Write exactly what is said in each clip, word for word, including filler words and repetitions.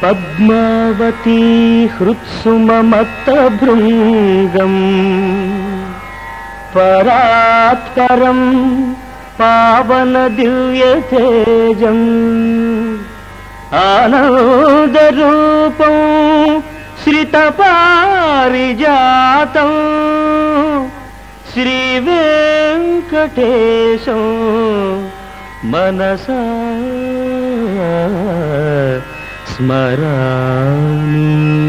పద్మావతీ హృత్సుమమత్తభృంగం పరాత్పరం పావన దివ్య తేజం ఆనందరూపం శ్రిత పారిజాతం శ్రీ వెంకటేశం మనసా స్మరామి.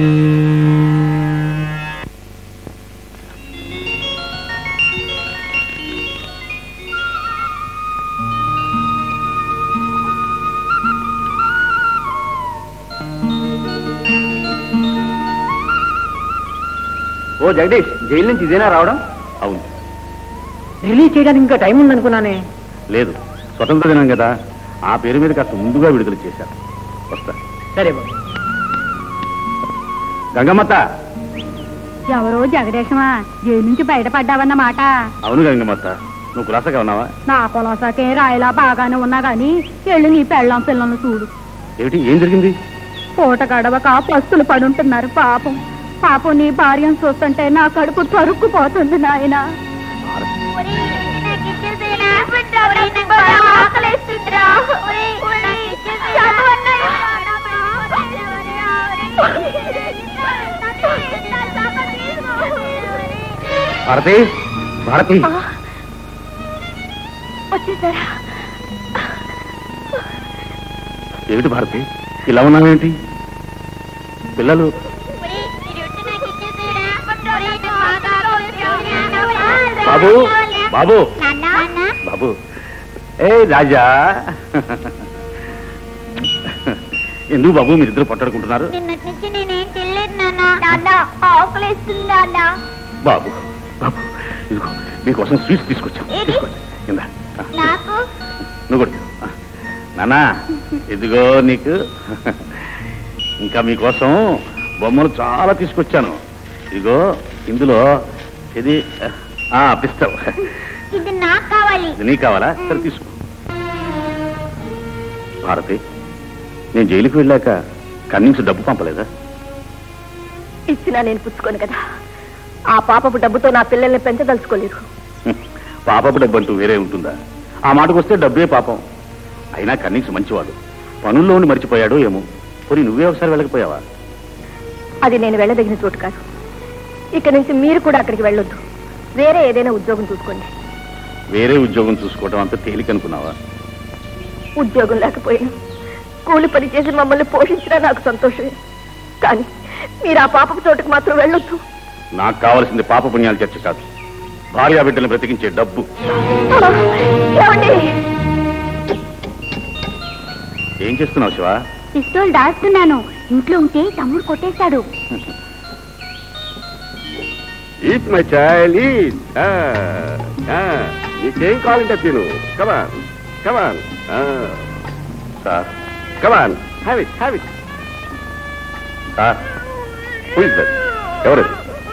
ఓ జగదీష్, జైలు నుంచి ఇదేనా రావడం? అవును. రిలీజ్ చేయడానికి ఇంకా టైం ఉందనుకున్నానే. లేదు, స్వతంత్ర దినం కదా, ఆ పేరు మీద కాస్త ముందుగా విడుదల చేశారు. వస్తా. సరే బాబు. గంగమ్మత్త. ఎవరో జగదేశమా, జైలు నుంచి బయటపడ్డావన్నమాట. అవును గంగమ్మత్త, నువ్వు కులాసగా ఉన్నావా? నా కులాసాకే రాయలా బాగానే ఉన్నా గాని ఎళ్ళు నీ పెళ్ళం పిల్లలను చూడు. ఏమిటి, ఏం జరిగింది? పూట గడవక పస్తులు పడుంటున్నారు పాపం. పాపం నీ భార్యను చూస్తుంటే నా కడుపు తరుక్కుపోతుంది నాయన. భారతి, భారతి వచ్చేసారా? ఏమిటి భారతి, ఇలా ఉన్నావేంటి? పిల్లలు బాబు, బాబు, బాబు. ఏ రాజా, ఎందుకు బాబు మీరిద్దరు పట్టాడుకుంటున్నారు? బాబు, బాబు, ఇదిగో మీకోసం స్వీట్స్ తీసుకొచ్చాం. తీసుకోండి. కింద నువ్వు కూడా నానా, ఇదిగో నీకు. ఇంకా మీకోసం బొమ్మలు చాలా తీసుకొచ్చాను. ఇదిగో ఇందులో ఇది పిస్తావు. ఇది నాకు కావాలి. నీకు కావాలా? సరే తీసుకో. భారతి, నేను జైలుకి వెళ్ళాక కన్నీసు డబ్బు పంపలేదా? ఇచ్చినా నేను పుచ్చుకోను కదా. ఆ పాపపు డబ్బుతో నా పిల్లల్ని పెంచదలుచుకోలేదు. పాపపు డబ్బు అంటూ వేరే ఉంటుందా? ఆ మాటకు వస్తే డబ్బే పాపం. అయినా కన్నీసు మంచివాడు, పనుల్లో ఉండి మర్చిపోయాడో ఏమో. పోనీ నువ్వే ఒకసారి వెళ్ళకపోయావా? అది నేను వెళ్ళదగిన చోటు కాదు. ఇక నుంచి మీరు కూడా అక్కడికి వెళ్ళొద్దు. వేరే ఏదైనా ఉద్యోగం చూసుకోండి. వేరే ఉద్యోగం చూసుకోవటం అంత తేలిక అనుకున్నావా? ఉద్యోగం లేకపోయినా కూలి పని చేసి మమ్మల్ని పోషించినా నాకు సంతోషమే. కానీ మీరు ఆ పాపపు చోటుకు మాత్రం వెళ్ళొద్దు. నాకు కావలసింది పాప పుణ్యాల చర్చ కాదు, భార్యా బిడ్డలను బ్రతికించే డబ్బు. ఏం చేస్తున్నావు శివ? పిస్తోల్ దాస్తున్నాను. ఇంట్లో ఉంటే తమ్ముడు కొట్టేశాడు. Eat my child, eat. నీకేం కావాలంటే తిను. Come on, come on. Sir, come on, have it, have it. Sir, who is that? ఎవరు?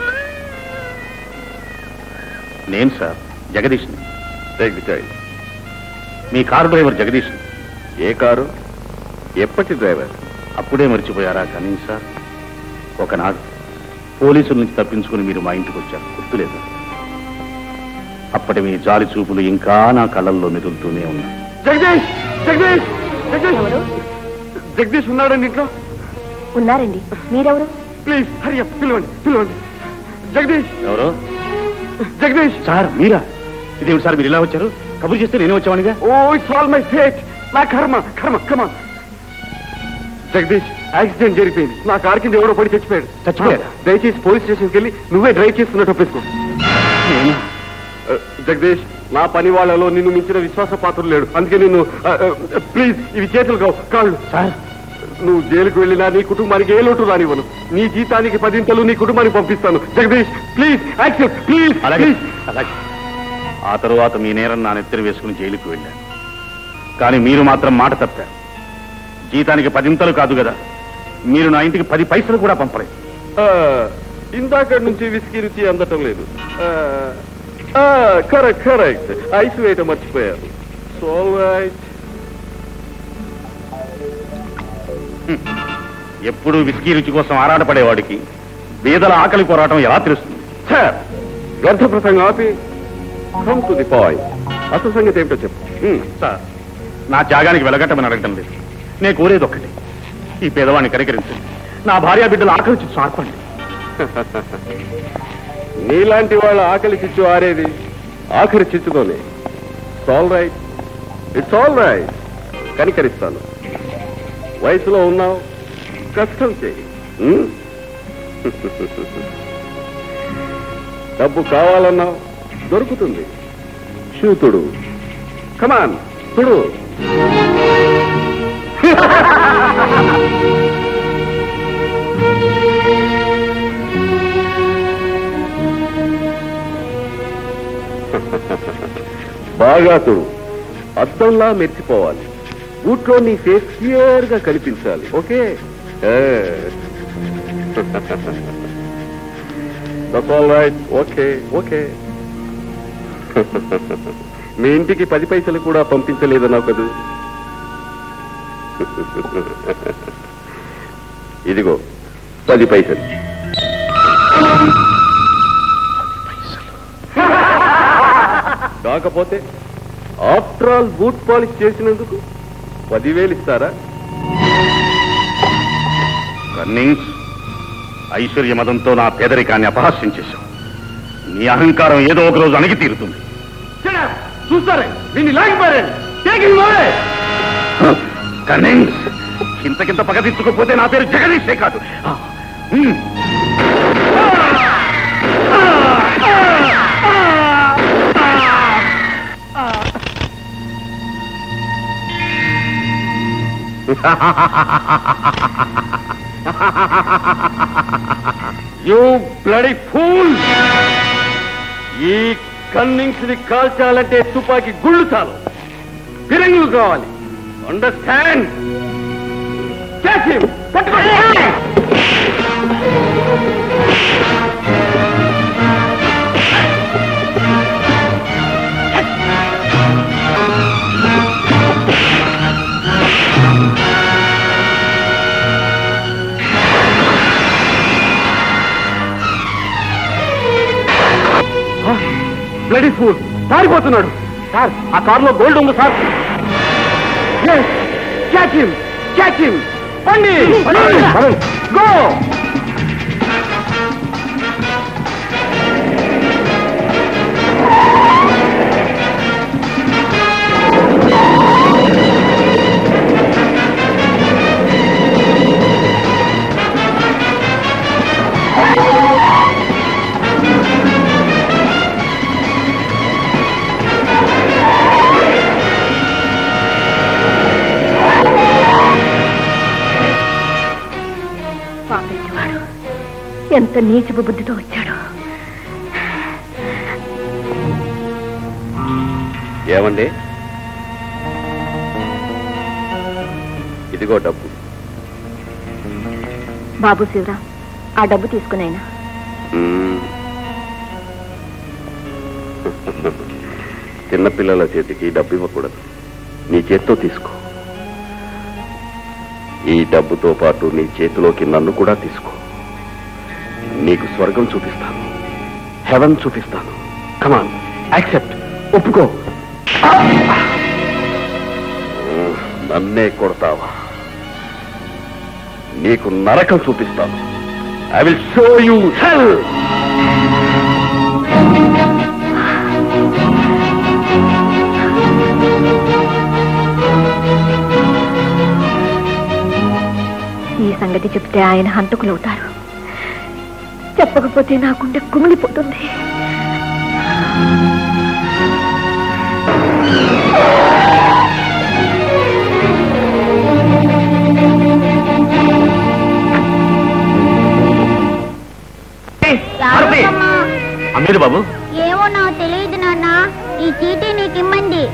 నేను సార్, జగదీష్ని. Take the child. మీ కారు డ్రైవర్ జగదీష్ని. ఏ కారు? ఎప్పటి డ్రైవర్? అప్పుడే మర్చిపోయారా? కానీ సార్, ఒకనాడు పోలీసుల నుంచి తప్పించుకుని మీరు మా ఇంటికి వచ్చారు, గుర్తులేదు? అప్పటి మీ జాలి చూపులు ఇంకా నా కళ్ళల్లో మెదులుతూనే ఉన్నాయి. జగదీష్, జగదీష్, జగదీష్, జగదీష్ ఉన్నాడండి ఇంట్లో? ఉన్నారండి. మీరెవరు? ప్లీజ్ హరి అప్, పిలవండి, పిలవండి. జగదీష్. ఎవరు? జగదీష్. సార్ మీరా? ఇదేమిటి సార్ మీరు ఇలా వచ్చారు? కబురు చేస్తే నేనే వచ్చామనిగా. Oh it's all my fate, నా కర్మ, కర్మ. కమాన్ జగదీష్, యాక్సిడెంట్ జరిగిపోయింది. నా కారు కింద ఎవడో పడి చచ్చిపోయాడు. చచ్చిపోయాడు? దయచేసి పోలీస్ స్టేషన్కి వెళ్ళి నువ్వే డ్రైవ్ చేస్తున్నట్టు ఒప్పేసుకో. జగదీష్, నా పని వాళ్ళలో నిన్ను మించిన విశ్వాస పాత్రలు లేడు. అందుకే నిన్ను ప్లీజ్, ఇవి చేతులు కావు, కాళ్ళు. సార్, నువ్వు జైలుకు వెళ్ళినా నీ కుటుంబానికి ఏ లోటు రానివ్వను. నీ జీతానికి పదింతలు నీ కుటుంబానికి పంపిస్తాను. Jagadish please, accept please. అలాగే, అలాగే. ఆ తరువాత మీ నేరం నా నెత్తిరి వేసుకుని జైలుకు వెళ్ళాను. కానీ మీరు మాత్రం మాట తప్పారు. జీతానికి పదింతలు కాదు కదా, మీరు నా ఇంటికి పది పైసలు కూడా పంపలేదు. ఇందాక నుంచి విస్కీ రుచి అందటం లేదు. కరెక్ట్ కరెక్ట్ ఐస్ వేయటం మర్చిపోయారు. So right. ఎప్పుడూ విస్కీ రుచి కోసం ఆరాటపడేవాడికి బీదల ఆకలి పోరాటం ఎలా తెలుస్తుంది? సార్ వ్యర్థ ప్రసంగం ఆపి కమ్ టు ది పాయింట్. అసలు సంగతి ఏమిటో చెప్పు. సార్ నా త్యాగానికి వెలగట్టమని అడగటం లేదు. నేను కోరేది ఒక్కటి, ఈ పేదవాడిని కనికరించండి. నా భార్య బిడ్డలు ఆకలి చిచ్చు ఆర్పండి. నీలాంటి వాళ్ళ ఆకలి చిచ్చు ఆరేది ఆఖరి చిచ్చుతోనే. It's all right, it's all right. కనికరిస్తాను. వయసులో ఉన్నావు, కష్టం చేయి. డబ్బు కావాలన్నావు, దొరుకుతుంది. శూతుడు, కమాన్ తుడు. బాగా తుడు. అద్దంలా మెరిచిపోవాలి. బూట్లో నీ ఫేస్ క్లియర్ గా కనిపించాలి. Okay, that's all right. Okay okay. మీ ఇంటికి పది పైసలు కూడా పంపించలేదన్నావు కదూ. ఇదిగో పది పైసలు. కాకపోతే ఆఫ్టర్ ఆల్ బూట్ పాలిష్ చేసినందుకు పదివేలు ఇస్తారా? రన్నింగ్స్, ఐశ్వర్య మదంతో నా పేదరికాన్ని అపహాస్యం చేశావు. నీ అహంకారం ఏదో ఒక రోజు అణిగి తీరుతుంది. చూస్తారే దీన్ని లాగిపారండి. రన్నింగ్స్, ఇంతకింత పగ తీర్చుకోకపోతే నా పేరు జగదీశే కాదు. You bloody fool! ఈ కన్నింగ్స్ ని కాల్చాలంటే తుపాకీ గుళ్ళు చాలు, ఫిరంగులు కావాలి. అండర్స్టాండ్? బ్లడీ ఫూల్ పారిపోతున్నాడు. సార్, ఆ కారులో గోల్డ్ ఉంది sir. Catch him, catch him. పండి గో. ఎంత నీచపు బుద్ధితో వచ్చాడు. ఏమండి, ఇదిగో డబ్బు. బాబు శివరా, ఆ డబ్బు తీసుకునైనా. చిన్నపిల్లల చేతికి డబ్బు ఇవ్వకూడదు. నీ చేత్తో తీసుకో. ఈ డబ్బుతో పాటు నీ చేతిలోకి నన్ను కూడా తీసుకో. నీకు స్వర్గం చూపిస్తాను, హెవెన్ చూపిస్తాను. కమాన్, యాక్సెప్ట్, ఒప్పుకో. నన్నే కొడతావా? నీకు నరకం చూపిస్తాను. I will show you hell. ఈ సంగతి చెప్తే ఆయన హంతకులవుతారు. చెప్పకపోతే నా గుండె కుమిలిపోతుంది. అమ్మేది బాబు. ఏమో నాకు తెలియదు నాన్న. ఈ చీటీ నీకు ఇమ్మంది.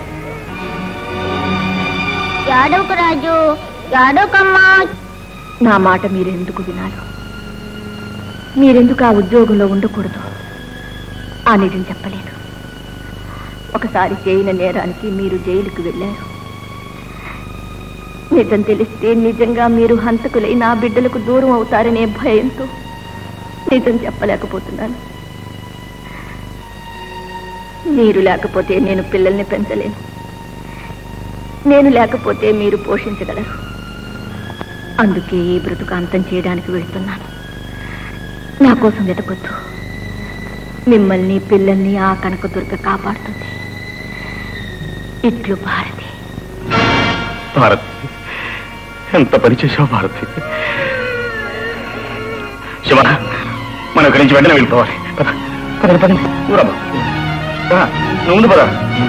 యాడోకు రాజు, యాడోకమ్మా. నా మాట మీరెందుకు వినాలి? మీరెందుకు ఆ ఉద్యోగంలో ఉండకూడదు? ఆ నిజం చెప్పలేదు. ఒకసారి చేయని నేరానికి మీరు జైలుకు వెళ్ళారు. నిజం తెలిస్తే నిజంగా మీరు హంతకులై నా బిడ్డలకు దూరం అవుతారనే భయంతో నిజం చెప్పలేకపోతున్నాను. మీరు లేకపోతే నేను పిల్లల్ని పెంచలేను. నేను లేకపోతే మీరు పోషించగలరు. అందుకే ఈ బ్రతుకు అంతం చేయడానికి వెళ్తున్నాను. నా కోసం వెతకొద్దు. మిమ్మల్ని పిల్లల్ని ఆ కనకదుర్గ కాపాడుతుంది. ఇట్లు భారతి. భారతి, ఎంత పని చేశావు భారతి. శివ, మనం ఇక్కడి నుంచి వెంటనే వెళ్ళిపోవాలి. పద పదండి పదండి. ఊరమ్మా, నువ్వు ముందు పద.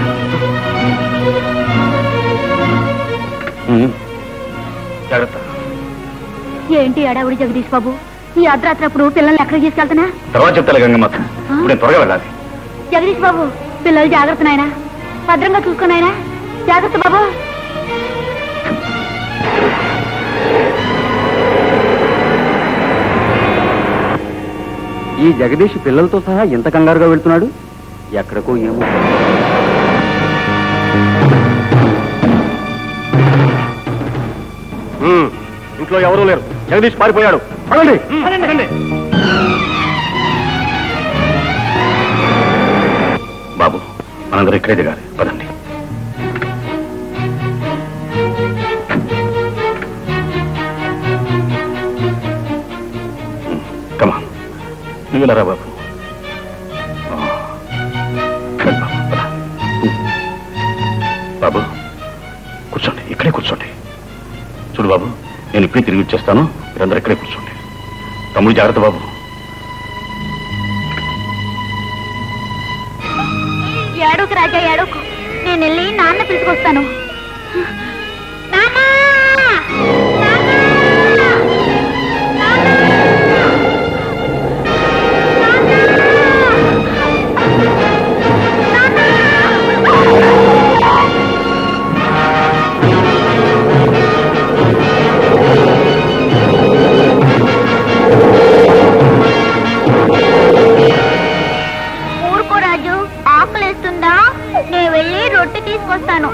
జాగ్రత్త. ఏంటి అడావుడి జగదీష్ బాబు? ఈ అర్ధరాత్రి అప్పుడు పిల్లల్ని ఎక్కడికి తీసుకెళ్తున్నా? తర్వాత చెప్తాను గంగమ్మ. ఇప్పుడు నేను త్వరగా వెళ్ళాలి. జగదీష్ బాబు, పిల్లలు జాగ్రత్త నాయనా. భద్రంగా చూసుకున్నాయనా. జాగ్రత్త బాబు. ఈ జగదీష్ పిల్లలతో సహా ఎంత కంగారుగా వెళ్తున్నాడు? ఎక్కడికో ఏమో. ఇంట్లో ఎవరూ లేరు. జగదీష్ పారిపోయాడు. పదండి. బాబు, మనందరూ ఇక్కడే దిగాలి. పదండి. కమా, నువ్వు వెళ్ళరా బాబు. బాబు కూర్చోండి, ఇక్కడే కూర్చోండి. చూడు బాబు, నేను ఇప్పుడే తిరిగి వచ్చేస్తాను. మీరందరూ ఇక్కడే కూర్చోండి. తమ్ముడు జాగ్రత్త బాబు. ఏడోకు రాజా, ఏడోకు. నేను వెళ్ళి నాన్న పిలుచుకొస్తాను. ఊరుకో రాజు, ఆకలేస్తుందా? నేను వెళ్ళి రొట్టె తీసుకొస్తాను.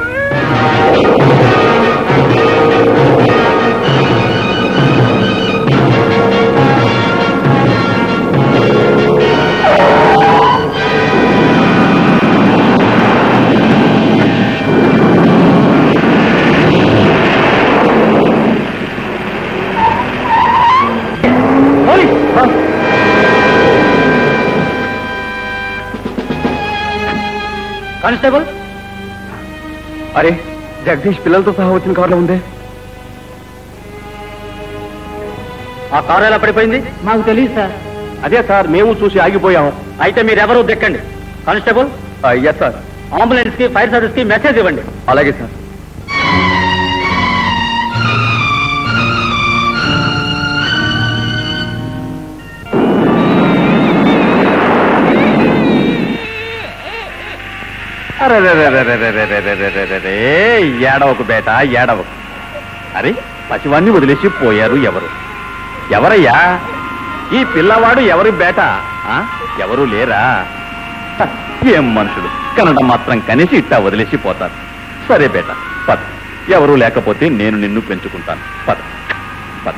కానిస్టేబుల్, అరే జగదీష్ పిల్లలతో సహా వచ్చిన కారులో ఉందే. ఆ కారు ఎలా పడిపోయింది? మాకు తెలియదు సార్. అదే సార్, మేము చూసి ఆగిపోయాము. అయితే మీరెవరూ దెక్కండి. Constable, yes sir. అంబులెన్స్ కి ఫైర్ సర్వీస్ కి మెసేజ్ ఇవ్వండి. అలాగే సార్. ఏడవకు బేట, ఏడవకు. అరే, పసివాణ్ణి వదిలేసి పోయారు ఎవరు? ఎవరయ్యా ఈ పిల్లవాడు? ఎవరి బేట? ఎవరు లేరా? ఏం మనుషులు, కనడం మాత్రం కనేసి ఇట్టా వదిలేసి పోతారు. సరే బేట, పద. ఎవరూ లేకపోతే నేను నిన్ను పెంచుకుంటాను. పద పద.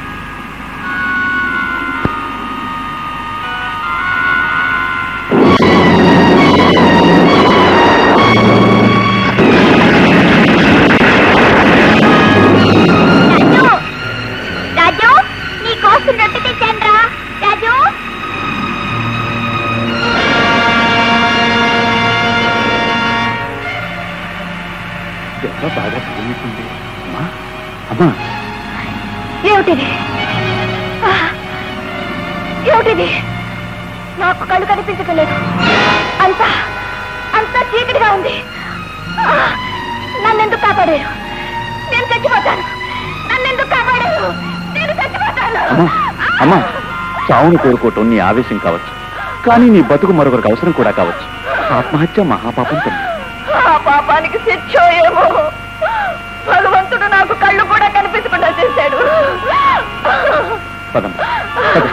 బాగా తెలియకుంది. అమ్మా అమ్మా, ఏమిటిది? ఏమిటిది? నాకు కళ్ళు కనిపించట్లేదు. అంతా అంతా చీకటిగా ఉంది. నన్నెందుకు కాపాడారు? నేను చచ్చిపోతాను. నన్నెందుకు కాపాడారు? నేను చచ్చిపోతాను. అమ్మా, చావును కోరుకోవటం నీ ఆవేశం కావచ్చు, కానీ నీ బతుకు మరొకరికి అవసరం కూడా కావచ్చు. ఆత్మహత్య మహాపాపం తల్లి. ఆ పాపానికి శిక్ష ఏమో. భగవంతుడు నాకు కళ్ళు కూడా కనిపించకుండా చేశాడు. పదం పద.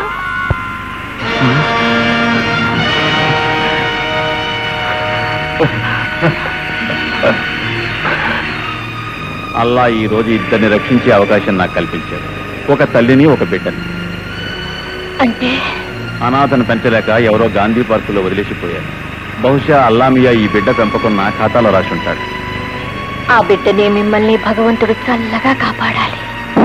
అల్లా ఈ రోజు ఇద్దరిని రక్షించే అవకాశం నాకు కల్పించాడు. ఒక తల్లిని, ఒక బిడ్డని. అంటే అనాథను పెంచలేక ఎవరో గాంధీ పార్కులో వదిలేసిపోయారు. బహుశా అల్లామియా ఈ బిడ్డ పెంపకం నా ఖాతాలో రాసి ఉంటాడు. ఆ బిడ్డని మిమ్మల్ని భగవంతుడు చల్లగా కాపాడాలి.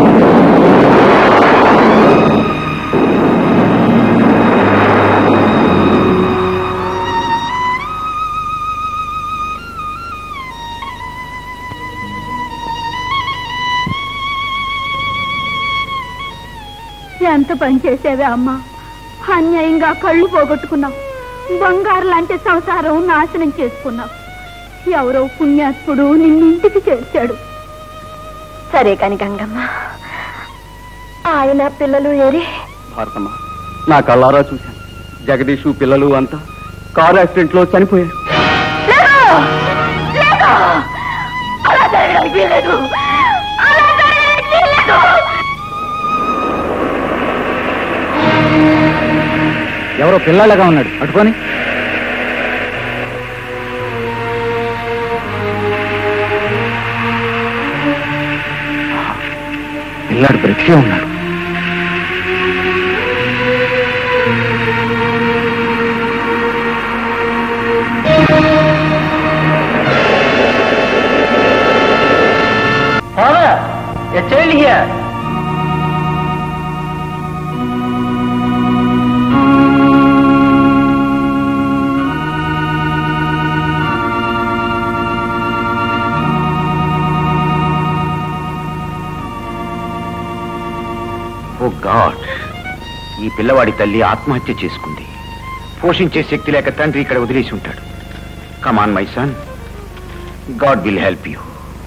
ఎంత పని చేసేవే అమ్మా. అన్యాయంగా కళ్ళు పోగొట్టుకున్నావు. బంగారు లాంటి సంసారం నాశనం చేసుకున్నావు. ఎవరో పుణ్యాత్ముడు నిన్నింటికి చేర్చాడు. సరే కాని గంగమ్మ, ఆయన పిల్లలు ఏరి? భారతమ్మ, నా కళ్ళారా చూశాను. జగదీషు పిల్లలు అంతా కారు యాక్సిడెంట్ లో చనిపోయారు. ఎవరో పిల్లలుగా ఉన్నాడు, అటుకొని. పిల్లాడు బ్రతికే ఉన్నాడు. A child here. Oh god, ఈ పిల్లవాడి తల్లి ఆత్మహత్య చేసుకుంది. పోషించే శక్తి లేక తండ్రి ఇక్కడ వదిలేసి ఉంటాడు. Come on my son, god will help you.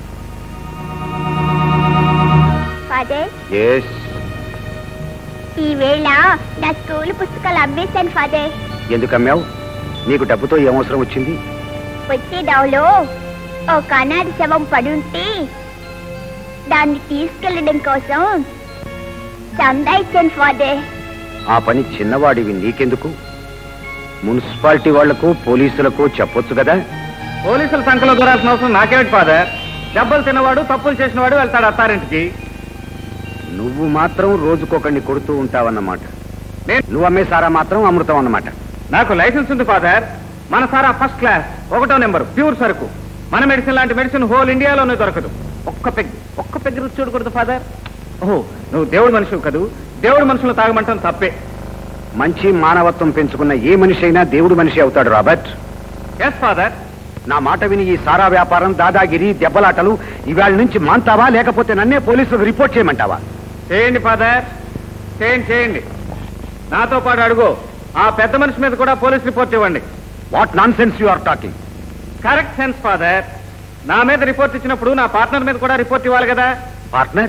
Father, yes. ఈ వేళ నా స్కూల్ పుస్తకాలు అమ్మేశాను ఫాదర్. ఎందుకు అమ్మావు? నీకు డబ్బుతో ఏమవసరం వచ్చింది? వచ్చే దావలో ఓ అనాథ శవం పడుంటే దాన్ని తీసుకెళ్లడం కోసం చందా ఇచ్చాను ఫాదర్. ఆ పని చిన్నవాడివి, నీకెందుకు? మున్సిపాలిటీ వాళ్లకు, పోలీసులకు చెప్పొచ్చు కదా. పోలీసుల సంఖ్యలో దూరాల్సిన అవసరం నాకేమిటి ఫాదర్? దెబ్బలు తిన్నవాడు, తప్పులు చేసిన వాడు వెళ్తాడు అత్తారింటికి. నువ్వు మాత్రం రోజుకొకడిని కొడుతూ ఉంటావన్నమాట. నువ్వు అమ్మే సారా మాత్రం అమృతం అన్నమాట. నాకు లైసెన్స్ ఉంది ఫాదర్. మన సారా ఫస్ట్ క్లాస్, ఒకటో నెంబర్, ప్యూర్ సరుకు. మన మెడిసిన్ లాంటి మెడిసిన్ హోల్ ఇండియాలోనే దొరకదు. ఒక్క పెగ్ ఒక్క పెగ్ రుచి చూడకూడదు ఫాదర్. ఓహో, నువ్వు దేవుడు మనిషివి కదూ. దేవుడు మనుషులు తాగమంటాం తప్పే. మంచి మానవత్వం పెంచుకున్న ఏ మనిషి అయినా దేవుడు మనిషి అవుతాడు రాబర్ట్. Yes father. నా మాట విని ఈ సారా వ్యాపారం, దాదాగిరి, దెబ్బలాటలు ఇవాళ నుంచి మాంతావా, లేకపోతే నన్నే పోలీసులకు రిపోర్ట్ చేయమంటావా? చేయండి ఫాదర్, చేయండి చేయండి. నాతో పాటు అడుగు, ఆ పెద్ద మనిషి మీద కూడా పోలీస్ రిపోర్ట్ ఇవ్వండి. What nonsense you are talking? Correct sense father. నా మీద రిపోర్ట్ ఇచ్చినప్పుడు నా పార్ట్నర్ మీద కూడా రిపోర్ట్ ఇవ్వాలి కదా. పార్ట్నర్?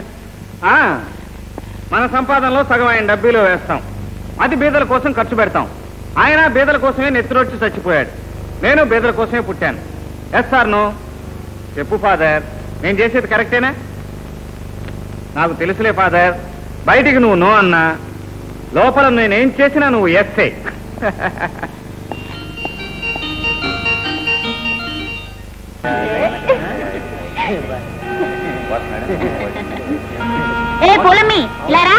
మన సంపాదనలో సగం ఆయన డబ్బీలో వేస్తాం. అది బీదల కోసం ఖర్చు పెడతాం. ఆయన బీదల కోసమే నెత్తిరొచ్చి చచ్చిపోయాడు. నేను బీదల కోసమే పుట్టాను. Yes sir no? చెప్పు ఫాదర్, నేను చేసేది కరెక్టేనా? నాకు తెలుసులే ఫాదర్. బయటికి నువ్వు నో అన్నా, లోపల నేనేం చేసినా నువ్వు ఎస్సే. ఏ పూలమ్మి, ఇలారా.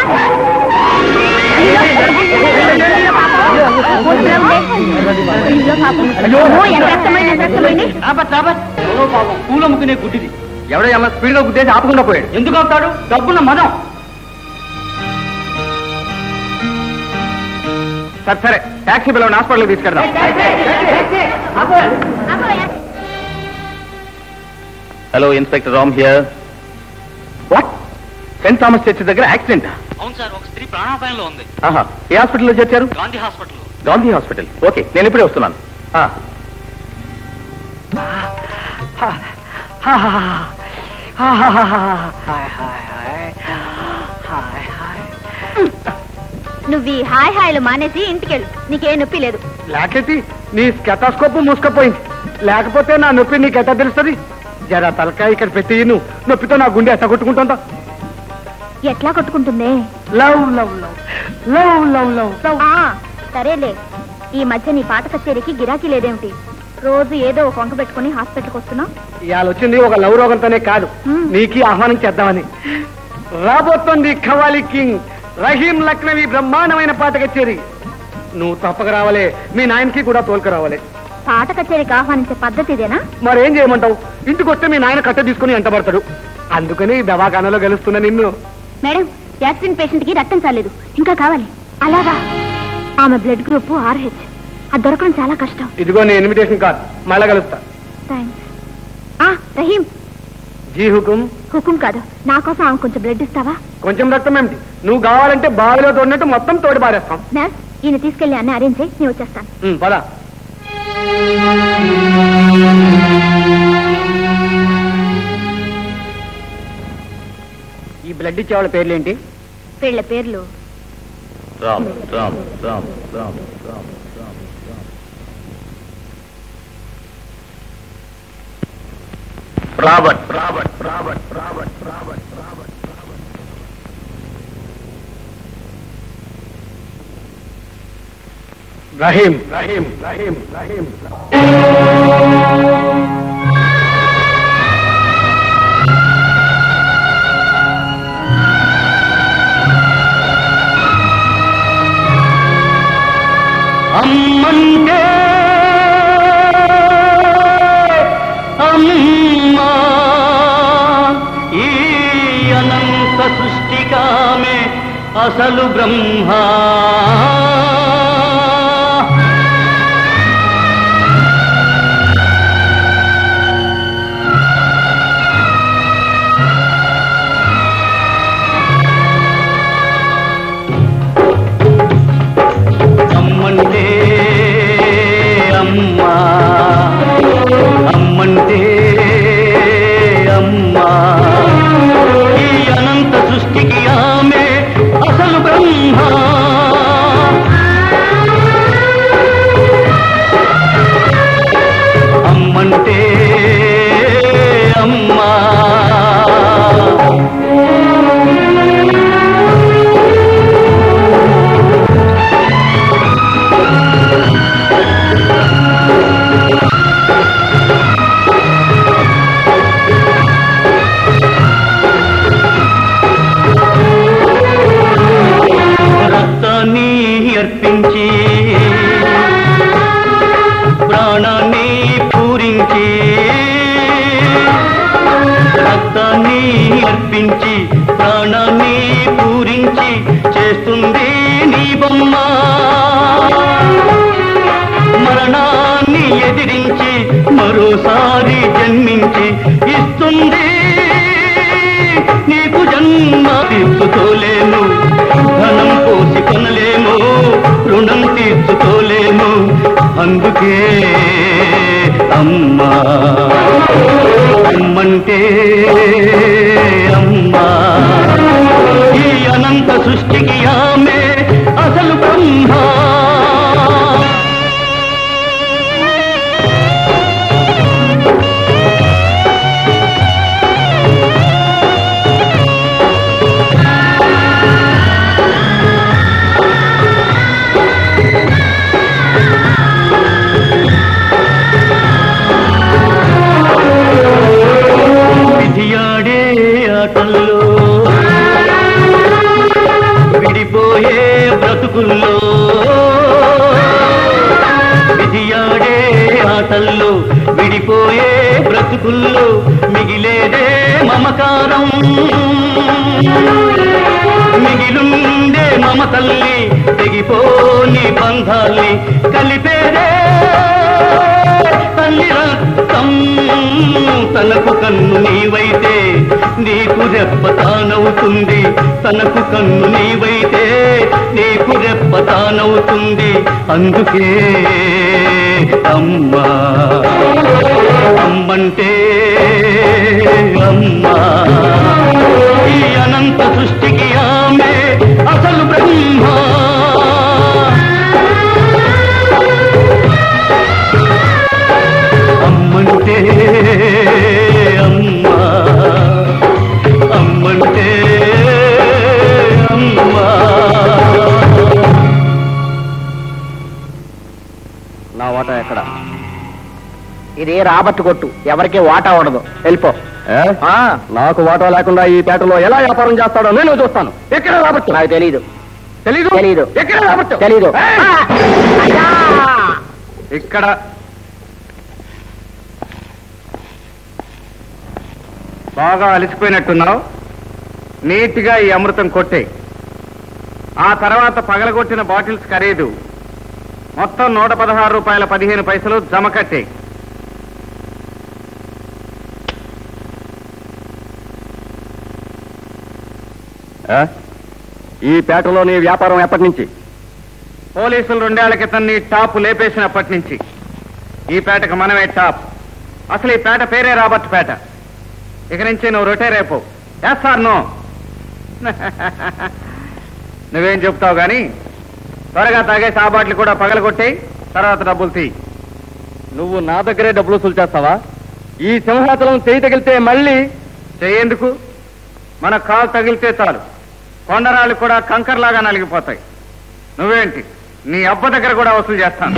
పూలు అమ్ముకునే గుడ్డిది ఎవడో ఎలా స్పీడ్ గా గుద్దేసి ఆపకుండా పోయాడు. ఎందుకు అవుతాడు? డబ్బున్న మదం. సరే సరే, టాక్సీ పిల్లలు హాస్పిటల్కి తీసుకెళ్దాం. Hello, inspector Ram here. What? Saint Thomas church దగ్గర యాక్సిడెంట్? అవును సార్, ఒక స్త్రీ ప్రాణాపాయంలో ఉంది. ఆహా, ఏ హాస్పిటల్లో చేర్చారు? Gandhi hospital. Gandhi hospital. Okay, నేను ఇప్పుడే వస్తున్నాను. నువ్వు ఈ హాయ్ హాయ్లు మానేసి ఇంటికెళ్ళు. నీకే నొప్పి లేదు. లేకపోతే నీ స్కెటాస్కోప్ మూసుకపోయింది. లేకపోతే నా నొప్పి నీకెట్టా తెలుస్తుంది? జరా తలకాయ ఇక్కడ పెట్టి నువ్వు నొప్పితో నా గుండె ఎట్లా కొట్టుకుంటుందా? ఎట్లా కొట్టుకుంటుందే? Love love love love love love love. సరేలే, ఈ మధ్య నీ పాట కచేరీకి గిరాకీ లేదేమిటి? రోజు ఏదో ఒక వంక పెట్టుకుని హాస్పిటల్కి వస్తున్నావు. ఇవాళ వచ్చింది ఒక లవ్ రోగంతోనే కాదు, నీకు ఆహ్వానం చేద్దామని. రాబోతోంది ఖవాలి కింగ్ రహీం లక్నవి బ్రహ్మాండమైన పాట కచేరి. నువ్వు తప్పక రావాలే, మీ నాయనకి కూడా తోలుకు రావాలి. పాట కచేరీకి ఆహ్వానించే పద్ధతి ఇదేనా? మరేం చేయమంటావు? ఇంటికి వస్తే మీ నాయన కట్ట తీసుకుని ఎంటబడతాడు. అందుకని దవాఖానలో గెలుస్తున్నా నిన్ను. మేడం, యాక్సిడెంట్ పేషెంట్ కి రక్తం చాలేదు, ఇంకా కావాలి. అలాగా? ఆమె బ్లడ్ గ్రూప్ ఆర్హెచ్, అది దొరకడం చాలా కష్టం. ఇదిగో నీ ఇన్విటేషన్ కార్డ్, మళ్ళా కలుస్తా. థ్యాంక్స్. రహీం, జీ హుకుం. హుకుం కాదు, నా కోసం ఆమె కొంచెం బ్లడ్ ఇస్తావా? కొంచెం రక్తం ఏమిటి, నువ్వు కావాలంటే బావిలో తోడినట్టు మొత్తం తోడి పారేస్తాం. నర్స్, ఈయన తీసుకెళ్లి అన్నీ అరేంజ్ చేయి, నేను వచ్చేస్తాను. పదా. ఈ బ్లడ్ ఇచ్చే వాళ్ళ పేర్లేంటి? వీళ్ళ పేర్లు Ram Ram Ram Ram Ram Robert Robert Robert Robert Robert Robert Rahim Rahim Rahim Rahim అమ్మంటే అమ్మా, ఈ అనంత సృష్టికామే అసలు బ్రహ్మ. అమ్మంటే అమ్మా, అమ్మంటే అమ్మా, ఈ అనంత సృష్టికి ఆమె అసలు బ్రహ్మ. అమ్మంటే అమ్మా. రక్తాన్ని అర్పించి ప్రాణాన్ని పూరించి, రక్తాన్ని అర్పించి ప్రాణాన్ని పూరించి చేస్తుంది నీ బొమ్మ. మరణాన్ని ఎదిరించి మరోసారి జన్మించి ఇస్తుంది నీకు జన్మ. తీర్చుకోలేము, ధనం పోసి కొనలేము, రుణం తీర్చుకోలేము, అందుకే అమ్మా. అమ్మంటే అమ్మా, ఈ అనంత సృష్టికి ఆమె అసలు బ్రహ్మ. విధియాడే ఆటల్లో విడిపోయే బ్రతుకుల్లో, విధియాడే ఆటల్లో విడిపోయే బ్రతుకుల్లో మిగిలేదే మమకారం. మిగిలుండే మమతల్ని తెగిపోని బంధాల్ని కలిపేదే తల్లి రక్తం. తనకు కన్ను నీవైతే నీకు రెప్ప తానవుతుంది, తనకు కన్ను నీవైతే నీకు రెప్ప తానవుతుంది, అందుకే అమ్మా. అమ్మంటే అమ్మా, ఈ అనంత సృష్టికి ఆమె అసలు బ్రహ్మ. అమ్మంటే అమ్మా, అమ్మంటే అమ్మా. నా వాటా ఎక్కడ? ఇది రాబర్ట్ కొట్టు, ఎవరికి వాటా ఉండదు. వెళ్ళిపో. నాకు వాటా లేకుండా ఈ పేటలో ఎలా వ్యాపారం చేస్తాడో నేను చూస్తాను. ఎక్కడ రాబర్ట్? నాకు తెలీదు. తెలీదు? తెలీదు. ఎక్కడ రాబర్ట్? తెలీదు. ఇక్కడ బాగా అలసిపోయినట్టున్నావు. నీట్గా ఈ అమృతం కొట్టే. ఆ తర్వాత పగలగొట్టిన బాటిల్స్ ఖరీదు మొత్తం నూట పదహారు రూపాయల పదిహేను పైసలు జమ కట్టే. ఈ పేటలో నీ వ్యాపారం ఎప్పటి నుంచి? పోలీసులు రెండేళ్ల క్రితం నీ టాప్ లేపేసినప్పటి నుంచి ఈ పేటకు మనమే టాప్. అసలు ఈ పేట పేరే రాబర్ట్ పేట. ఇక నుంచి నువ్వు రొటైర్ అయిపోవు. చేస్తారు నో నువ్వేం చెప్తావు గాని త్వరగా తాగేసి ఆ బాటిల్ కూడా పగలగొట్టేయి. తర్వాత డబ్బులు తీ. నువ్వు నా దగ్గరే డబ్బులు వసూలు చేస్తావా? ఈ సింహాచలం చేయి తగిలితే మళ్ళీ చెయ్యేందుకు? మన కాలు తగిలితే చాలు కొండరాళ్ళు కూడా కంకర్లాగా నలిగిపోతాయి. నువ్వేంటి నీ అబ్బ దగ్గర కూడా వసూలు చేస్తాను.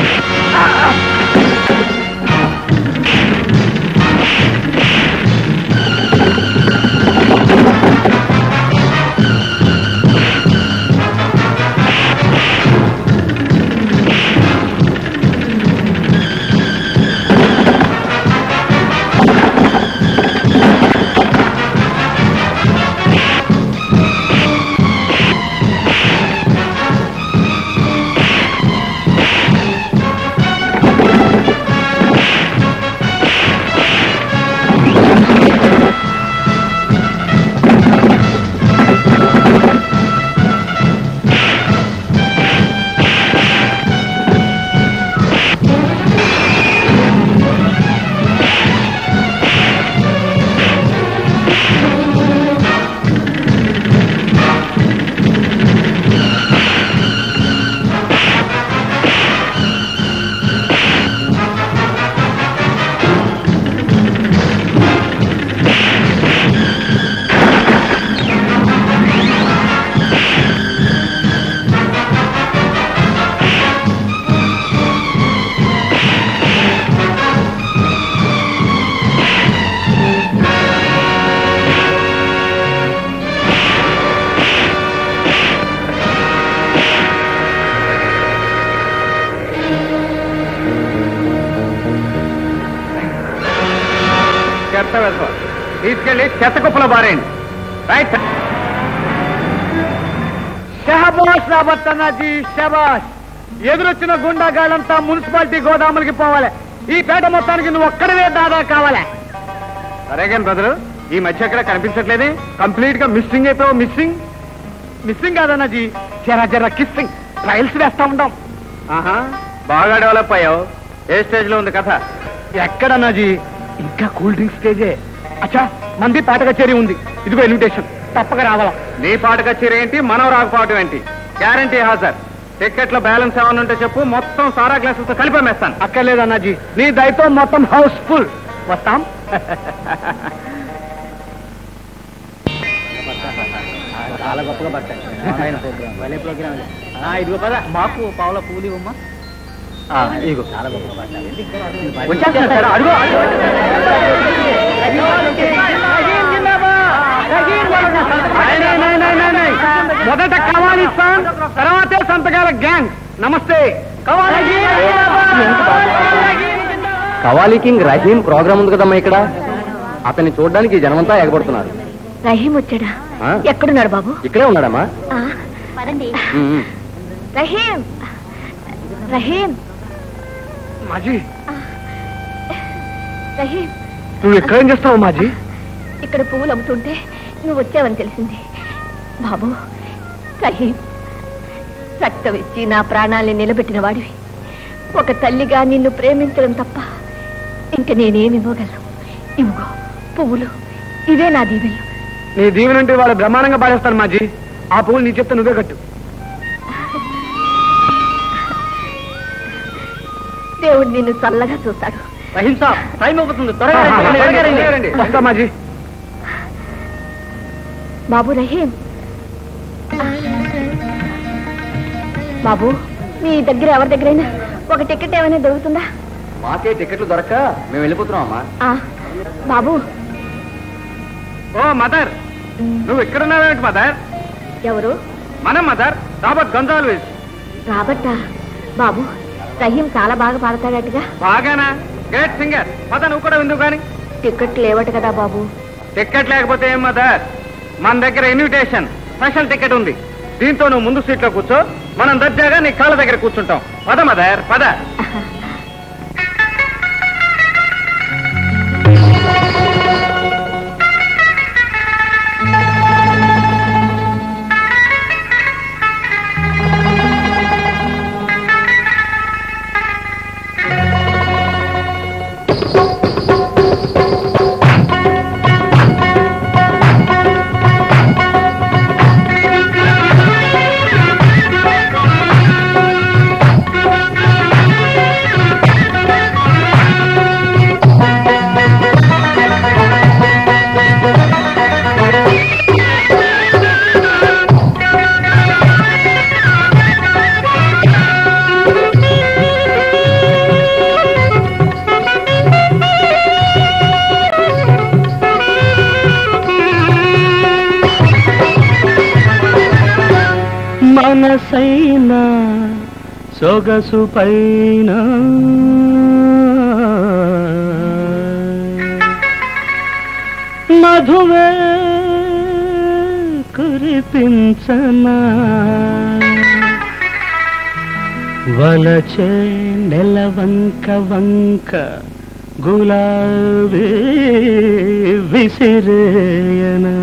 తీసుకెళ్ళి చెత్త కుప్పలో బారేయండి. రైట్. షహబాష్ రాబర్ట్ అన్నాజీ, షబాష్. ఎదురొచ్చిన గుండాగాళ్ళంతా మున్సిపాలిటీ గోదాములకి పోవాలి. ఈ పేట మొత్తానికి నువ్వు ఒక్కడవే దాదా కావాలా? సరే కానీ బ్రదరు, ఈ మధ్య ఎక్కడ కనిపించట్లేదే? కంప్లీట్ గా మిస్సింగ్ అయిపోయావు. మిస్సింగ్ మిస్సింగ్ కాదన్నాజీ, జరా జరా కిస్సింగ్. ట్రయల్స్ వేస్తా ఉంటాం. ఆహా, బాగా డెవలప్ అయ్యావు. ఏ స్టేజ్ లో ఉంది కథ? ఎక్కడన్నాజీ? ఇంకా కూల్ డ్రింక్ స్టేజే. అచ్చా, మంది పాట కచేరీ ఉంది. ఇదిగో ఇన్విటేషన్, తప్పక రావాలా. నీ పాట కచేరీ ఏంటి, మనం రాకపోవటం ఏంటి? గ్యారంటీ హాజర్. టికెట్ల బ్యాలెన్స్ ఏమన్నా ఉంటే చెప్పు, మొత్తం సారా గ్లాసులతో కలిపేస్తాను. అక్కర్లేదు అన్నాజీ, నీ దయతో మొత్తం హౌస్ ఫుల్. వస్తాం. చాలా గొప్పగా పడతాయి. ఇదిగో పద, మాకు పావుల పూలు ఇవ్వమ్మా. ఇదిగో చాలా గొప్పగా పడతాయి. అడుగు. మొదట కవాలి సాంగ్, తర్వాతే సంతకాల గ్యాంగ్. నమస్తే. కవాలి కింగ్ రహీం ప్రోగ్రామ్ ఉంది కదమ్మా ఇక్కడ. అతన్ని చూడడానికి జనమంతా ఎగబడుతున్నారు. రహీం వచ్చాడా? ఎక్కడున్నాడు బాబు? ఇక్కడే ఉన్నాడమ్మా. రహీం, రహీం, మాజీ. రహీం, నువ్వు ఎక్కడేం చేస్తావు మాజీ? ఇక్కడ పువ్వులు అమ్ముతుంటే నువ్వు వచ్చావని తెలిసింది బాబు. రహీం, రక్తం ఇచ్చి నా ప్రాణాల్ని నిలబెట్టిన వాడివి. ఒక తల్లిగా నిన్ను ప్రేమించడం తప్ప ఇంక నేనేమి ఇవ్వగలను? ఇవ్వగో పువ్వులు, ఇవే నా దీవెలు. నీ దీవెనంటే వాళ్ళు బ్రహ్మాండంగా పాడేస్తాను మాజీ. ఆ పువ్వులు నీ చెప్తే నువ్వే కట్టు. దేవుడు నిన్ను చల్లగా చూస్తాడు. రహీం సాబ్, టైం అవుతుంది, త్వరగా రండి. వస్తా మాజీ. బాబు రహీం, బాబు నీ దగ్గర ఎవరి దగ్గరైనా ఒక టికెట్ ఏమైనా దొరుకుతుందా? మాకే టికెట్లు దొరక్క మేము వెళ్ళిపోతున్నాం అమ్మా. బాబు. ఓ మదర్, నువ్వు ఇక్కడున్నావేంటి మదర్? ఎవరు? మనం మదర్, రాబర్ట్ గొంజాల్విస్. రాబర్టా? బాబు, రహీం చాలా బాగా పాడతాడటగా. బాగానా? Great singer. పద నువ్వు కూడా విందువు కానీ. టికెట్ లేవట కదా బాబు. టికెట్ లేకపోతే ఏం మదర్, మన దగ్గర ఇన్విటేషన్ స్పెషల్ టికెట్ ఉంది. దీంతో నువ్వు ముందు సీట్లో కూర్చో, మనం దర్జాగా నీ కాళ్ళ దగ్గర కూర్చుంటాం. పద మదర్, పద. మనసైనా సొగసు పైన మధువే కురిపించనా వలచే నెలవంక వంక గులాబీ విసిరేయనా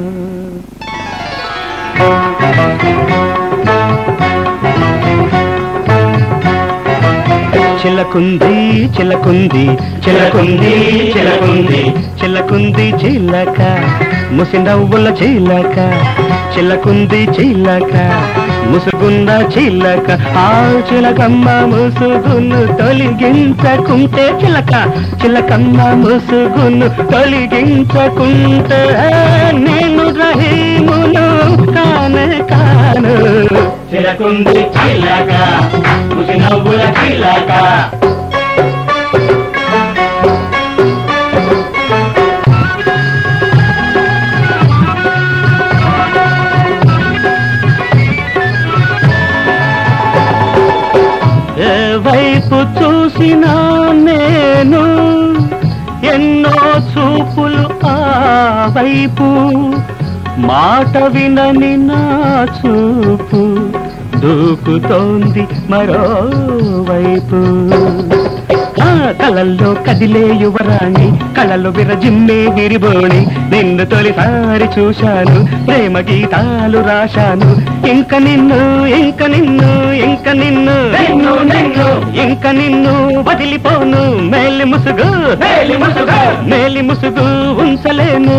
చిలకుంది చిలకుంది చిలకుంది చిలకుంది చిలకుంది చిలక ముసిందవ్వుల చిలక చిలకుంది చిలక ముసుగున్న చిలక ఆ చిలకమ్మ ముసుగును తొలగించకుంటే చిలక చిలకమ్మ ముసుగును తొలగించకుంటే నేను రహీమును కానే కాను చిలకుంది చిలక ముసినవ్వుల చిలక వైపు చూసినా నేను ఎన్నో చూపులు ఆ వైపు మాట వినని నా చూపు దూకుతోంది మరోవైపు కళల్లో కదిలే యువరాణి కళలో విరజిమ్మే విరిబోణి నిన్ను తొలిసారి చూశాను ప్రేమ గీతాలు రాశాను ఇంక నిన్ను ఇంక నిన్ను ఇంక నిన్ను ఇంక నిన్ను వదిలిపోను మేలి ముసుగు మేలి ముసుగు ఉంచలేను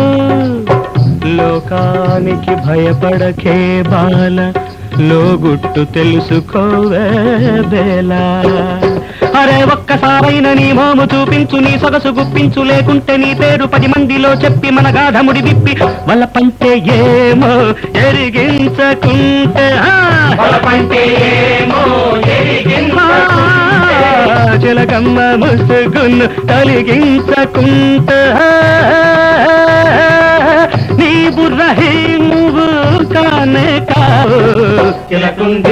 లోకానికి భయపడకే బాల లోగుట్టు తెలుసుకోవే బేలా అరే ఒక్కసారైనా నీ మోము చూపించు నీ సొగసు గుప్పించు లేకుంటే నీ పేరు పది మందిలో చెప్పి మన గాఢముడి విప్పి వాళ్ళ పంటే ఏమో ఎరిగించకుంటే చిలకమ్మ ముసుగును తొలగించకుంటే నీవు రహీమువు కానే కావు చిలకుంది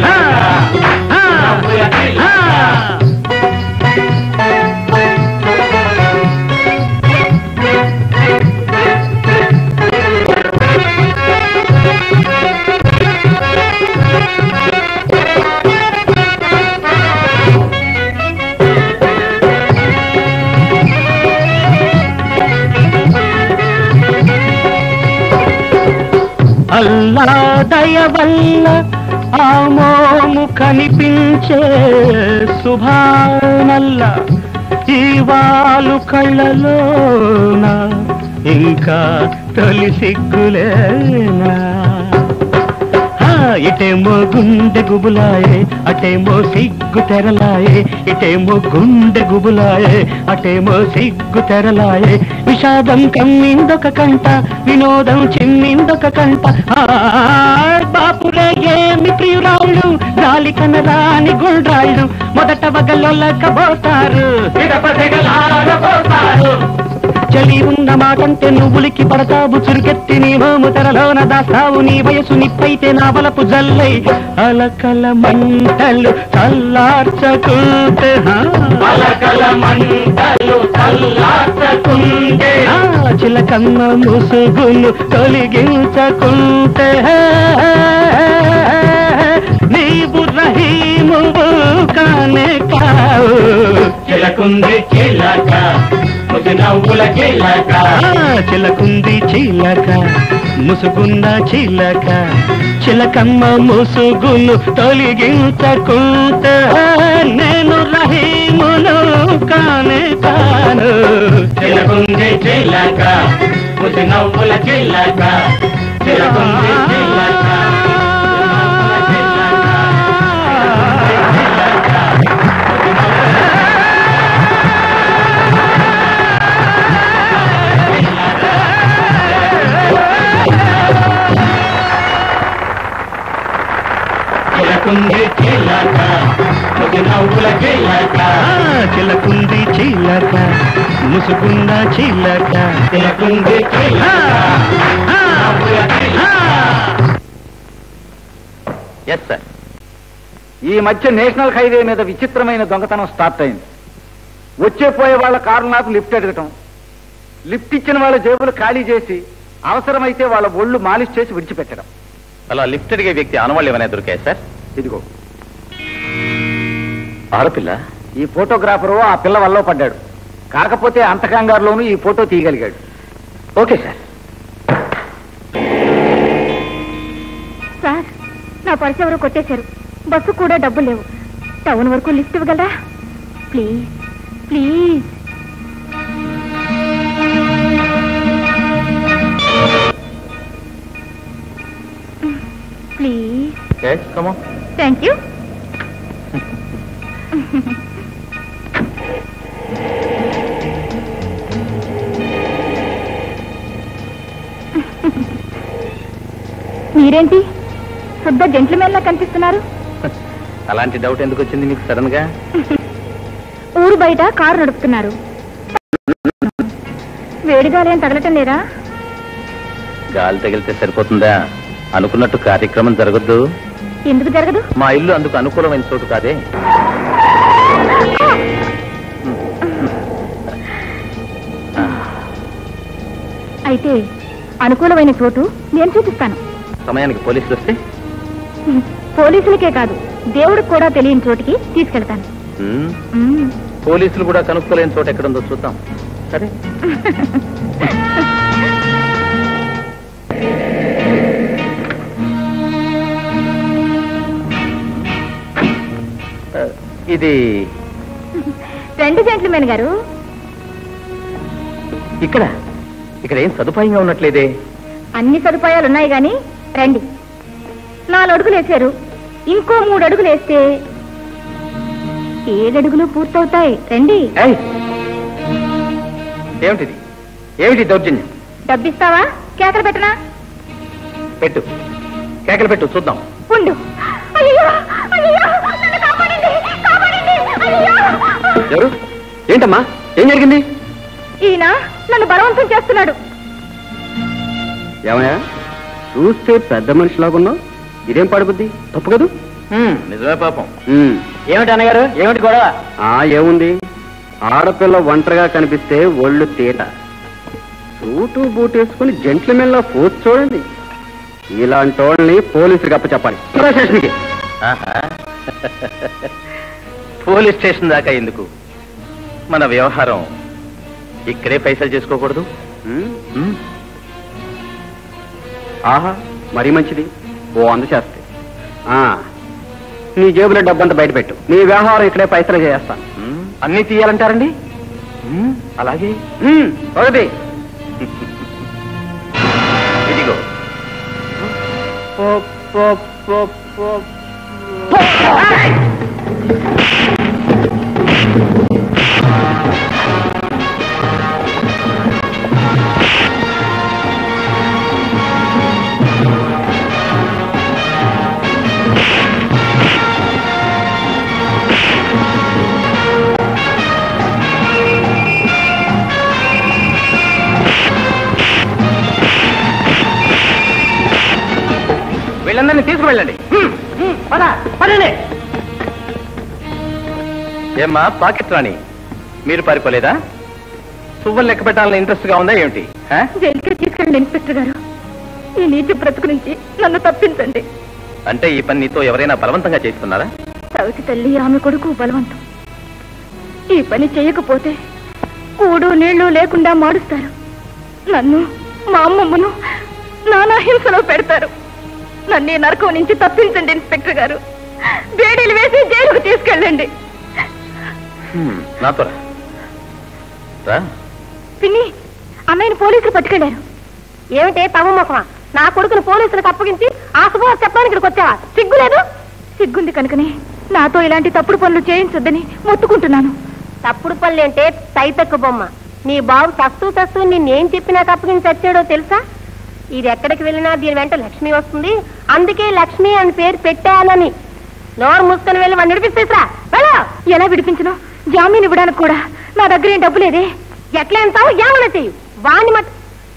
అల్లా దయ వల్ల ఆ మోము కనిపించే శుభానల్ల ఈ వాలు కళ్ళలోన ఇంకా తొలి సిగ్గులేనా ఇటేమో గుండె గుబులాయే అటేమో సిగ్గు తెరలాయే ఇటేమో గుండె గుబులాయే అటేమో సిగ్గు తెరలాయే విషాదం కమ్మిందొక కంట వినోదం చిమ్మిందొక కంట బాప అప్పుడే ఏమి ప్రియురాళ్ళు గాలి కనరాని గుండ్రాళ్ళు మొదట వగలొల్లకబోతారు చలి ఉన్న మాటంటే నువ్వులికి పడతావు చురుకెత్తి నీ మోము తెరలోన దాస్తావు నీ వయసు నిప్పైతే నా వలపు జల్లై అలకల మంటలు చల్లార్చకుంటే అలకల మంటలు చల్లార్చకుంటే చిలకమ్మ ముసుగులు తొలగించకుంటే నీవు రహీమువు కానే కావు చిలకుంది చిలక నవ్వుల చిలక చిలకుంది చిలక ముసుగున్న చిలక చిలకమ్మ ముసుగును తొలగించకుంటే నేను రహీమును కానే కాను చిలకుంది చిలక ముసి నవ్వుల చిలక చిలకుంది చిలక చిలకుంది చిలక నవ్వుల చిలక చిలకుంది చిలక ముసుగున్న చిలక చిలకుంది ఎస్ సార్. ఈ మధ్య నేషనల్ హైవే మీద విచిత్రమైన దొంగతనం స్టార్ట్ అయింది. వచ్చే పోయే వాళ్ళ కారు నాకు లిఫ్ట్ అడగటం, లిఫ్ట్ ఇచ్చిన వాళ్ళ జేబులు ఖాళీ చేసి అవసరమైతే వాళ్ళ ఒళ్ళు మాలిష్ చేసి విడిచిపెట్టడం. అలా లిఫ్ట్ అడిగే వ్యక్తి ఆనవాళ్ళు ఏమైనా దొరికాయి సార్? ఇదిగో ఆడపిల్ల. ఈ ఫోటోగ్రాఫరు ఆ పిల్ల వల్ల పడ్డాడు. కాకపోతే అంత కంగారులోనూ ఈ ఫోటో తీయగలిగాడు. Okay sir. సార్, నా పర్సు ఎవరో కొట్టేశారు. బస్సు కూడా డబ్బులు లేవు. టౌన్ వరకు లిఫ్ట్ ఇవ్వగలరా please? Please. Please. yes come on. Thank you. మీరేంటి శుద్ధ జెంట్లమెన్ లా కనిపిస్తున్నారు? అలాంటి డౌట్ ఎందుకు వచ్చింది మీకు సడన్ గా? ఊరు బయట కారు నడుపుతున్నారు. వేడిగాలేం తగలటం లేదా? గాలి తగిలితే సరిపోతుందా? అనుకున్నట్టు కార్యక్రమం జరగద్దు. ఎందుకు జరగదు? మా ఇల్లు అందుకు అనుకూలమైన చోటు కాదే. అయితే అనుకూలమైన చోటు నేను చూపిస్తాను. సమయానికి పోలీసులు వస్తే? పోలీసులకే కాదు, దేవుడికి కూడా తెలియని చోటికి తీసుకెళ్తాను. పోలీసులు కూడా కనుక్కోలేని చోటు ఎక్కడుందో చూద్దాం. సరే. ఇది రెండు జెంట్లమెన్ గారు. ఇక్కడ ఇక్కడ ఏం సదుపాయంగా ఉన్నట్లేదే. అన్ని సదుపాయాలు ఉన్నాయి గాని రండి. నాలుగు అడుగులు వేశారు, ఇంకో మూడు అడుగులు వేస్తే ఏడడుగులు పూర్తవుతాయి. రండి. ఏమిటిది? ఏమిటి దౌర్జన్యం? డబ్బిస్తావా? కేకలు పెట్టనా? పెట్టు, కేకలు పెట్టు చూద్దాం. ఉండు. అయ్యో, అయ్యో, నన్ను కాపాడండి, కాపాడండి, అయ్యో. ఎవరు? ఏంటమ్మా, ఏం జరిగింది? ఈయన నన్ను బలవంతం చేస్తున్నాడు. ఏమయ్యా, చూస్తే పెద్ద మనిషిలాగున్నావు, ఇదేం పడుకుద్ది? తప్పు కదూ? నిజమే పాపం. ఏమిటి అన్నగారు, ఏమిటి గొడవ? ఆ ఏముంది, ఆడపిల్ల ఒంటరిగా కనిపిస్తే ఒళ్ళు తీట, సూటు బూట్ వేసుకుని జెంట్లమెన్ లా ఫోర్స్ చూడండి. ఇలాంటి వాళ్ళని పోలీసులకు అప్పచెప్పాలి. స్టేషన్కి. పోలీస్ స్టేషన్ దాకా ఎందుకు? మన వ్యవహారం ఇక్కడే పైసలు చేసుకోకూడదు? ఆహా, మరీ మంచిది. ఓ అందు చేస్తే నీ జేబులో డబ్బంతా బయట పెట్టు. నీ వ్యవహారం ఇక్కడే పైసలు చేస్తాను. అన్నీ తీయాలంటారండి? అలాగే. ఒకటి ఇదిగో. వెళ్ళండి. పదండి. ఏమ్మా పాకెట్ రాణి, మీరు పారిపోలేదా? సువ్వలు లెక్క పెట్టాలని ఇంట్రెస్ట్ గా ఉందా ఏమిటి? జైలుకి తీసుకెళ్ళండి ఇన్స్పెక్టర్ గారు. ఈ నీతి బ్రతుకు నుంచి నన్ను తప్పించండి. అంటే ఈ పని నీతో ఎవరైనా బలవంతంగా చేస్తున్నారా? సవితి తల్లి ఆమె కొడుకు బలవంతం. ఈ పని చేయకపోతే కూడు నీళ్లు లేకుండా మాడుస్తారు. నన్ను మా అమ్మమ్మను నానా హింసలో పెడతారు. నన్ను ఈ నరకం నుంచి తప్పించండి ఇన్స్పెక్టర్ గారు. వేడీలు వేసి జైలుకు తీసుకెళ్ళండి. నాతో పిన్ని, అన్నయ్యని పోలీసులు పట్టుకెళ్లారు. ఏమిటే తమ ముఖమా? నా కొడుకును పోలీసులకు అప్పగించి ఆ శుభవార్త చెప్పడానికి ఇక్కడికి వచ్చావా? సిగ్గులేదు? సిగ్గుంది కనుకనే నాతో ఇలాంటి తప్పుడు పనులు చేయించొద్దని మొత్తుకుంటున్నాను. తప్పుడు పనులు అంటే తైతక్కు బొమ్మ. నీ బాబు సస్తూ సస్తూ నిన్నేం చెప్పి నాకు అప్పగించి వచ్చాడో తెలుసా? ఇది ఎక్కడికి వెళ్ళినా దీని వెంట లక్ష్మి వస్తుంది, అందుకే లక్ష్మి అని పేరు పెట్టాలని. నోరు మూసుకొని వెళ్ళి వాడిని విడిపిస్తేసా? ఎలా విడిపించను? జామీన్ ఇవ్వడానికి కూడా నా దగ్గర ఏం డబ్బు లేదే. ఎట్లా ఎంతావు? ఏమన్నా చెయ్యి వాణ్ణి మట్.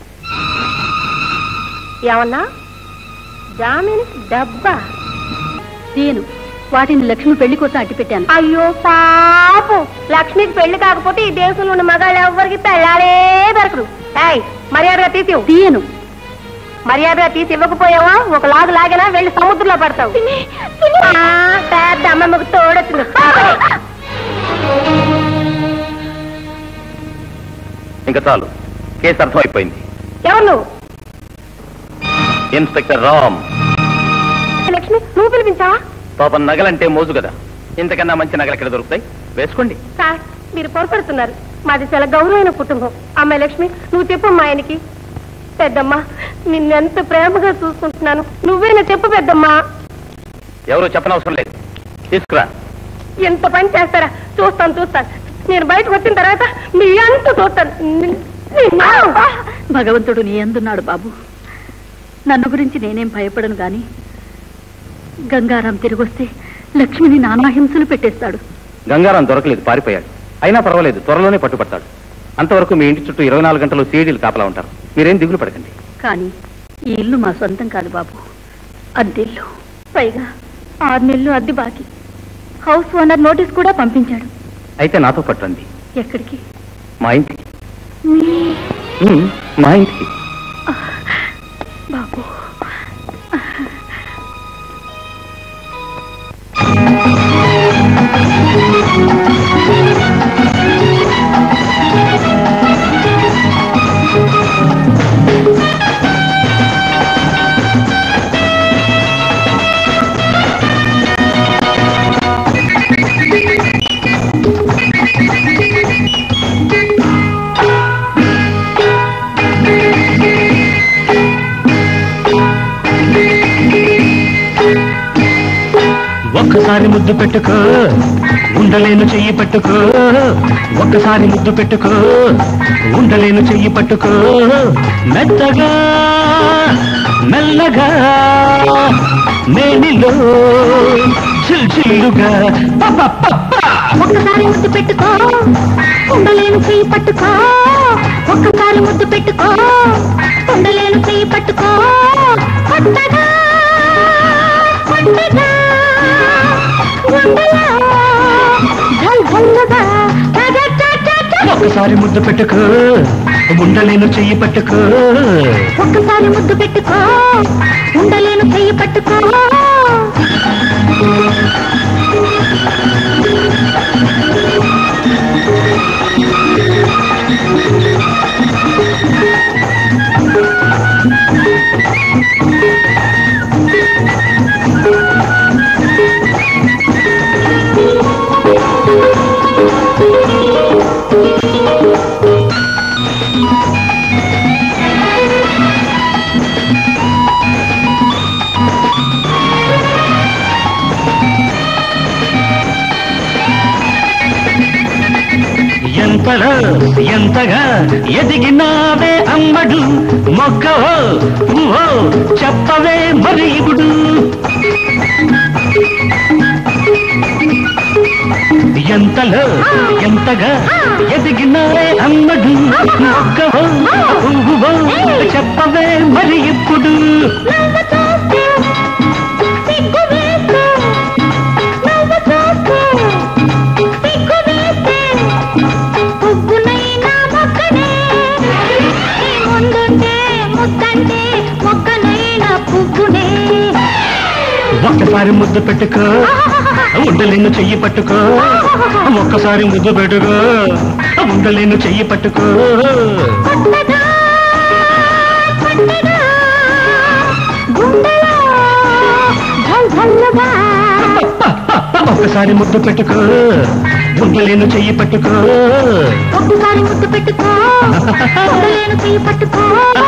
ఏమన్నా? జామీన్ డబ్బా నేను వాటిని లక్ష్మి పెళ్లి కోసం అట్టి పెట్టాను. అయ్యో పాపం, లక్ష్మికి పెళ్లి కాకపోతే ఈ దేశంలో ఉన్న మగాళ్ళు ఎవరికి పెళ్ళాలే దొరకరు. మర్యాదగా తీసి తీయను. మర్యాదగా తీసి ఇవ్వకపోయావా ఒక లాగు లాగినా వెళ్ళి సముద్రంలో పడతావు. పెద్ద అమ్మమ్మకు తోడొచ్చింది. ఇంకా చాలు, కేసు అర్థమైపోయింది. ఎవరు నువ్వు? ఇన్స్పెక్టర్ రామ్. లక్ష్మి, నువ్వు పిలిపించావా? పాపం నగలంటే మోజు కదా, ఇంతకన్నా మంచి నగలు ఎక్కడ దొరుకుతాయి? వేసుకోండి. సార్, మీరు పొరపడుతున్నారు. మాది చాలా గౌరవమైన కుటుంబం. అమ్మాయి లక్ష్మి, నువ్వు చెప్పు మా ఆయనకి. పెద్దమ్మా, నిన్నెంత ప్రేమగా చూసుకుంటున్నాను, నువ్వేనా చెప్పు పెద్దమ్మా. ఎవరు చెప్పనవసరం లేదు, తీసుకురా. ఎంత పని చేస్తారా? చూస్తాను చూస్తాను. నేను బయటకు వచ్చిన తర్వాత మీ అంత చూస్తాను. భగవంతుడు నీ అందున్నాడు బాబు. నన్ను గురించి నేనేం భయపడను గాని గంగారాం తిరిగొస్తే లక్ష్మిని నానా హింసలు పెట్టేస్తాడు. గంగారాం దొరకలేదు, పారిపోయాడు. అయినా పర్వాలేదు, త్వరలోనే పట్టుపడతాడు. అంతవరకు మీ ఇంటి చుట్టూ ఇరవై నాలుగు గంటలు సీడీలు కాపలా ఉంటారు. మీరేం దిగులు పడకండి. కానీ ఈ ఇల్లు మా సొంతం కాదు బాబు, అద్దెల్లు. పైగా ఆరు నెలలు అద్దె బాకీ. హౌస్ ఓనర్ నోటీస్ కూడా పంపించాడు. అయితే నాతో పట్టండి. ఎక్కడికి? మా ఇంటికి. మా ఇంటికి బాబు. ఒక్కసారి ముద్దు పెట్టుకో, ఉండలేను చెయ్యి పట్టుకో. ఒక్కసారి ముద్దు పెట్టుకో, ఉండలేను చెయ్యి పట్టుకో. మెత్తగా మెల్లగా నేనిలో చిల్చిల్లుగా. ఒక్కసారి ముద్దు పెట్టుకో, ఉండలేను చెయ్యి పట్టుకో. ఒక్కసారి ముద్దు పెట్టుకో, ఉండలేను చెయ్యి పట్టుకో. కొత్తగా కొత్తగా ఒక్కసారి ముద్దు పెట్టుకో, ఉండలేను చెయ్యి పట్టుకో. ఒక్కసారి ముద్దు పెట్టుకో, ఉండలేను చెయ్యి పట్టుకో. ఎంతలో ఎంతగా ఎదిగినావే అమ్మడు, మొక్కవో పువ్వో చెప్పవే మరి ఇప్పుడు. ఎంతలో ఎంతగా ఎదిగినావే అమ్మడు, మొక్కవో పువ్వో చెప్పవే మరి ఇప్పుడు. ముద్దు పెట్టుకో ఉండలేను చెయ్యి పట్టుకో ఒక్కసారి ముద్దు పెట్టుకో ఉండలేను చెయ్యి పట్టుకో ఒక్కసారి ముద్దు పెట్టుకో ఉండలేను చెయ్యి పట్టుకో ఒక్కసారి ముద్దు పెట్టుకో ఉండలేను చెయ్యి పట్టుకో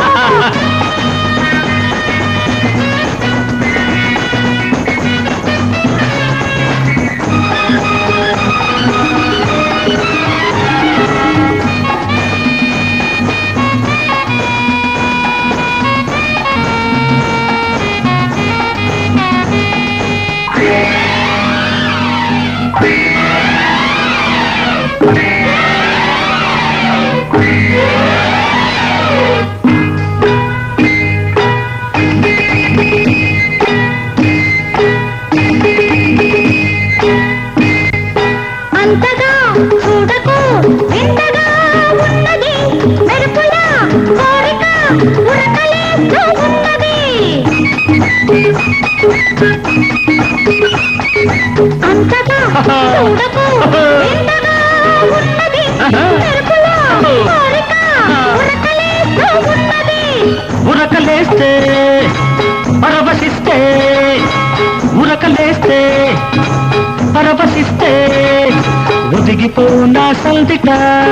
ఉరకలేస్తే పరవశిస్తే ఉరకలేస్తే పరవశిస్తే ఒదిగిపోనా సందిట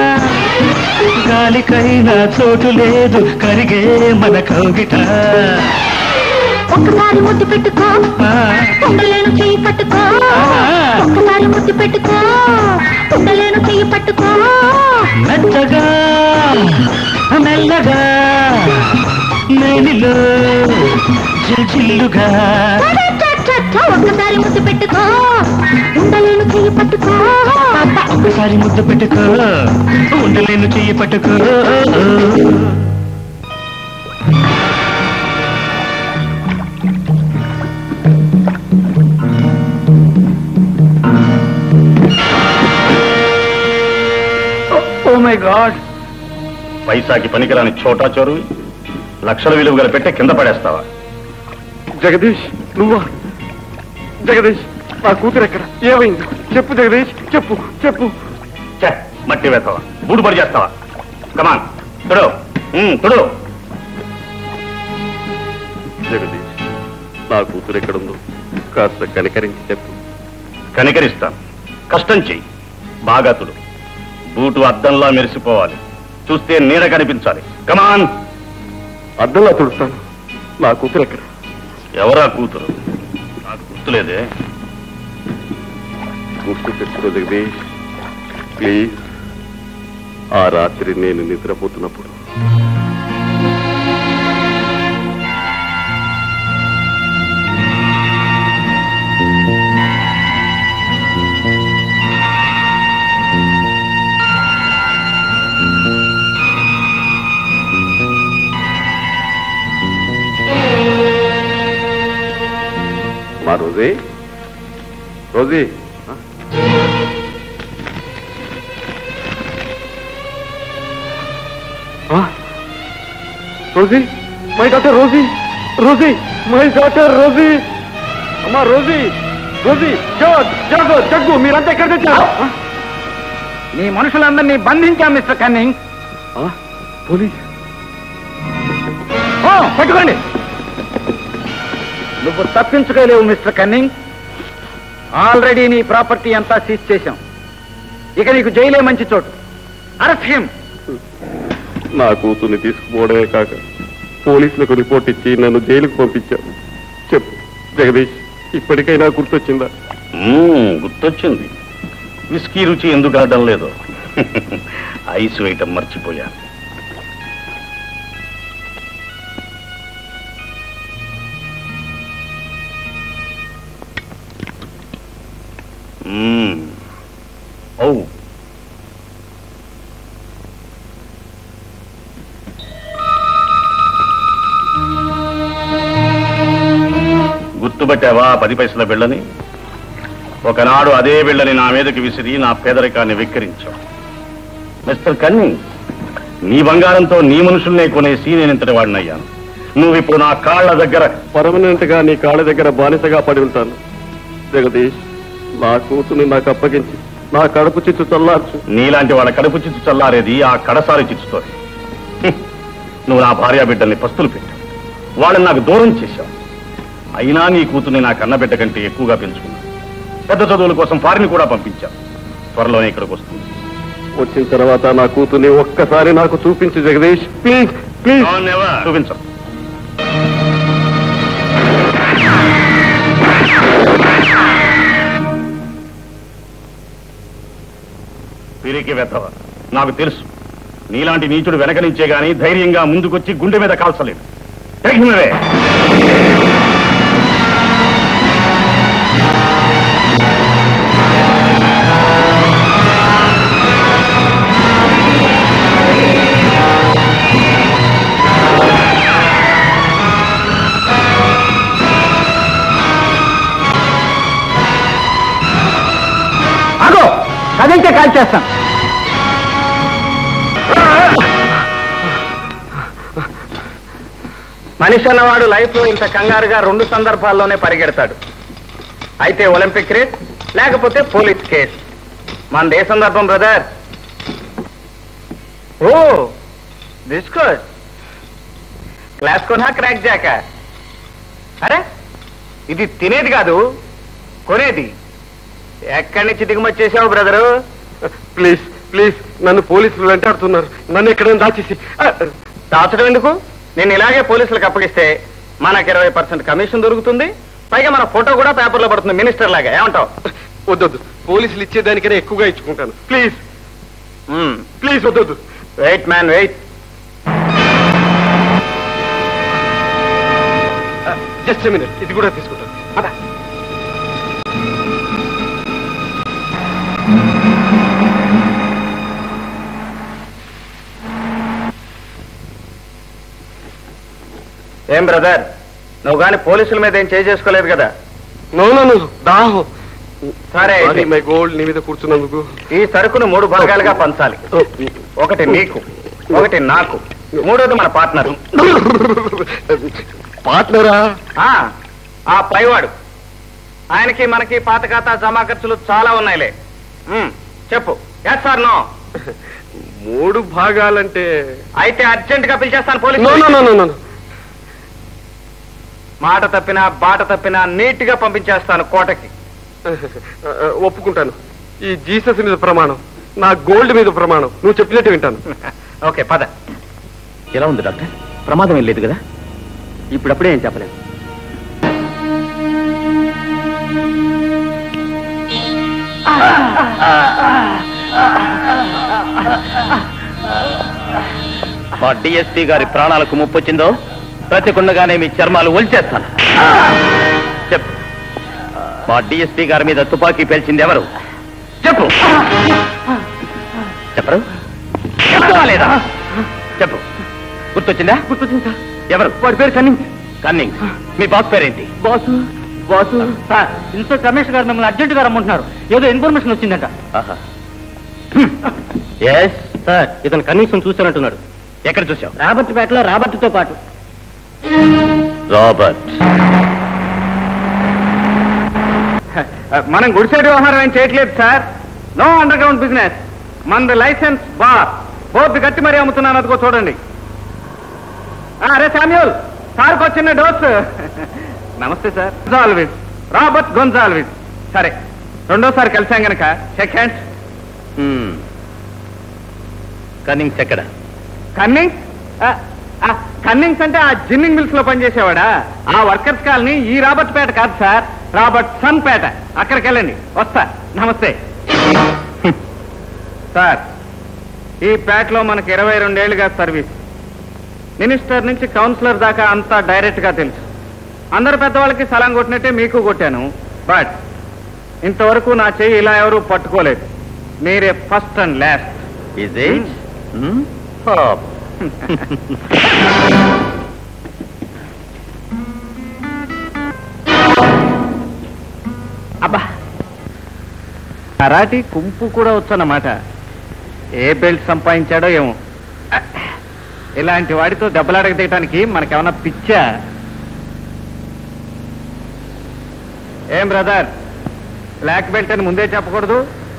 గాలికైనా చోటు లేదు కరిగే మన కౌగిట ఒక్కసారి ముద్దు పెట్టుకో ఉండలేను చెయ్యి పట్టుకో ఒక్కసారి ముద్దు పెట్టుకో ఉండలేను చెయ్యి పట్టుకో మెత్తగా మెల్లగా నేనిలో జిల్లుగా ఒక్కసారి ముద్దు పెట్టుకో ఉండలేను చెయ్యి పట్టుకో ఒక్కసారి ముద్దు పెట్టుకో ఉండలేను చెయ్యి పట్టుకో ఓ మై గాడ్ పైసాకి పనికిరాని చోటా చోరు లక్షల విలువ గల పెట్టే కింద పడేస్తావా? జగదీష్ నువ్వా? జగదీష్ నా కూతురు ఎక్కడ? ఏమైంది చెప్పు జగదీష్, చెప్పు చెప్పు. మట్టి వేస్తావా? బూడు పడి చేస్తావా? కమాన్ తుడు తుడు. జగదీష్ నా కూతురు ఎక్కడుందో కాస్త కనికరించి చెప్పు. కనికరిస్తాను, కష్టం చెయ్యి. బాగా తుడు. బూటు అద్దంలా మెరిసిపోవాలి, చూస్తే నీడ కనిపించాలి. కమాన్. అద్దంలా తుడుస్తాను. నా కూతురు ఎక్కడ? ఎవరా కూతురు? నాకు గుర్తులేదే. గుర్తు తెచ్చుకో జగదీష్ ప్లీజ్. ఆ రాత్రి నేను నిద్రపోతున్నప్పుడు మా Rosie Rosie Rosie my doctor Rosie Rosie my doctor Rosie. అమ్మా రోజీ రోజీ జగ్గు జగ్గు మీరంతా ఎక్కడ తెచ్చారు? నీ మనుషులందరినీ బంధించాం మిస్టర్ కన్నింగ్. పోలీస్ పట్టుకోండి. నువ్వు తప్పించుకోలేవు మిస్టర్ కన్నింగ్. ఆల్రెడీ నీ ప్రాపర్టీ అంతా సీజ్ చేశాం. ఇక నీకు జైలే మంచి చోటు. Arrest him. నా కూతుర్ని తీసుకుపోవడమే కాక పోలీసులకు రిపోర్ట్ ఇచ్చి నన్ను జైలుకు పంపించావు. చెప్పు జగదీష్, ఇప్పటికైనా గుర్తొచ్చిందా? గుర్తొచ్చింది. విస్కీ రుచి ఎందుకు ఆడడం లేదు. ఐస్ వేయటం మర్చిపోయాను. ఓ గుర్తుపట్టావా పది పైసల బిళ్ళని? ఒకనాడు అదే బిళ్ళని నా మీదకి విసిరి నా పేదరికాన్ని వెక్కిరించావు. మిస్టర్ కన్నింగ్, నీ బంగారంతో నీ మనుషుల్నే కొనేసి నేను ఇంతటి వాడినయ్యాను. నువ్వు ఇప్పుడు నా కాళ్ల దగ్గర పర్మనెంట్ గా నీ కాళ్ళ దగ్గర బానిసగా పడి ఉంటాను. జగదీష్, నా కూతుని నాకు అప్పగించి నా కడుపు చిచ్చు చల్లార్చు. నీలాంటి వాళ్ళ కడుపు చిచ్చు చల్లారేది ఆ కడసారి చిచ్చుతోంది. నువ్వు నా భార్యా బిడ్డల్ని పస్తులు పెట్టావు, వాళ్ళని నాకు దూరం చేశావు. అయినా నీ కూతుర్ని నా కన్నబిడ్డ కంటే ఎక్కువగా పెంచుకున్నావు. పెద్ద చదువుల కోసం ఫారిన్ కూడా పంపించావు. త్వరలోనే ఇక్కడికి వస్తుంది. వచ్చిన తర్వాత నా కూతుర్ని ఒక్కసారి నాకు చూపించు జగదీష్, ప్లీజ్ ప్లీజ్. చూపించు. పిరికి వెతవ, నాకు తెలుసు నీలాంటి నీచుడు వెనక నుంచే గాని ధైర్యంగా ముందుకొచ్చి గుండె మీద కాల్చలేదు. తెగినవే అగో కదిలితే కాల్ చేస్తాం. మనిషి అన్నవాడు లైఫ్ లో ఇంత కంగారుగా రెండు సందర్భాల్లోనే పరిగెడతాడు. అయితే ఒలింపిక్ రేస్, లేకపోతే పోలీస్ కేస్. మనది ఏ సందర్భం బ్రదర్? ఓ డిస్కోస్ క్లాస్ కొనా క్రాక్ జాకా? అరే ఇది తినేది కాదు, కొనేది. ఎక్కడి నుంచి దిగుమతి చేసావు బ్రదరు? ప్లీజ్ ప్లీజ్, నన్ను పోలీసులు వెంటాడుతున్నారు. నన్ను ఎక్కడైనా దాచేసి. దాచడం ఎందుకు? నేను ఇలాగే పోలీసులకు అప్పగిస్తే మనకి ఇరవై పర్సెంట్ కమిషన్ దొరుకుతుంది. పైగా మన ఫోటో కూడా పేపర్లో పడుతుంది మినిస్టర్ లాగా. ఏమంటావు? వద్దొద్దు, పోలీసులు ఇచ్చేదానికైనా ఎక్కువగా ఇచ్చుకుంటాను. ప్లీజ్ ప్లీజ్ వద్దొద్దు. Wait man wait. Just minute, ఇది కూడా తీసుకుంటాను. ఏం బ్రదర్, నువ్వు కానీ పోలీసుల మీద ఏం చేయి చేసుకోలేదు కదా? నో నో నో దాహం. సరే మై గోల్డ్, నీ మీద కూర్చున్నందుకు. ఈ సరుకును మూడు భాగాలుగా పంచాలి. ఒకటి నీకు, ఒకటి నాకు, మూడోది మన పార్ట్నర్. పార్ట్నరా? ఆ పైవాడు. ఆయనకి మనకి పాత ఖాతా జమా ఖర్చులు చాలా ఉన్నాయిలే. చెప్పు, ఎస్ సార్ నో? మూడు భాగాలంటే అయితే అర్జెంట్ గా పిలిచేస్తాను police. No no no no. మాట తప్పినా బాట తప్పినా నీట్ గా పంపించేస్తాను కోటకి. ఒప్పుకుంటాను. ఈ జీసస్ మీద ప్రమాణం, నా గోల్డ్ మీద ప్రమాణం. నువ్వు చెప్పినట్టు వింటాను. ఓకే పద. ఎలా ఉంది డాక్టర్? ప్రమాదం ఏం లేదు కదా? ఇప్పుడప్పుడే ఏం చెప్పలేదు. మా డిఎస్పీ గారి ప్రాణాలకు ముప్పొచ్చిందో ప్రతికుండగానే మీ చర్మాలు ఒలిచేస్తాను. చెప్పు, మా డిఎస్పీ గారి మీద తుపాకీ పేల్చింది ఎవరు? చెప్పు. చెప్పరు? చెప్తావా లేదా? చెప్పు. గుర్తొచ్చిందా? గుర్తొచ్చింది సార్. ఎవరు? వాడి పేరు కన్నింగ్. కన్నింగ్. మీ బాస్ పేరేంటి? Boss boss sir, inspector Ramesh గారు మిమ్మల్ని అర్జెంట్ గా రమ్మంటున్నారు. ఏదో ఇన్ఫర్మేషన్ వచ్చిందంట. ఎస్ సార్, ఇతను కనీసం చూసానంటున్నాడు. ఎక్కడ చూసావు? రాబర్ట్ పేటలో రాబర్ట్ తో పాటు. రాబర్ట్. మనం గుడిసేటి వ్యవహారం ఏం చేయట్లేదు sir. No underground business. మన లైసెన్స్ బార్ బోర్డు కట్టి మరీ అమ్ముతున్నాను. అదిగో చూడండి. అరే శామ్యూల్, సార్కి వచ్చిన డోస్. నమస్తే సార్. గొంజాల్విస్, రాబర్ట్ గొంజాల్విస్. సరే, రెండోసారి కలిసాం గనక షేక్ హ్యాండ్స్. కన్నింగ్స్ ఎక్కడ? కన్నింగ్స్? కన్నింగ్స్ అంటే ఆ జిన్నింగ్ మిల్స్ లో పనిచేసేవాడా? ఆ వర్కర్స్ కాలనీ ఈ రాబర్ట్ పేట కాదు సార్, రాబర్ట్ సన్ పేట. అక్కడికి వెళ్ళండి. వస్తా. నమస్తే సార్. ఈ పేటలో మనకి ఇరవై రెండేళ్లుగా సర్వీస్. మినిస్టర్ నుంచి కౌన్సిలర్ దాకా అంతా డైరెక్ట్ గా తెలుసు. అందరు పెద్దవాళ్ళకి సలాం కొట్టినట్టే మీకు కొట్టాను. బట్ ఇంతవరకు నా చెయ్యి ఇలా ఎవరూ పట్టుకోలేదు. మీరే first and last. Is it? Hmm? అబ్బా, కరాటీ కుంపు కూడా వచ్చన్నమాట. ఏ బెల్ట్ సంపాదించాడో ఏమో. ఇలాంటి వాడితో దెబ్బలాడక తీయటానికి మనకేమన్నా పిచ్చా? ఏం బ్రదర్, బ్లాక్ బెల్ట్ అని ముందే చెప్పకూడదు.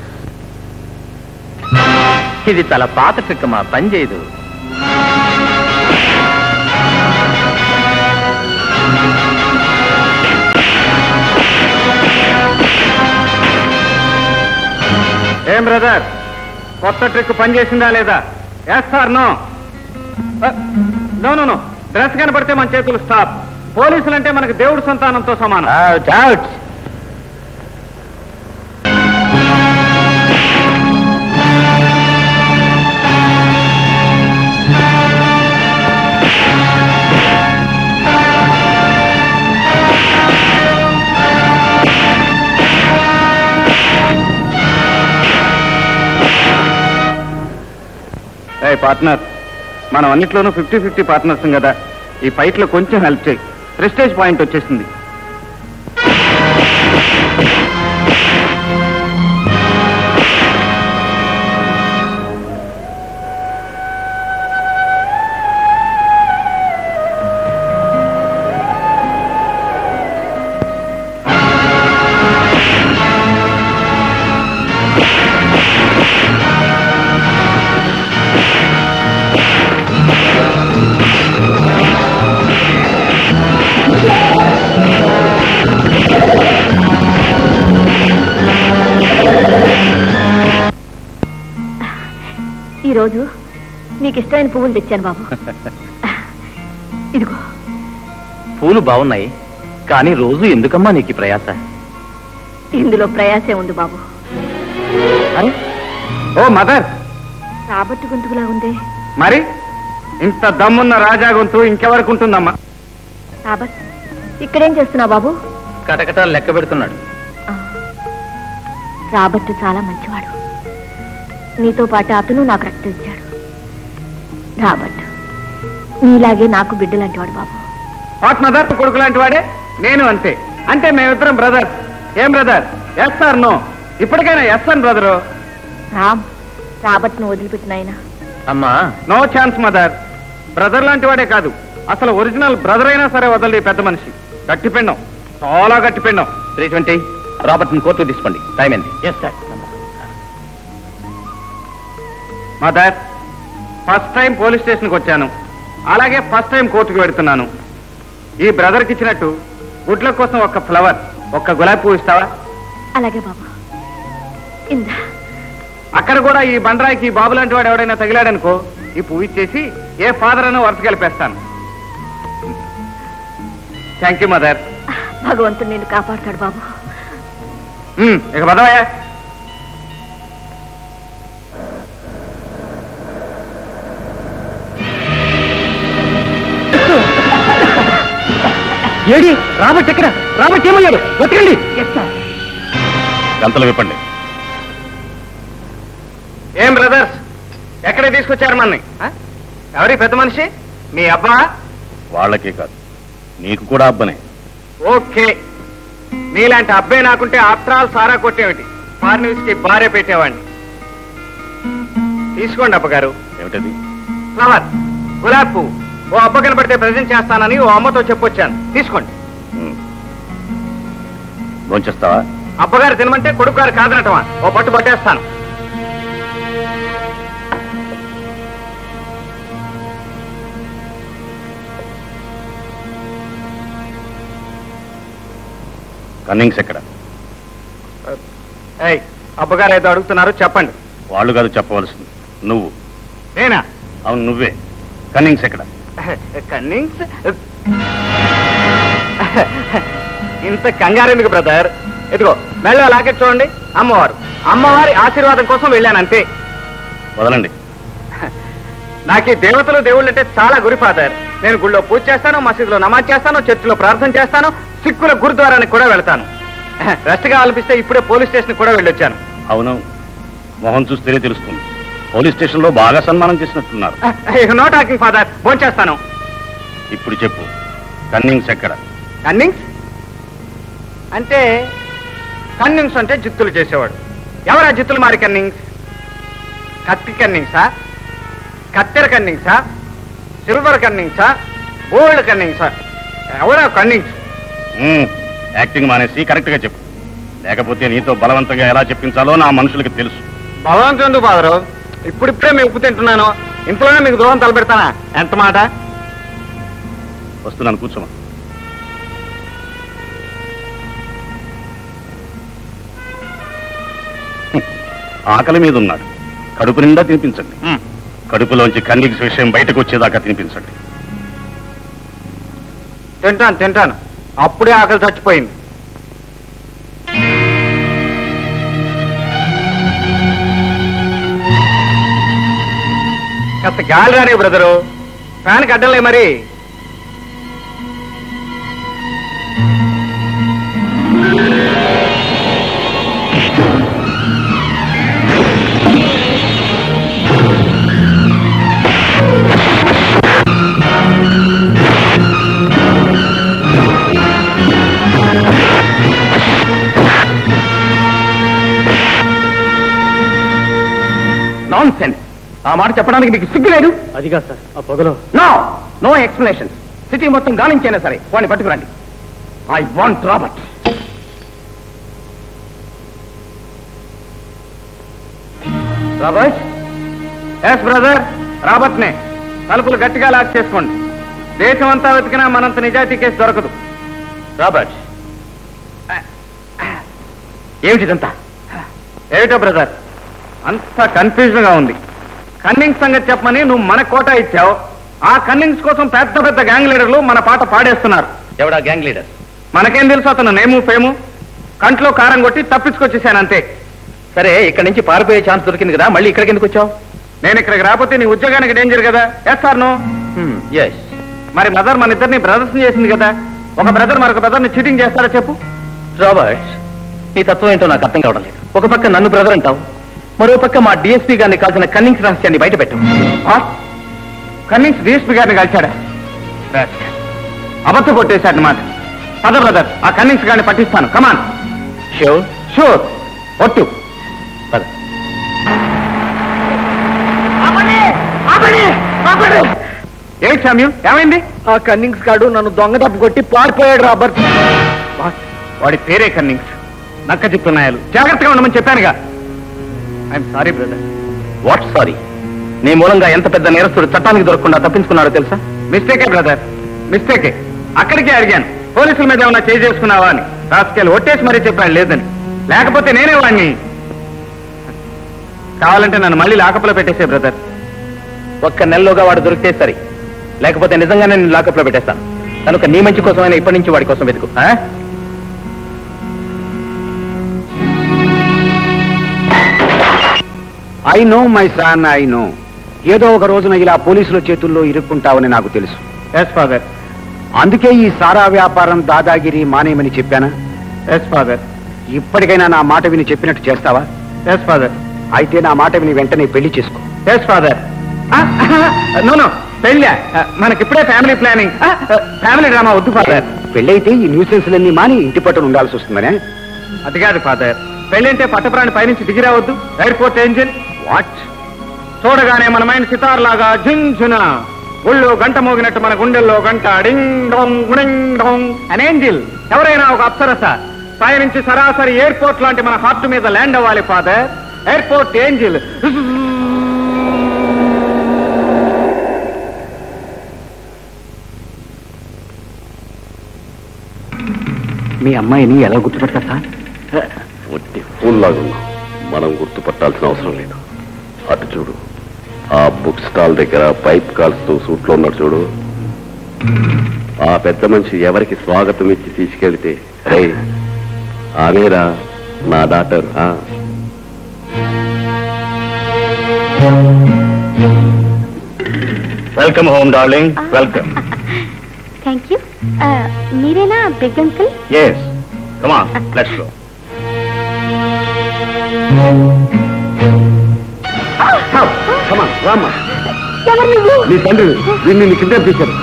ఇది చాలా పాత ట్రిక్ మా పని చేయదు. ఏం బ్రదర్, కొత్త ట్రిక్ పనిచేసిందా లేదా? Yes sir no no no no dress కనపడితే మన చేతులు స్టాప్. పోలీసులు అంటే మనకు దేవుడు సంతానంతో సమానం. పార్ట్నర్, మనం అన్నిట్లోనూ ఫిఫ్టీ ఫిఫ్టీ పార్ట్నర్స్ కదా, ఈ ఫైట్ లో కొంచెం హెల్ప్ చేయి. ప్రెస్టేజ్ పాయింట్ వచ్చేసింది. ఈరోజు నీకు ఇష్టమైన పువ్వులు తెచ్చాను బాబు. ఇదిగో. పూలు బాగున్నాయి, కానీ రోజు ఎందుకమ్మా నీకు ప్రయాస? ఇందులో ప్రయాసే ఉంది బాబు. ఓ మదర్, రాబట్టు గొంతుకులా ఉంది. మరి ఇంత దమ్మున్న రాజా గొంతు ఇంకెవరికి ఉంటుందమ్మా? రాబట్, ఇక్కడేం చేస్తున్నావు బాబు? కటకటాలు లెక్క పెడుతున్నాడు. రాబట్టు చాలా మంచివాడు. నీతో పాటు అతను నాకు రక్తం ఇచ్చాడు. రాబర్ట్ నీలాగే నాకు బిడ్డ లాంటి వాడు బాబు. వాట్ మదర్, కొడుకు లాంటి వాడే. నేను అంతే. అంటే మేమిద్దరం బ్రదర్. ఏం బ్రదర్? Yes sir no? ఇప్పటికైనా ఎస్ అని బ్రదరు. రామ్, రాబర్ట్ ను వదిలిపెట్టిన ఆయన. అమ్మా నో ఛాన్స్ మదర్. బ్రదర్ లాంటి వాడే కాదు, అసలు ఒరిజినల్ బ్రదర్ అయినా సరే వదలది పెద్ద మనిషి. గట్టిపిండం, చాలా గట్టిపిండం. త్రీ ట్వంటీ రాబర్ట్ ని కోర్టుకు తీసుకోండి. టైం ఏంది? Yes sir. Mother, first time police స్టేషన్కి వచ్చాను, అలాగే ఫస్ట్ టైం కోర్టుకు వెడుతున్నాను. ఈ బ్రదర్కి ఇచ్చినట్టు గుడ్ల కోసం ఒక్క ఫ్లవర్, ఒక్క గులాబీ పువ్వు ఇస్తావా? అలాగే బాబు. ఇందా. అక్కడ కూడా ఈ బండరాయికి ఈ బాబు లాంటి వాడు ఎవడైనా తగిలాడనుకో, ఈ పువ్వు ఇచ్చేసి ఏ ఫాదర్ అనో వరుస కలిపేస్తాను. Thank you mother. భగవంతుడు నేను కాపాడుతాడు బాబు. ఇక పదవయ్యా. ఏడి రాబర్ట్ ఎక్కడ? రాబర్ట్ ఏమయ్యాడు? వెతకండి. గంతలు విప్పండి. ఏం బ్రదర్స్, ఎక్కడ తీసుకొచ్చారు మనని? ఎవరి పెద్ద మనిషి? మీ అబ్బా? వాళ్ళకే కాదు, నీకు కూడా అబ్బనే. ఓకే, నీలాంటి అబ్బాయి నాకుంటే ఆఫ్టర్ ఆల్ సారా కొట్టేమిటి, ఫార్నీస్ కి బారే పెట్టేవాడిని. తీసుకోండి అబ్బగారు. ఏమిటది? ఫ్లవర్, గులాబీ పువ్వు. ఓ అబ్బ కనబడితే ప్రజెంట్ చేస్తానని ఓ అమ్మతో చెప్పొచ్చాను. తీసుకోండి. భోంచేస్తావా? అబ్బగారు తినమంటే కొడుకు గారు కాదనటమా? ఓ పట్టు పట్టేస్తాను. కన్నింగ్స్ ఎక్కడ? ఏయ్, అబ్బగారు ఏదో అడుగుతున్నారు, చెప్పండి. వాళ్ళు కాదు చెప్పవలసింది, నువ్వు. నేనా? అవును నువ్వే. కన్నింగ్స్ ఎక్కడ? కన్నింగ్స్? ఇంత కంగారు ఎందుకు బ్రదర్? ఇదిగో మెళ్ళ లాకెట్ చూడండి. అమ్మవారు, అమ్మవారి ఆశీర్వాదం కోసం వెళ్ళాను అంతే. వదలండి. నాకు ఈ దేవతలు దేవుళ్ళు అంటే చాలా గురి ఫాదర్. నేను గుళ్ళో పూజ చేస్తాను, మసీదులో నమాజ్ చేస్తాను, చర్చిలో ప్రార్థన చేస్తాను, సిక్కుల గురుద్వారానికి కూడా వెళ్తాను. రెస్ట్ కావాలనిపిస్తే ఇప్పుడే పోలీస్ స్టేషన్ కూడా వెళ్ళొచ్చాను. అవును, మొహం చూస్తేనే తెలుస్తుంది. పోలీస్ స్టేషన్ లో బాగా సన్మానం చేసినట్టున్నారు. నో టాకింగ్ ఫాదర్, ఫోన్ చేస్తాను. ఇప్పుడు చెప్పు, కన్నింగ్స్ ఎక్కడ? కన్నింగ్స్ అంటే కన్నింగ్స్ అంటే జిత్తులు చేసేవాడు. ఎవరా జిత్తులు మారి కన్నింగ్స్? కత్తి కన్నింగ్సా, కత్తెర కన్నింగ్సా, సిల్వర్ కన్నింగ్సా, గోల్డ్ కన్నింగ్సా? ఎవరా కన్నింగ్స్? యాక్టింగ్ మానేసి కరెక్ట్ గా చెప్పు. లేకపోతే నీతో బలవంతంగా ఎలా చెప్పించాలో నా మనుషులకి తెలుసు. బలవంతం ఎందుకు ఫాదరు? ఇప్పుడిప్పుడే మేము ఉప్పు తింటున్నాను, ఇంట్లోనే మీకు దూరం తలపెడతానా? ఎంత మాట? వస్తున్నాను, కూర్చోమా. ఆకలి మీద ఉన్నాడు, కడుపు నిండా తినిపించండి. కడుపులోంచి కన్నీకి విషయం బయటకు వచ్చేదాకా తినిపించండి. తింటాను తింటాను, అప్పుడే ఆకలి చచ్చిపోయింది. కాస్త గాలి రాని బ్రదరు, ఫ్యాన్ కట్టలే మరి. నాన్సెన్స్. ఆ మాట చెప్పడానికి మీకు సిగ్గు లేదు? అదిగా సార్, ఆ పొగలో నో నో ఎక్స్ప్లెనేషన్. సిటీ మొత్తం గాలించైనా సరే వాడిని పట్టుకురండి. I want Robert. Robert? Yes brother, Robert నే. తలుపులు గట్టిగా లాక్ చేసుకోండి. దేశం అంతా వెతికినా మనంత నిజాయితీ కేసు దొరకదు. రాబర్ట్, ఏమిటిదంతా? ఏమిటో బ్రదర్, అంతా కన్ఫ్యూజన్ గా ఉంది. కన్నింగ్స్ సంగతి చెప్పమని నువ్వు మన కోటా ఇచ్చావు. ఆ కన్నింగ్స్ కోసం పెద్ద పెద్ద గ్యాంగ్ లీడర్లు మన పాట పాడేస్తున్నారు. ఎవడా గ్యాంగ్ లీడర్? మనకేం తెలుసు అతను నేము ఫేము. కంట్లో కారం కొట్టి తప్పించుకొచ్చేసాను అంతే. సరే, ఇక్కడ నుంచి పారిపోయే ఛాన్స్ దొరికింది కదా, మళ్ళీ ఇక్కడికి ఎందుకు వచ్చావు? నేను ఇక్కడికి రాకపోతే నీ ఉద్యోగానికి డేంజర్ కదా. Yes sir no? ఎస్. మరి మదర్ మన ఇద్దరిని బ్రదర్స్ చేసింది కదా. ఒక బ్రదర్ మరొక బ్రదర్ని చీటింగ్ చేస్తారా చెప్పు? రాబర్ట్, నీ తత్వం ఏంటో నాకు అర్థం కావడం లేదు. ఒక పక్క నన్ను బ్రదర్ అంటావు, మరో పక్క మా డిఎస్పీ గారిని కాల్చిన కన్నింగ్స్ రహస్యాన్ని బయట పెట్టు. కన్నింగ్స్ డిఎస్పీ గారిని కలిశాడా? అబద్ధ కొట్టేశాడు మాట. పద బ్రదర్, ఆ కన్నింగ్స్ గారిని పట్టిస్తాను. కమాన్. Sure sure. ఒట్టు. పద. ఏమిటి శామ్యూ, ఏమైంది? ఆ కన్నింగ్స్ గాడు నన్ను దొంగ తప్పు కొట్టి పారిపోయాడు రాబర్ట్. వాడి పేరే కన్నింగ్స్. నక్క చిక్కున్నాయాలు. జాగ్రత్తగా ఉండమని చెప్పానుగా. I'm sorry brother. What sorry? నీ మూలంగా ఎంత పెద్ద నేరస్తుడు చట్టానికి దొరకకుండా తప్పించుకున్నాడో తెలుసా? మిస్టేకే బ్రదర్, మిస్టేకే. అక్కడికే అడిగాను, పోలీసుల మీద ఏమన్నా చేయి చేసుకున్నావా అని. రాసుకెళ్ళి ఒట్టేసి మరీ చెప్పాను లేదని. లేకపోతే నేనే వాడిని. కావాలంటే నన్ను మళ్ళీ లాకప్లో పెట్టేసే బ్రదర్. ఒక్క నెలలోగా వాడు దొరికితే సరి, లేకపోతే నిజంగానే నేను లాకప్లో పెట్టేస్తాను. కనుక నీ మంచి కోసమైనా ఇప్పటి నుంచి వాడి కోసం వెతుకు. I know my son, I know. ఏదో ఒక రోజున ఇలా పోలీసుల చేతుల్లో ఇరుక్కుంటావని నాకు తెలుసు. Yes father. అందుకే ఈ సారా వ్యాపారం దాదాగిరి మానేయమని చెప్పానా? Yes father. ఇప్పటికైనా నా మాట విని చెప్పినట్టు చేస్తావా? Yes father. అయితే నా మాట విని వెంటనే పెళ్లి చేసుకో. Yes father. నో నో, పెళ్ళా? మనకిప్పుడే ఫ్యామిలీ ప్లానింగ్. ఫ్యామిలీ డ్రామా వద్దు ఫాదర్. పెళ్ళైతే ఈ న్యూసెన్స్లన్నీ మాని ఇంటి పట్టున ఉండాల్సి వస్తుందనే. అది కాదు ఫాదర్, పెళ్ళంటే పట్టపురాణి పైనుంచి దిగిరావద్దు. Airport angel. వాట్? చూడగానే మన మైండ్ సితార్ లాగా ఝుంఝున, గుళ్ళో గంట మోగినట్టు మన గుండెల్లో గంట డింగ్ డోంగ్ గుడింగ్ డోంగ్. అన్ ఏంజిల్, ఎవరైనా ఒక అప్సరస పై నుంచి సరాసరి ఎయిర్పోర్ట్ లాంటి మన హార్ట్ మీద ల్యాండ్ అవ్వాలి ఫాదర్. Airport angel. మీ అమ్మాయిని ఎలా గుర్తుపెడతారు సార్? ఒట్టి ఫూల్లాగున్నాం, మనం గుర్తుపట్టాల్సిన అవసరం లేదు. అటు చూడు, ఆ బుక్ స్టాల్ దగ్గర పైప్ కాల్స్తూ సూట్లో ఉన్నాడు చూడు. ఆ పెద్ద మనిషి ఎవరికి స్వాగతం ఇచ్చి తీసుకెళ్తే రే ఆమెరా నా doctor. Welcome home darling, welcome. Thank you. మీరేనా big uncle? Yes, come on, let's go. రామ్మా, ఎవరు నువ్వు? నీ తండ్రి వీడిని నీ కింద తీశారు.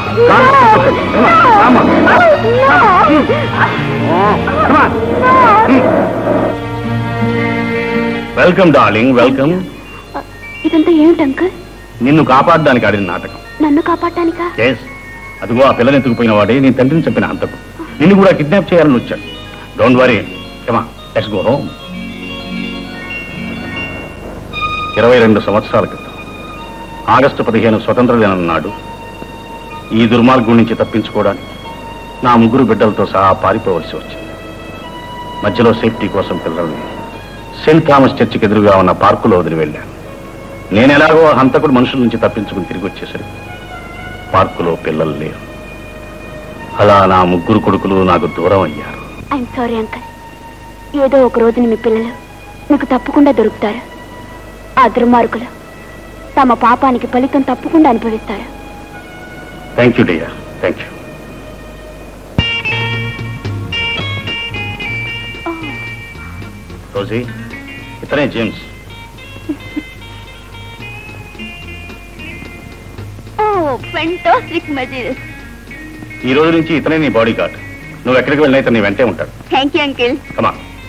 Welcome darling, welcome. ఇదంతా ఏమిటి అంకుల్? నిన్ను కాపాడడానికి ఆడిన నాటకం. నన్ను కాపాడటానికా? ఎస్, అదిగో ఆ పిల్లని ఎత్తుకుపోయిన వాడే నీ తండ్రిని చెప్పిన అంతకు. నిన్ను కూడా కిడ్నాప్ చేయాలని వచ్చాడు. Don't worry, come on. Let's go home. ఇరవై రెండు సంవత్సరాల క్రితం ఆగస్టు పదిహేను స్వతంత్ర దినం నాడు ఈ దుర్మార్గం నుంచి తప్పించుకోవడానికి నా ముగ్గురు బిడ్డలతో సహా పారిపోవలసి వచ్చింది. మధ్యలో సేఫ్టీ కోసం పిల్లల్ని సెయింట్ థామస్ చర్చికి ఎదురుగా ఉన్న పార్కులో వదిలి వెళ్ళాను. నేను ఎలాగో హంతకుడు మనుషుల నుంచి తప్పించుకుని తిరిగి వచ్చేసరికి పార్కులో పిల్లలు లేరు. అలా నా ముగ్గురు కొడుకులు నాకు దూరం అయ్యారు. I'm sorry uncle. ఏదో ఒక రోజున మీ పిల్లలు మీకు తప్పకుండా దొరుకుతారు. ఆ దుర్మార్గులు తమ పాపానికి ఫలితం తప్పకుండా అనుభవిస్తారు. Thank you dear, thank you. Rosie, ఇతనే జేమ్స్. Fantastic material. ఈ రోజు నుంచి ఇతనే నీ బాడీ గార్డ్. నువ్వు ఎక్కడికి వెళ్ళినా ఇతను నీ వెంటే ఉంటాడు. Thank you uncle. కమా.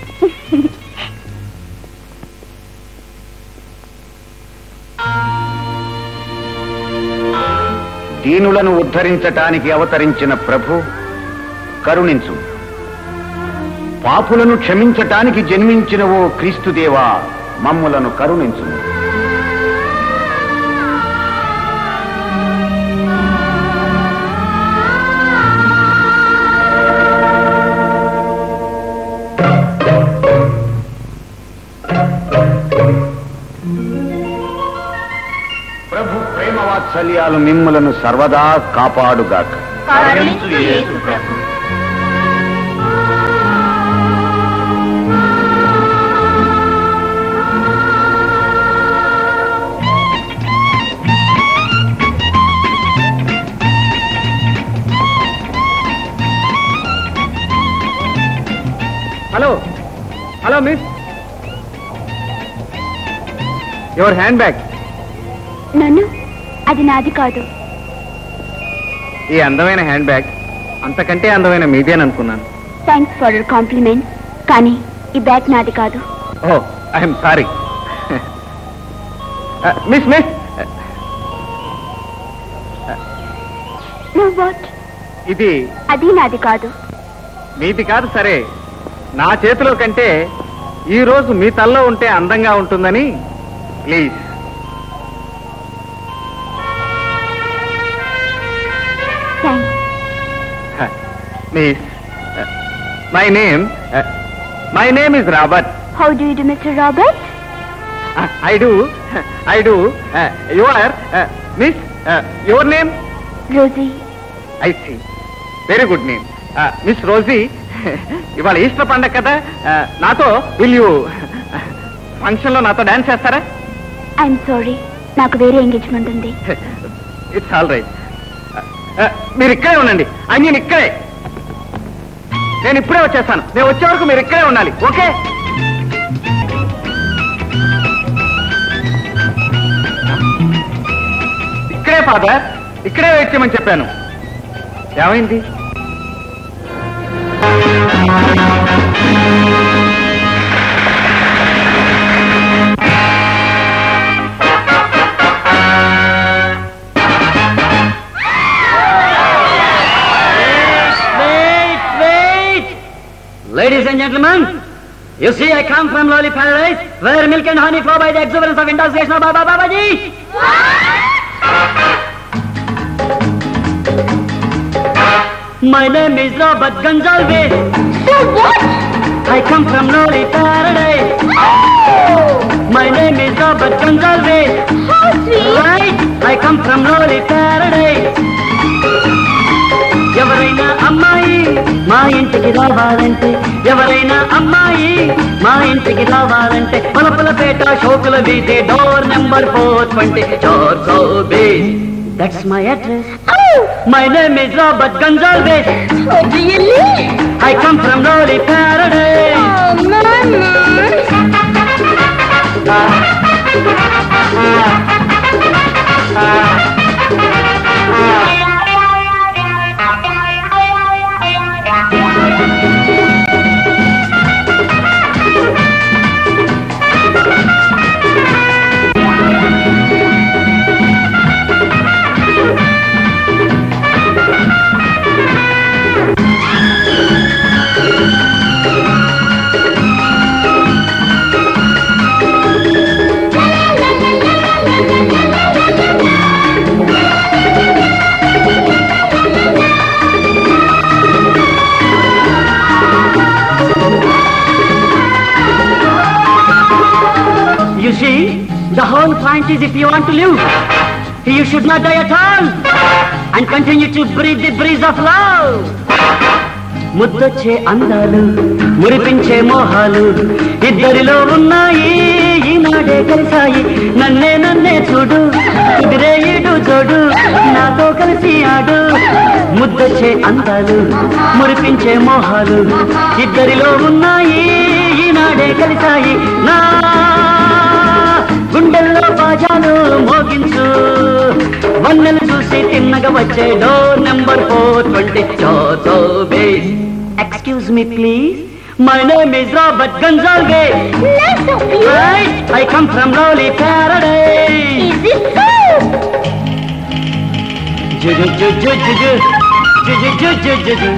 దీనులను ఉద్ధరించటానికి అవతరించిన ప్రభు కరుణించు. పాపులను క్షమించటానికి జన్మించిన ఓ క్రీస్తుదేవా మమ్ములను కరుణించు. ప్రభు ప్రేమవాత్సల్యాలు మిమ్ములను సర్వదా కాపాడుగాక. Hello hello miss, your handbag. నన్ను అది నాది కాదు. ఈ అందమైన హ్యాండ్ బ్యాగ్ అంతకంటే అందమైన మీదేననుకున్నాను. Thanks for your compliment. కానీ ఈ బ్యాగ్ నాది కాదు. Oh I'm sorry. Miss miss no what? ఇది అది నాది కాదు. మీది కాదు సరే, నా చేతిలో కంటే ఈ రోజు మీ తల్లో ఉంటే అందంగా ఉంటుందని. Please. Miss, my name my name is Robert. How do you do mister Robert? I do I do your miss your name? Rosie. I see, very good name. Miss Rosie, ఇవాళ ఈస్టర్ పండగ కదా, నాతో will you function లో నాతో dance చేస్తారా? I'm sorry, నాకు వేరే engagement ఉంది. It's all right. మీరు ఇక్కడే ఉండండి. ఐ మీన్ ఇక్కడే. నేను ఇప్పుడే వచ్చేస్తాను. నేను వచ్చే వరకు మీరు ఇక్కడే ఉండాలి. ఓకే? ఇక్కడే ఫాదర్, ఇక్కడే వెయిట్ చేయమని చెప్పాను. ఏమైంది? Ladies and gentlemen, you see I come from lowly paradise where milk and honey flow by the exuberance of intoxication of Baba Babaji. My name is Robert Gonzalez. So what? I come from lowly paradise. Oh! My name is Robert Gonzalez. How sweet. Right? I come from lowly paradise. ఎవరైనా అమ్మాయి మా ఇంటికి రావాలంటే, ఎవరైనా అమ్మాయి మా ఇంటికి రావాలంటే పలపలపేట షోకుల వీధి డోర్ నెంబర్ ఫోర్ ట్వంటీ చోర్ సో బీచ్. That's my address. My name is Robert Gonsalves. Oh, really? I come from lowly paradise. Oh, Mama. The whole point is if you want to live, you should not die at all and continue to breathe the breeze of love. ముద్దొచ్చే అందాలు మురిపించే మోహాలు ఇద్దరిలో ఉన్నాయి ఈనాడే కలిసాయి నన్నే నన్నే చూడు కుదిరే ఈడు జోడు నాతో కలిసి ఆడు ముద్దొచ్చే అందాలు మురిపించే మోహాలు ఇద్దరిలో ఉన్నాయి ఈనాడే కలిసాయి నా గుండెల్లో బాజాలు మోగించు వన్నెలు చూసి తిన్నగా వచ్చే డోర్ నెంబర్ ఫోర్ ట్వంటీ చోతో బేస్. Excuse me please, my name is Robert Gonzalez. Nice of you. Right, I come from Lowly Paradise. Is it true? Ju ju ju ju ju ju ju ju ju ju ju.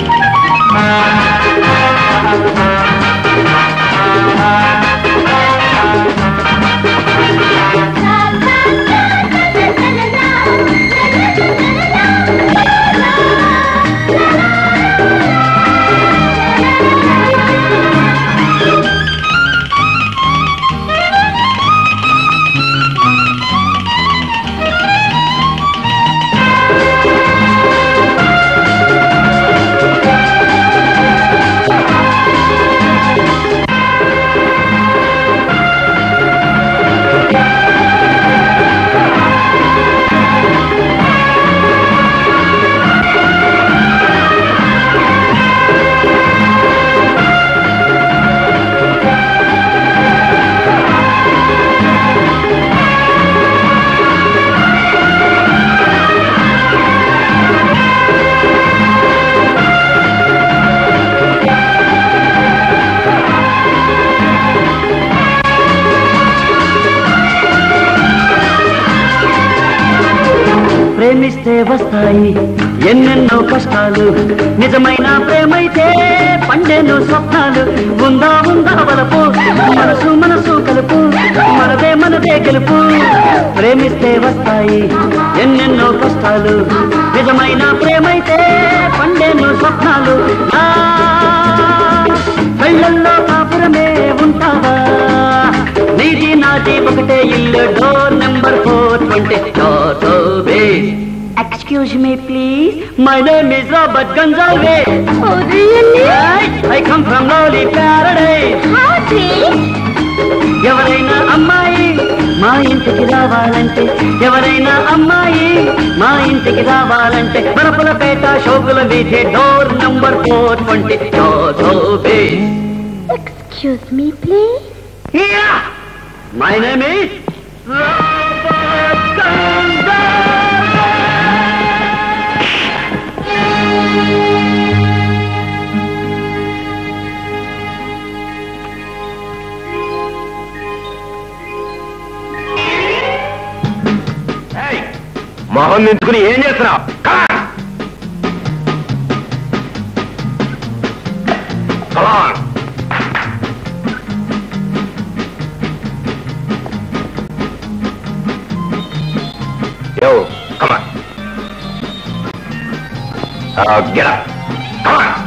ప్రేమిస్తే వస్తాయి ఎన్నెన్నో కష్టాలు నిజమైన ప్రేమైతే పండెను స్వప్నాలు ఉందా ఉందా వలపు మనసు మనసు కలుపు మనదే మనదే గెలుపు ప్రేమిస్తే వస్తాయి ఎన్నెన్నో కష్టాలు నిజమైన ప్రేమైతే పండెను స్వప్నాలు కళ్ళల్లో కాపురమే ఉంటావా నీది నాది ఒకటే ఇల్లు డోర్ నెంబర్ ఫోర్ ట్వంటీ చోతో బేస్. Excuse me please, my name is Robert Gonzalez. Oh really? Right, I come from Lowly Paradise. How sweet. ఎవరైనా అమ్మాయి మా ఇంటికి రావాలంటే ఎవరైనా అమ్మాయి మా ఇంటికి రావాలంటే బరపులపేట షోకుల వీధి డోర్ నంబర్ ఫోర్ ట్వంటీ చోతో బేస్. Excuse me please. Yeah, my name is Robert Gonzalez. మొహం నించుకుని ఏం చేస్తున్నావు? Yo, come on. Uh, get up. Come on.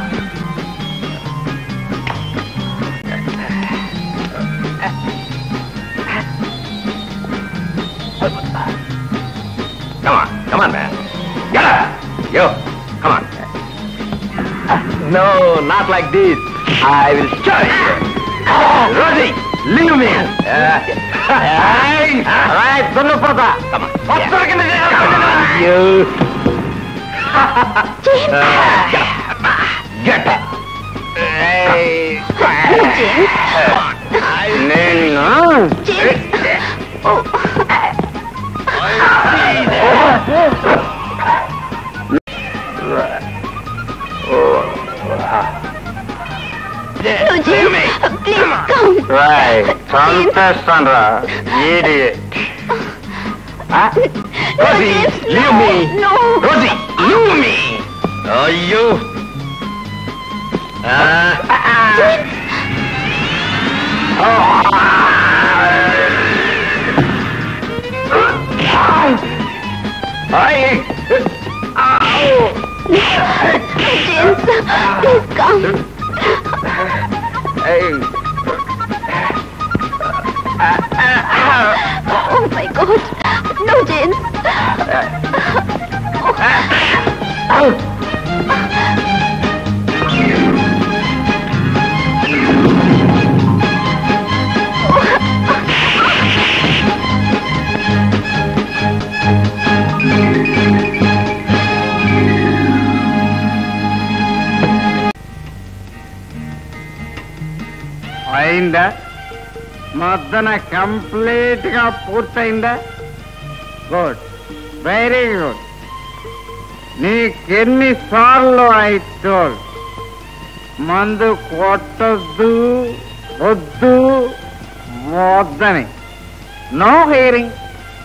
Come on, come on, man. Get up. Yo, come on. No, not like this. I will show you. Rosie, leave me. Hey, all right, don't look for that. Come on. What's yeah. Talking to you? James. Uh, get up. Get up. Hey. James. Nena. James. Oh. No, James. Please come. Right. Chandra, idiot. Huh? Rosie, James, leave no, me. no. Rosie, leave me. Oh, you. Uh, James. Oh. Hi. Oh. James, please come. Hey. Oh. అయిందా? మద్దన complete గా పూర్తయిందా? Good, very good. నీకెన్నిసార్లు అయితే మందు కొట్టద్దు, వద్దు, వద్దని? No hearing.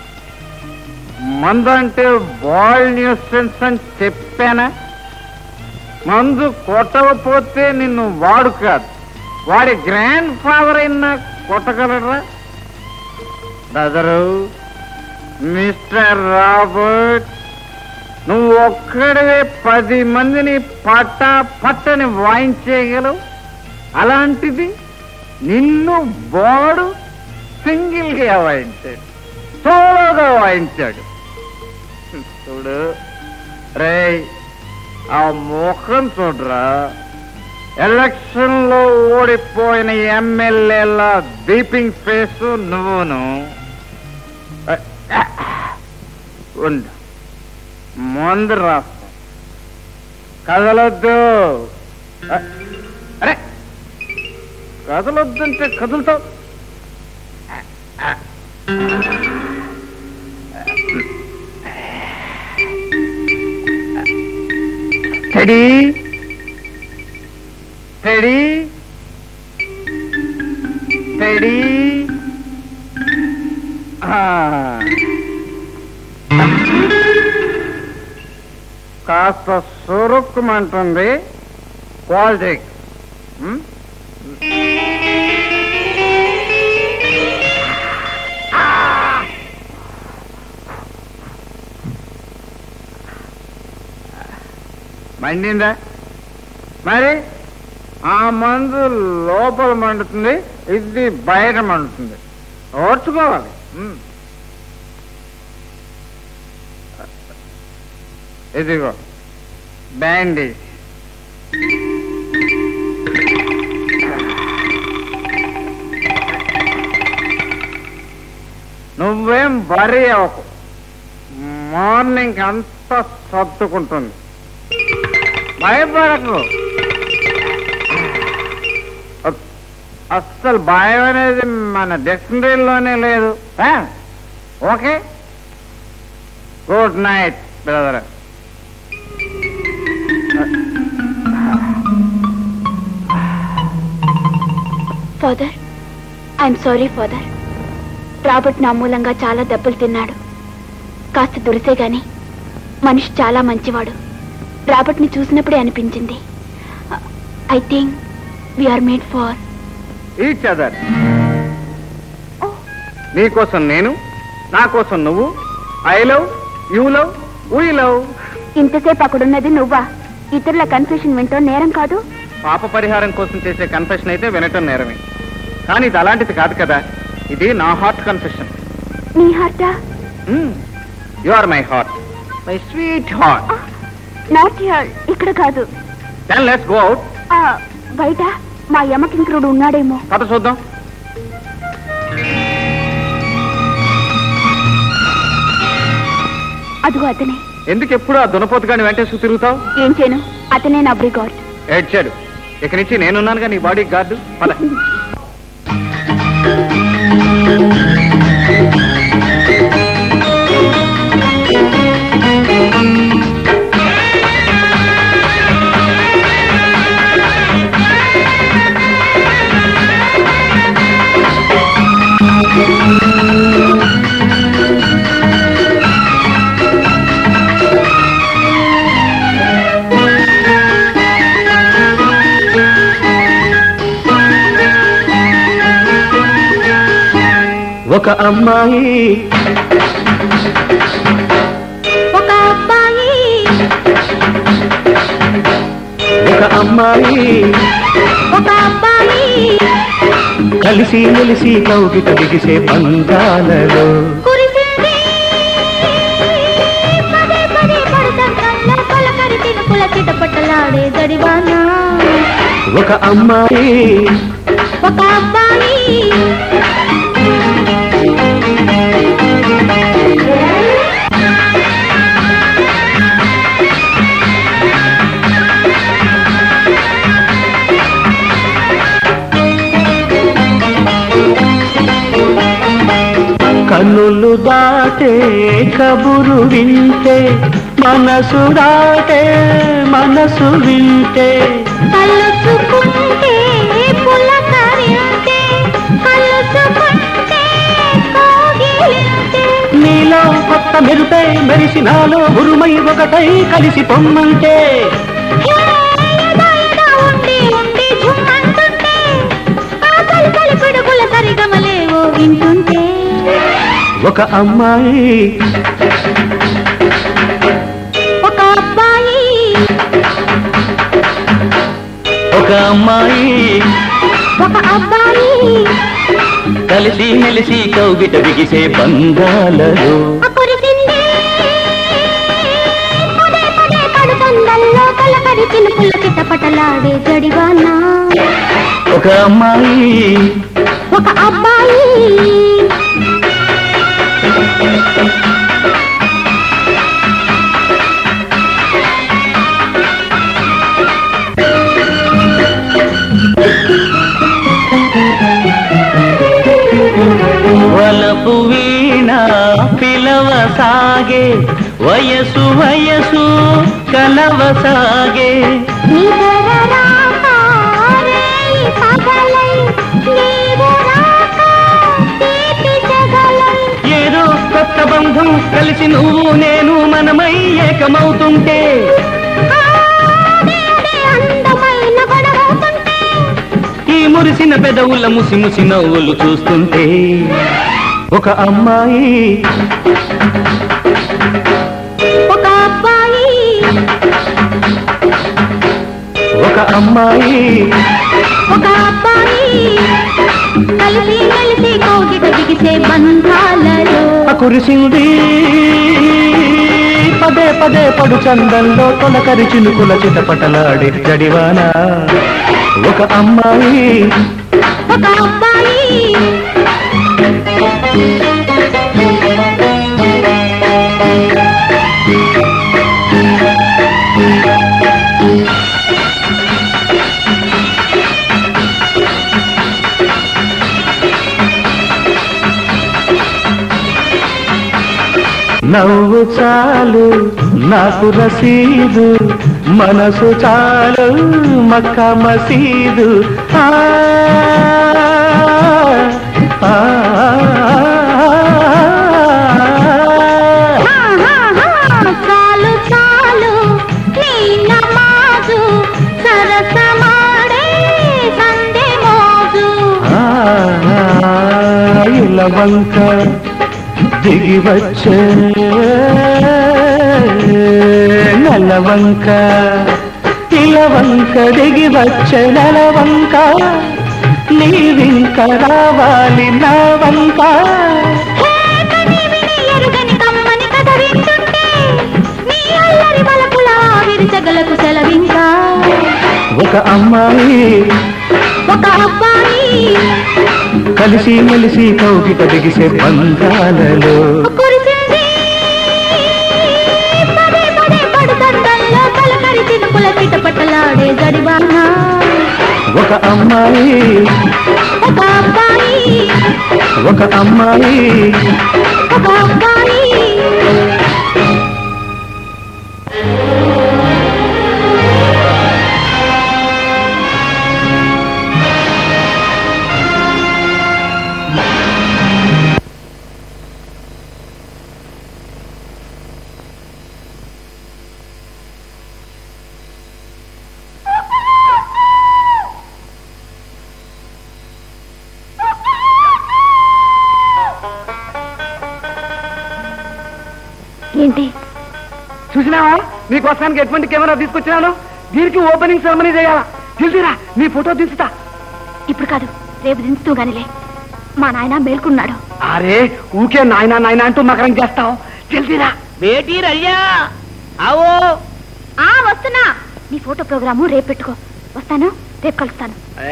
మందు అంటే బాల్ న్యూసెన్స్ అని చెప్పానా? మందు కొట్టకపోతే నిన్ను వాడు కాదు, వాడి గ్రాండ్ ఫాదర్ అయినా కొట్టగలరా? బ్రదరు, మిస్టర్ రాబర్ట్, నువ్వు ఒక్కడివే పది మందిని పట్టా పట్టని వాయించేయగలవు. అలాంటిది నిన్ను బాడు సింగిల్ గా వాయించాడు, సోలోగా వాయించాడు. చూడు రే, ఆ ముఖం చూడరా. ఎలక్షన్ లో ఓడిపోయిన ఎమ్మెల్యేల దీపింగ్ ఫేస్ నువ్వును. ఉండు, మందు రాస్తా. కదలొద్దు. అరే, కదలొద్దంటే కదులుతావు. Steady steady steady. కాస్త సురుక్కుమంటుంది పాలిటిక్స్. మండిందా? మరి ఆ మందు లోపల మండుతుంది, ఇది బయట మండుతుంది. ఓర్చుకోవాలి. ఇదిగో బ్యాండేజ్. నువ్వేం బరీ అవ్వకు, మార్నింగ్ అంతా సర్దుకుంటుంది. భయపడకు. అస్సలు భయం అనేది మన డిక్షనరీలోనే లేదు. Okay, good night brother. Father, I'm sorry father. Robert నా మూలంగా చాలా దెబ్బలు తిన్నాడు. కాస్త దురిసే గాని మనిషి చాలా మంచివాడు. రాబర్ట్ ని చూసినప్పుడే అనిపించింది, I think we are made for each other. నీకోసం నేను, నా కోసం నువ్వు. I love, you love, we love. ఇంతసేపు అక్కడున్నది నువ్వా? ఇతరుల కన్ఫెషన్ వింటో నేరం కాదు. పాప పరిహారం కోసం చేసే కన్ఫెషన్ అయితే వినటం నేరమే, కానీ ఇది అలాంటిది కాదు కదా. ఇది నా హార్ట్ కన్ఫెషన్. నీ హార్టా? You are my heart, my sweetheart. Not here, ఇక్కడ కాదు. Then let's go out. బయట మా యమకింకరుడు ఉన్నాడేమో. పద చూద్దాం. అదిగో అతనే. ఎందుకు ఎప్పుడు ఆ దునపోతుగాని వెంటేసు తిరుగుతావు? ఏం చేయను, అతనే నా బ్రిగార్డ్. ఏడ్చాడు. ఇక నుంచి నేనున్నానుగా నీ బాడీ గార్డు. పద. ఒక అమ్మాయి ఒక అబ్బాయి, ఒక అమ్మాయి ఒక అబ్బాయి కలిసి మెలిసి కౌగిట బిగిసే బంధాలలో కురిసేది పదే పదే పడతాం కళ్ళ పలకరి తినుకుల చిటపటలాడే గడివాన. ఒక అమ్మాయి ఒక అబ్బాయి కన్నులు దాటే కబురు వింటే మనసు దాటే మనసు వింటే కలుసుకుంటే పులకరింటే కలుసుకుంటే కోగిలింటే నీలో కొత్త మెరుపై మెరిసి నాలో ఉరుమై ఒకటై కలిసి పొమ్మంటే ఉండి ఉండి ఝుమ్మంటుంటే ఆకలి కలి పిడుగుల సరిగమలేవో వింటుంటే ఒక అమ్మాయి ఒక అబ్బాయి ఒక అమ్మాయి ఒక అబ్బాయి కలిసి మెలిసి కౌగిట బిగిసే బంధాలలో కురిసింది పదే పదే కడుతందల్లో కలకరి చినుకుల చిటపటలాడే జడివానా ఒక అమ్మాయి ఒక అబ్బాయి వలపు వీణ పిలవ సాగే వయసు వయసు కలవ సాగే ఏదో కొత్త బంధం కలిసి నువ్వు నేను మనమై ఏకమవుతుంటే ఈ మురిసిన పెదవుల ముసి ముసి నవ్వులు చూస్తుంటే ఒక అమ్మాయి ఒక అబ్బాయి ఒక అమ్మాయి ఒక అబ్బాయి కలిసి కలిసి కోగిట బిగిసే బంధాలలో కురిసింది పదే పదే పడు చందంలో తొలకరి చినుకుల చిటపటలాడి జడివాన ఒక అమ్మాయి ఒక అబ్బాయి నవ్వు చాలు నాకు రసీదు మనసు చాలు మక్క మసీదు ఆ ఆ, చాలు చాలు నీ నమాజు సరసమాడే సందే మోజు ఆ, ఇలవంక దిగి వచ్చే నలవంక ఇలవంక దిగి వచ్చే నలవంక నీవింక రావాలి నా వంక ఎరుగని కమ్మని కథ వింటుంటే నీ అల్లరి బలపుల విరిచగలకు సెలవింకా ఒక అమ్మాయి ఒక అబ్బాయి కలిసి మెలిసి కౌగిట దిగిసే బంధాలలో కురిసింది పదే పదే పడుతందల్లో కలకరి చినుకుల చిటపటలాడే జడివానా ఒక అమ్మాయి ఒక అబ్బాయి ఒక అమ్మాయి ఒక అబ్బాయి ఏంటి చూసినావా నీకోసానికి ఎటువంటి కెమెరా తీసుకొచ్చినాను దీనికి ఓపెనింగ్ సెరమనీ చేయాలా తెలిసిరా నీ ఫోటో తీస్తా ఇప్పుడు కాదు రేపు దించుతూ గానిలే మా నాయన మేల్కున్నాడు అరే ఊకే నాయనా నాయనా అంటూ మకరం చేస్తావు తెలిసిరా బేటీ రయ్యా ఆవో ఆ వస్తున్నా నీ ఫోటో ప్రోగ్రాము రేపు పెట్టుకో వస్తాను రేపు కలుస్తాను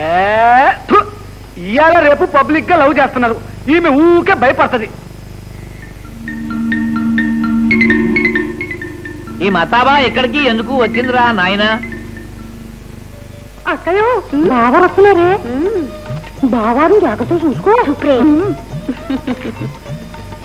ఇవాళ రేపు పబ్లిక్ గా లవ్ చేస్తున్నారు ఈమె ఊకే భయపడుతుంది ఈ మతాబా ఎక్కడికి ఎందుకు వచ్చిందిరా నాయనా అక్కయ్యో బాగా వస్తున్నారే బావారు జాగ్రత్త చూసుకో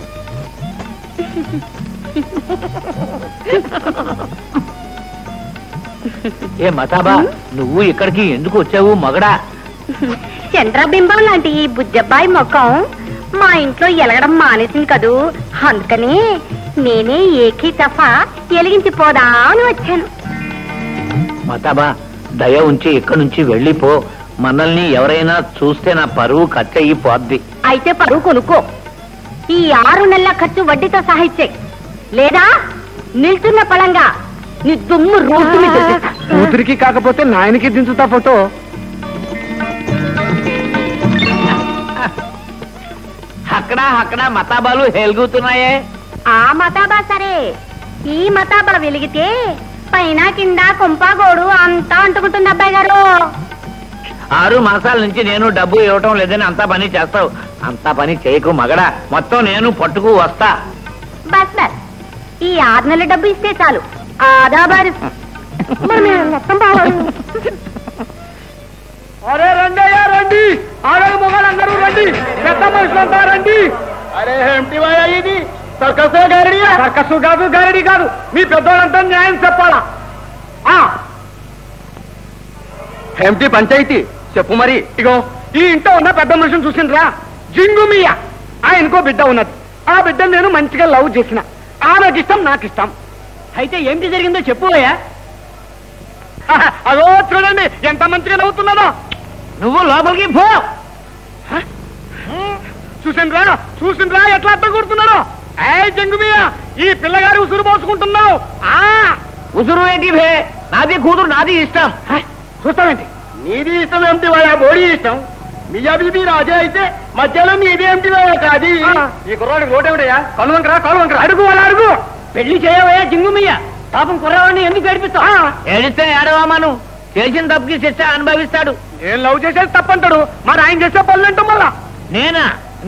ఏ మతాబా, నువ్వు ఇక్కడికి ఎందుకు వచ్చావు మగడా? చంద్రబింబం లాంటి ఈ బుజ్జబ్బాయి ముఖం మా ఇంట్లో ఎలగడం మానేసింది కదూ, అందుకని నేనే ఏకీ తఫా ఎలిగించిపోదా అని వచ్చాను. మతాబా, దయ ఉంచి ఇక్కడి నుంచి వెళ్ళిపో. మనల్ని ఎవరైనా చూస్తే నా పరువు ఖర్చయ్యి పోద్ది. అయితే పరువు కొనుక్కో. ఈ ఆరు నెలల ఖర్చు వడ్డీతో సహా ఇచ్చేయ్, లేదా నిల్చున్న పళంగా నీ దుమ్ము రోడ్డు మీద దొబ్బేస్తా. కూతురికి కాకపోతే నాయనకి దించుతా ఫోటో. అక్కడ అక్కడ మతాబాలు హెలుగుతున్నాయే. ఆ మతాబా సరే, ఈ మతాబా వెలిగితే పైన కింద కుంపగోడు అంతా అంటుకుంటుంది అబ్బాయి గారు. ఆరు మాసాల నుంచి నేను డబ్బు ఇవ్వటం లేదని అంతా పని చేస్తావు. అంతా పని చేయకు మగడా, మొత్తం నేను పట్టుకు వస్తా. బస్ బస్, ఈ ఆరు నెలల డబ్బు ఇస్తే చాలు. ఆదా బారి మొత్తం బావాలి. అరే రండి అయ్యా రండి, ఆడలు మొగాళ్ళందరూ రండి, పెద్ద మనుషులంతా రండి. అరే ఏమిటి ఇది? సర్కస్ గారడి? సర్కస్ కాదు, గారడి కాదు, మీ పెద్దోళ్ళంతా న్యాయం చెప్పాలా? ఏమిటి పంచాయతీ చెప్పు మరి. ఇగో ఈ ఇంట్లో ఉన్న పెద్ద మనిషిని చూసిండ్రా, జింగుమియ. ఆయనకో బిడ్డ ఉన్నది. ఆ బిడ్డను నేను మంచిగా లవ్ చేసిన. ఆమెకి ఇష్టం, నాకు ఇష్టం. అయితే ఏంటి జరిగిందో చెప్పు అయ్యా. అదో చూడండి ఎంత మంచిగా నవ్వుతున్నాడో. నువ్వు లోపలికి పో. చూసిండ్రా చూసిండ్రా ఎట్లా అర్థం కొడుతున్నాడో. ఏ జంగుమియ, ఈ పిల్లగారి ఉసురు పోసుకుంటున్నావు. ఉసురు ఏంటి భే? నాది కూతురు, నాది ఇష్టం. చూస్తామేంటి? నీది ఇష్టం ఏమిటి వాడా? బోడీ ఇష్టం. మియా బీబీ రాజా అయితే మధ్యలో మీది ఏమిటి వాడా? కాది ఈ కుర్రాడికి రోడ్డేమిటయ్యా? కళ్ళు వంకరా కాలు వంకరా. అడుగు వాడు అడుగు. పెళ్లి చేయవయ్యా జింగుమియ్య. పాపం కుర్రవాడిని ఎందుకు ఏడిపిస్తావు? ఏడిస్తే ఏడవామాను, చేసిన తప్పుకి శిక్ష అనుభవిస్తాడు. ఏం లవ్ చేసేది తప్పంటాడు, మరి ఆయన చేసే పనులు అంటాం మళ్ళా. నేనా?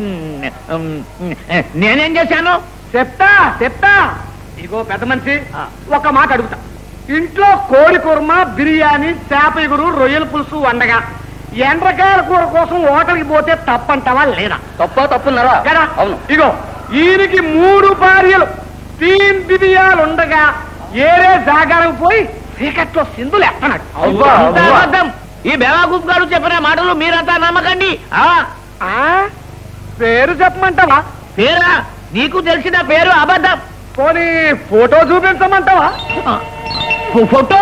నేనేం చేశాను? చెప్తా చెప్తా. ఇగో పెద్ద మనిషి, ఒక మాట అడుగుతా. ఇంట్లో కోడి కుర్మ, బిర్యానీ, చేప ఇగురు, రొయ్యల పులుసు వండగా ఎండ్రకాయల కూర కోసం హోటల్కి పోతే తప్పంటావా లేదా? తప్ప తప్పున్నారా? కదా. అవును. ఇగో ఈయనకి మూడు భార్యలు, తీన్ బిర్యాలు ఉండగా ఏరే జాగాలకు పోయి చీకట్లో సింధులు ఎత్తనాడు. ఈ బేవాగూప్ గారు చెప్పిన మాటలు మీరంతా నమ్మకండి. పేరు చెప్పమంటావా? పేరా? నీకు తెలిసిన పేరు అబద్ధం. పోనీ ఫోటో చూపించమంటావా? ఫోటో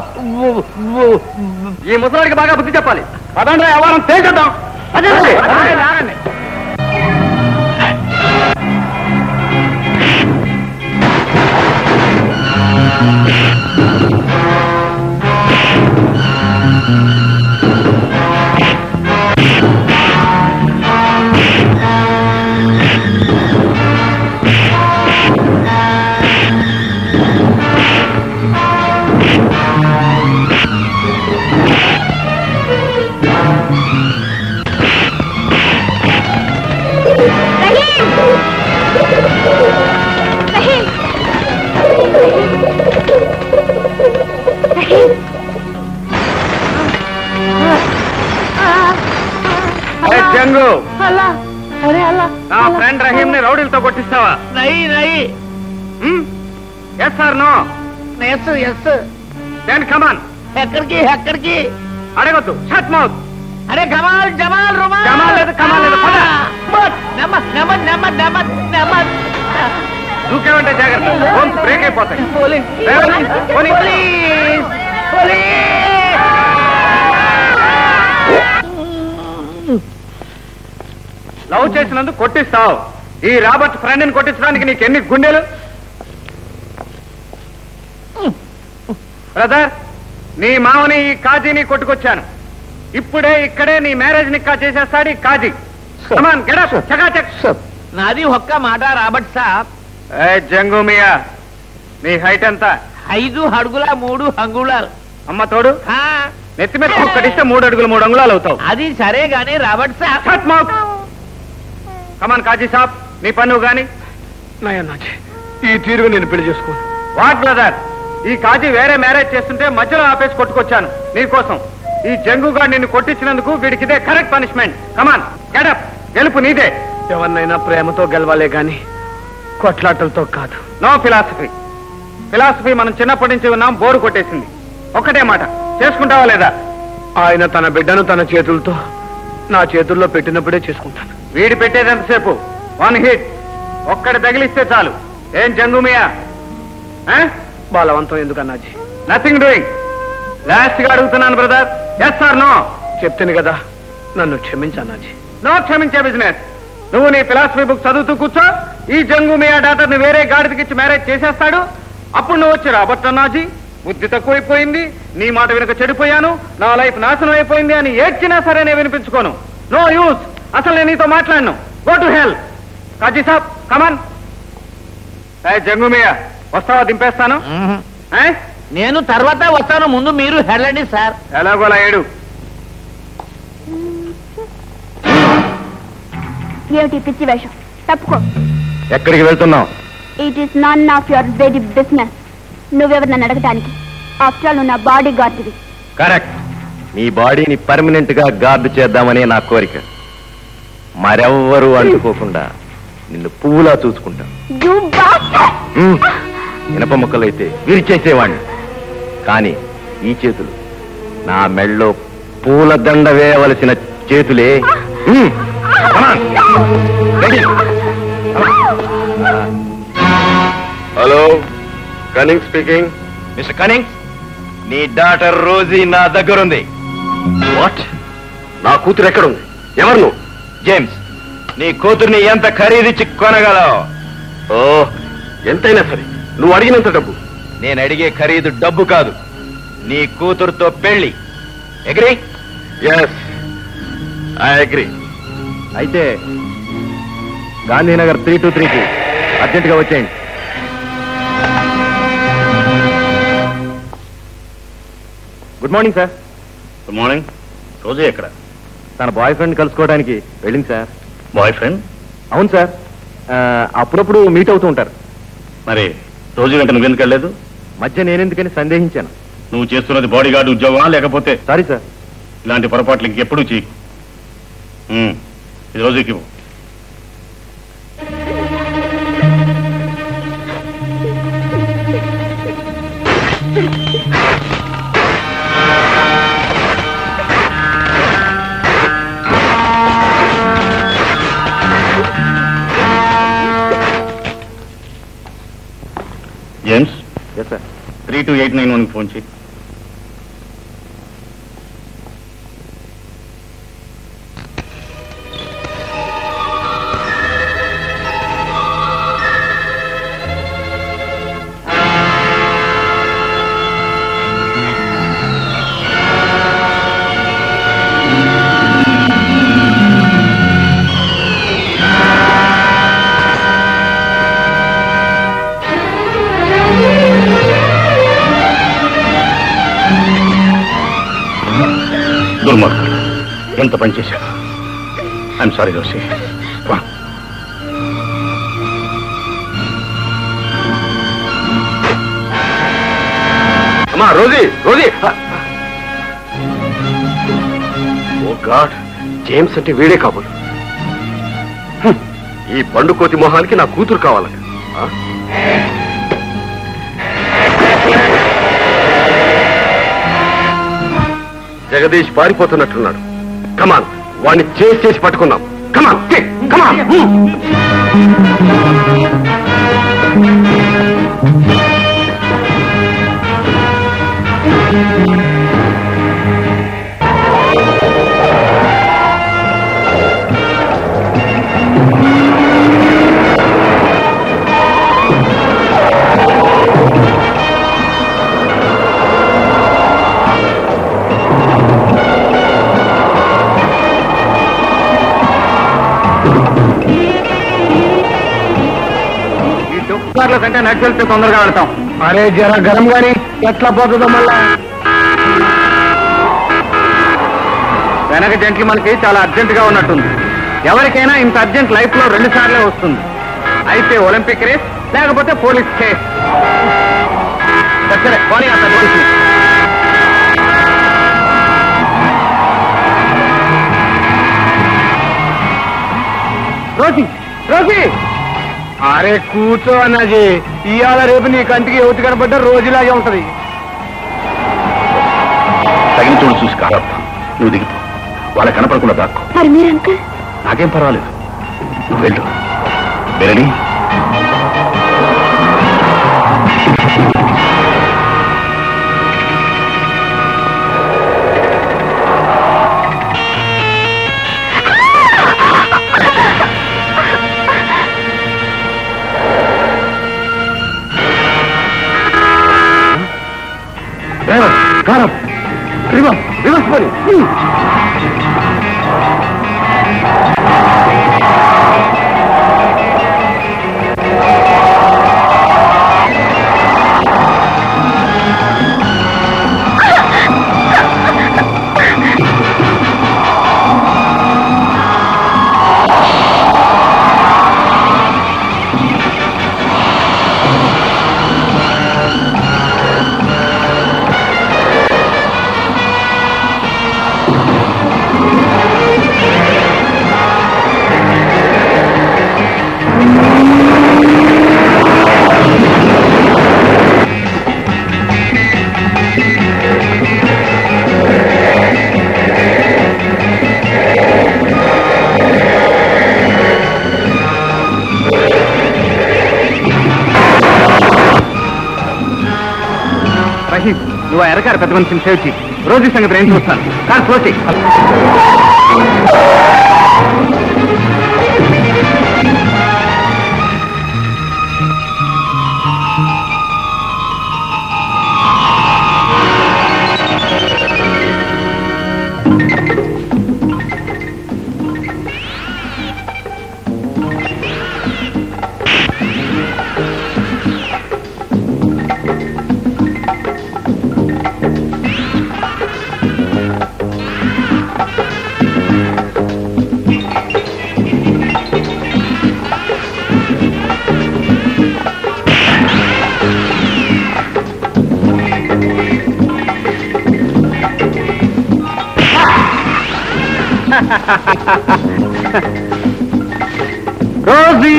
ఈ ముసలాడికి బాగా బుద్ధి చెప్పాలి. పదండ్రా వ్యవహారం తేల్చేద్దాం. జంగు, నా ఫ్రెండ్ రహీం ని రౌడీలతో కొట్టిస్తావా? నై నై. Yes sir no? Yes yes. Then come on. ఎక్కడికి ఎక్కడికి? అడగొద్దు, షట్ మౌత్. అరే కమాల్ జమాల్ రుమాల్. జమాల్ లేదు, కమాల్ లేదు. నెమ్మద్ నెమ్మద్ నెమ్మద్ నెమ్మద్ నెమ్మద్. దూకేమంటే జాగ్రత్త, బోన్స్ బ్రేక్ అయిపోతాయి. Police police police. లవ్ చేసినందుకు కొట్టిస్తావు. ఈ రాబర్ట్ ఫ్రెండ్ ని కొట్టించడానికి నీకు ఎన్ని గుండెలు? బ్రదర్, నీ మామని ఈ కాజీని కొట్టుకొచ్చాను. ఇప్పుడే ఇక్కడే నీ మ్యారేజ్ నిక్కా చేసేస్తాడు ఈ కాజీ. Come on get up, చకాచక్. నాది ఒక్క మాట రాబర్ట్ సాబ్. ఏ జంగు మియా, నీ హైట్ ఎంత? ఐదు అడుగుల మూడు అంగుళాలు. అమ్మ తోడు, నెత్తి మీద ఒక్కటిస్తే మూడు అడుగులు మూడు అంగుళాలు అవుతావు. అది సరే గాని రాబర్ట్ సాబ్. కమాన్ కాజీ సాబ్, నీ పన్ను గాని. ఈ తీరుగా నేను పెళ్లి చేసుకోను. వాట్ బ్రదర్, ఈ కాజీ వేరే మ్యారేజ్ చేస్తుంటే మధ్యలో ఆపేసి కొట్టుకొచ్చాను నీకోసం. ఈ జంగుగా నిన్ను కొట్టించినందుకు వీడికిదే కరెక్ట్ పనిష్మెంట్. కమాన్ గెటప్, గెలుపు నీదే. ఎవరినైనా ప్రేమతో గెలవాలే గాని కొట్లాటలతో కాదు. No philosophy. ఫిలాసఫీ మనం చిన్నప్పటి నుంచి ఉన్నాం, బోరు కొట్టేసింది. ఒక్కటే మాట, చేసుకుంటావా లేదా? ఆయన తన బిడ్డను తన చేతులతో నా చేతుల్లో పెట్టినప్పుడే చేసుకుంటాను. వీడి పెట్టేది ఎంతసేపు? వన్ హిట్, ఒక్కడి తగిలిస్తే చాలు. ఏం జంగుమియా? బలవంతం ఎందుకు అన్నాజీ? Nothing doing. లాస్ట్ గా అడుగుతున్నాను బ్రదర్, ఎస్ ఆర్ నో? చెప్తాను కదా, నన్ను క్షమించన్నాజీ. నో క్షమించే బిజినెస్. నువ్వు నీ ఫిలాసఫీ బుక్ చదువుతూ కూర్చో. ఈ జంగుమియా డాక్టర్ ని వేరే గాడిదకి ఇచ్చి మ్యారేజ్ చేసేస్తాడు. అప్పుడు నువ్వు వచ్చి రాబర్ట్ అన్నాజీ బుద్ధి తక్కువైపోయింది, నీ మాట వెనుక చెడిపోయాను, నా లైఫ్ నాశనం అయిపోయింది అని ఏడ్చినా సరే నేను వినిపించుకోను. No use. అసలు నేను నీతో మాట్లాడను. Go to hell. కాజీ సాబ్ కమాన్. జంగుమియా వస్తావా? దింపేస్తాను. నేను తర్వాత వస్తాను, ముందు మీరు హెళ్ళండి సార్. ఎలాగోలా ఏడు. ఏమిటి పిచ్చి వేషం? తప్పుకో. ఎక్కడికి వెళ్తున్నావు? It is none of your very business. నువ్వెవరు నన్ను అడగటానికి? ఆఫ్టర్ ఆల్ నువ్వు నా బాడీ గార్డ్వి. కరెక్ట్. నీ బాడీని పర్మనెంట్ గా గార్డు చేద్దామనే నా కోరిక. మరెవ్వరూ అంటుకోకుండా నిన్ను పువ్వులా చూసుకుంటా. ఇనప ముక్కలైతే విరిచేసేవాణ్ణి, కానీ ఈ చేతులు నా మెళ్ళో పూలదండ వేయవలసిన చేతులే. Hello, Cunning speaking. Mister Cunning, నీ డాటర్ రోజీ నా దగ్గరుంది. వాట్? నా కూతురు ఎక్కడుంది? ఎవరు నువ్వు? జేమ్స్, నీ కూతుర్ని ఎంత ఖరీదిచ్చి కొనగలవు? ఓ, ఎంతైనా సరే. నువ్వు అడిగినంత డబ్బు. నేను అడిగే ఖరీదు డబ్బు కాదు, నీ కూతురుతో పెళ్లి. అగ్రీ? Yes, I agree. అయితే గాంధీనగర్ త్రీ టూ త్రీకి అర్జెంటుగా వచ్చేయండి. Good morning sir. Good morning. Rosie ఎక్కడ? తన బాయ్ ఫ్రెండ్ కలుసుకోవడానికి వెళ్ళింది సార్. Boyfriend? అవును సార్, అప్పుడప్పుడు మీట్ అవుతూ ఉంటారు. మరి రోజు వెంట నువ్వెందుకు వెళ్ళలేదు? మధ్య నేనెందుకని సందేహించాను. నువ్వు చేస్తున్నది బాడీ గార్డు ఉద్యోగమా, లేకపోతే? సారీ సార్, ఇలాంటి పొరపాట్లు ఇంకెప్పుడూ చేయకు. ఇది రోజుకి ఇవ్వు. James. Yes sir. Three two eight nine one phone చేయి. దుర్మార్గుడు, ఎంత పనిచేశాడు. I'm sorry Rosie. అమ్మా Rosie, Rosie. Oh God, James అంటే వీడే కాబోలు. ఈ బండుకోతి మొహానికి నా కూతురు కావాలట. జగదీష్ పారిపోతున్నట్టున్నాడు. కమాన్, వాడిని చేసి చేసి పట్టుకున్నాం. కమాన్ కమాన్. కంటే నడిచెళ్తే తొందరగా వెళ్తాం. అరే జర గరం గాని ఎట్లా పోతుందో మళ్ళా. వెనక జంట్లు మనకి చాలా అర్జెంట్ గా ఉన్నట్టుంది. ఎవరికైనా ఇంత అర్జెంట్ లైఫ్ లో రెండు సార్లే వస్తుంది. అయితే ఒలింపిక్ రేస్, లేకపోతే పోలీస్ కేస్. సరే పోనీ అంత పోలీసు. రోజీ, రోజీ, అరే కూర్చో అన్నది ఇవాళ రేపు నీ కంటికి యువతి కనబడ్డ రోజులాగే ఉంటది. తగిన చోటు చూసి కావద్దు. నువ్వు దిగిపో. వాళ్ళ కనపడకుండా దాక్కో. మరి మీరు అంకుల్? నాకేం పర్వాలేదు, నువ్వు వెళ్ళు. బెరడి కారం రివర్స్ రివర్స్ పని. నువ్వు ఆ ఎరకారు పెద్ద మనిషిని సేవ్ చేయి. రోజు సంగతి ఏం చూస్తాను. కాదు పోసి రోజీ.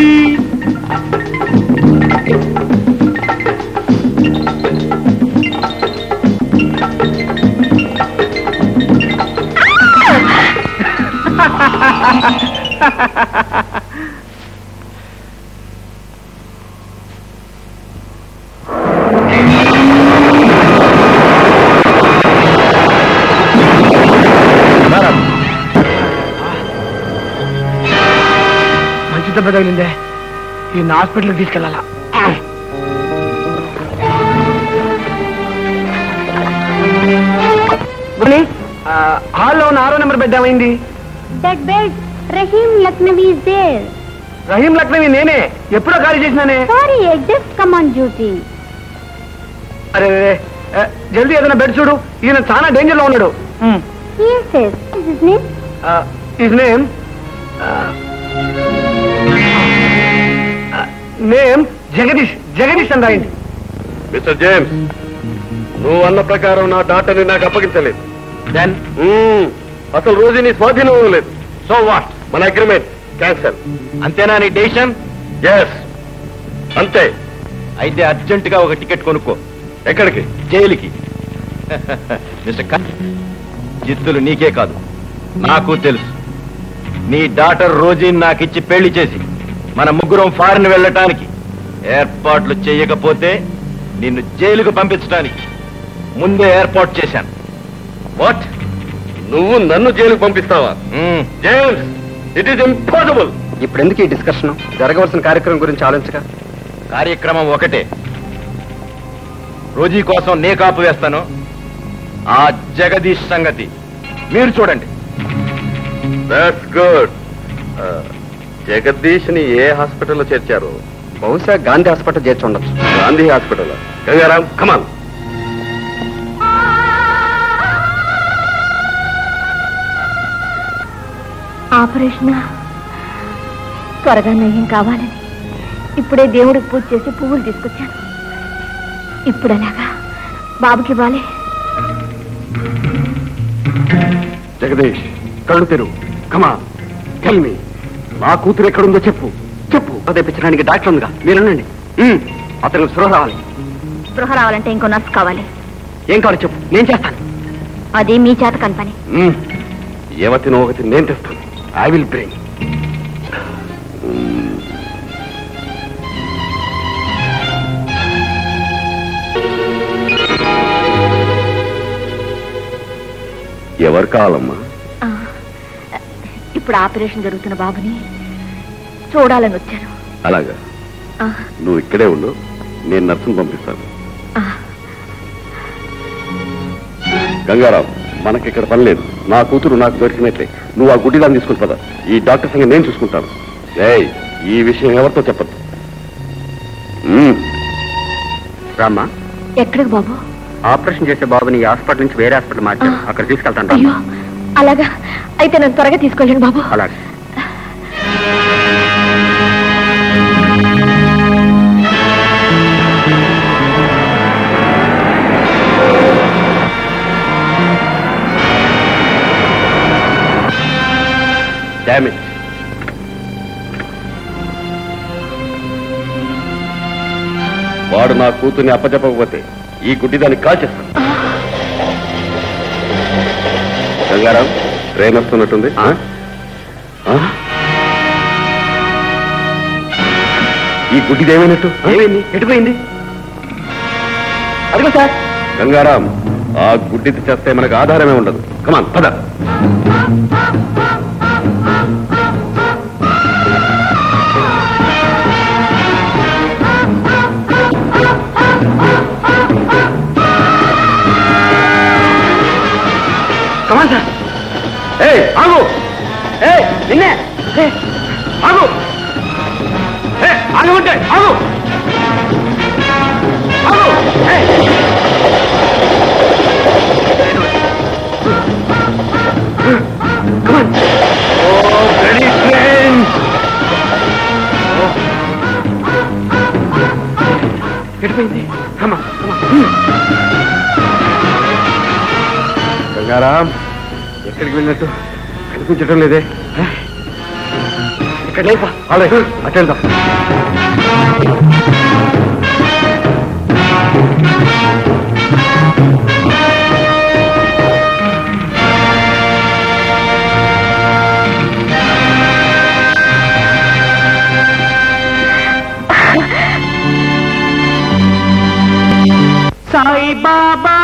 దెబ్బ తగిలిందే. ఈ హాస్పిటల్కి తీసుకెళ్ళాలా? హాల్లో ఉన్న ఆరో నెంబర్ బెడ్ ఏమైంది? That bed Rahim Lucknowi is there. Rahim Lucknowi నేనే, ఎప్పుడో ఖాళీ చేసినానే. Sorry, just come on duty. అరే జల్దీ ఏదైనా బెడ్ చూడు, ఈయన చాలా డేంజర్ లో ఉన్నాడు. His name name Jagdish. Jagdish అని రాయండి. మిస్టర్ జేమ్స్, నువ్వు అన్న ప్రకారం నా డాక్టర్ని నాకు అప్పగించలేదు. దెన్ అసలు రోజు నీ స్వాధీనం లేదు. So what? మన అగ్రిమెంట్ క్యాన్సల్. అంతేనా నీ డెసిషన్? ఎస్, అంతే. అయితే అర్జెంట్ గా ఒక టికెట్ కొనుక్కో. ఎక్కడికి? జైలుకి. మిస్టర్ కా జిత్తులు నీకే కాదు, నాకు తెలుసు. నీ డాటర్ రోజీని నాకిచ్చి పెళ్లి చేసి మన ముగ్గురం ఫారిన్ వెళ్ళటానికి ఏర్పాట్లు చేయకపోతే నిన్ను జైలుకు పంపించడానికి ముందే ఏర్పాటు చేశాను. వాట్? నువ్వు నన్ను జైలుకు పంపిస్తావా? James, it is impossible. ఇప్పుడు ఎందుకు ఈ డిస్కషన్? జరగవలసిన కార్యక్రమం గురించి ఆలోచించగా. కార్యక్రమం ఒకటే. రోజీ కోసం నే కాపు వేస్తాను. ఆ జగదీష్ సంగతి మీరు చూడండి. That's good. జగదీష్ ని ఏ హాస్పిటల్లో చేర్చారు? బహుశా గాంధీ హాస్పిటల్ చేర్చి ఉండొచ్చు. Gandhi hospital. Gangaram, come on. Operation త్వరగా నయం కావాలని ఇప్పుడే దేవుడికి పూజ చేసి పువ్వులు తీసుకొచ్చాను. ఇప్పుడు అలాగా బాబుకి ఇవ్వాలి. జగదీష్, కళ్ళు తెరు. Come on, tell me. నా కూతురు ఎక్కడుందో చెప్పు. చెప్పు. తెప్పించడానికి డాక్టర్ ఉందిగా, మీరునండి. అతనికి స్పృహ రావాలి. స్పృహ రావాలంటే ఇంకో నర్సు కావాలి. ఏం కావాలి చెప్పు, నేను చేస్తాను. అది మీ చేత కాని పని. ఏవతినో ఒకటి నేను తెస్తాను. I will bring. ఎవరు కావాలమ్మా? ఇప్పుడు ఆపరేషన్ జరుగుతున్న బాబుని చూడాలని వచ్చాను. అలాగా, నువ్వు ఇక్కడే ఉండు, నేను నర్సును పంపిస్తాను. గంగారావు, మనకి ఇక్కడ పని లేదు. నా కూతురు నాకు దొరికినట్లే. నువ్వు ఆ గుడ్డిదాన్ని తీసుకుని పద. ఈ డాక్టర్ సంగతి నేను చూసుకుంటాను. ఏయ్, ఈ విషయం ఎవరితో చెప్పద్దు. రామ్మా. ఎక్కడికి బాబు? ఆపరేషన్ చేసే బాబుని ఈ హాస్పిటల్ నుంచి వేరే హాస్పిటల్ మార్చాను, అక్కడ తీసుకెళ్తాను. అయ్యో, అలాగా అయితే నన్ను త్వరగా తీసుకెళ్ళండి బాబు. అలాగే. డామేజ్. వాడు నా కూతుర్ని అప్పచెప్పకపోతే ఈ గుడ్డిదాన్ని కాల్చేస్తాను. గంగారాం, ట్రైన్ వస్తున్నట్టుంది. ఈ గుడ్డిది ఏమైనట్టు? ఏమైంది? ఎటుపోయింది? అదిగో సార్. గంగారాం, ఆ గుడ్డిది చేస్తే మనకు ఆధారమే ఉండదు. కమాన్, పద. Come on sir. ఏ ఆగు, ఏ నిన్నే, ఆగు, ఏ ఆగమంటే ఆగు, ఆగు. కమాన్. Oh bloody train. ఎడిపోయింది. కమా కమా. గంగారాం, ఎక్కడికి వెళ్ళినట్టు కనిపించడం లేదే. ఇక్కడ లేపా. అలాగే, అటు వెళ్దాం. సాయి బాబా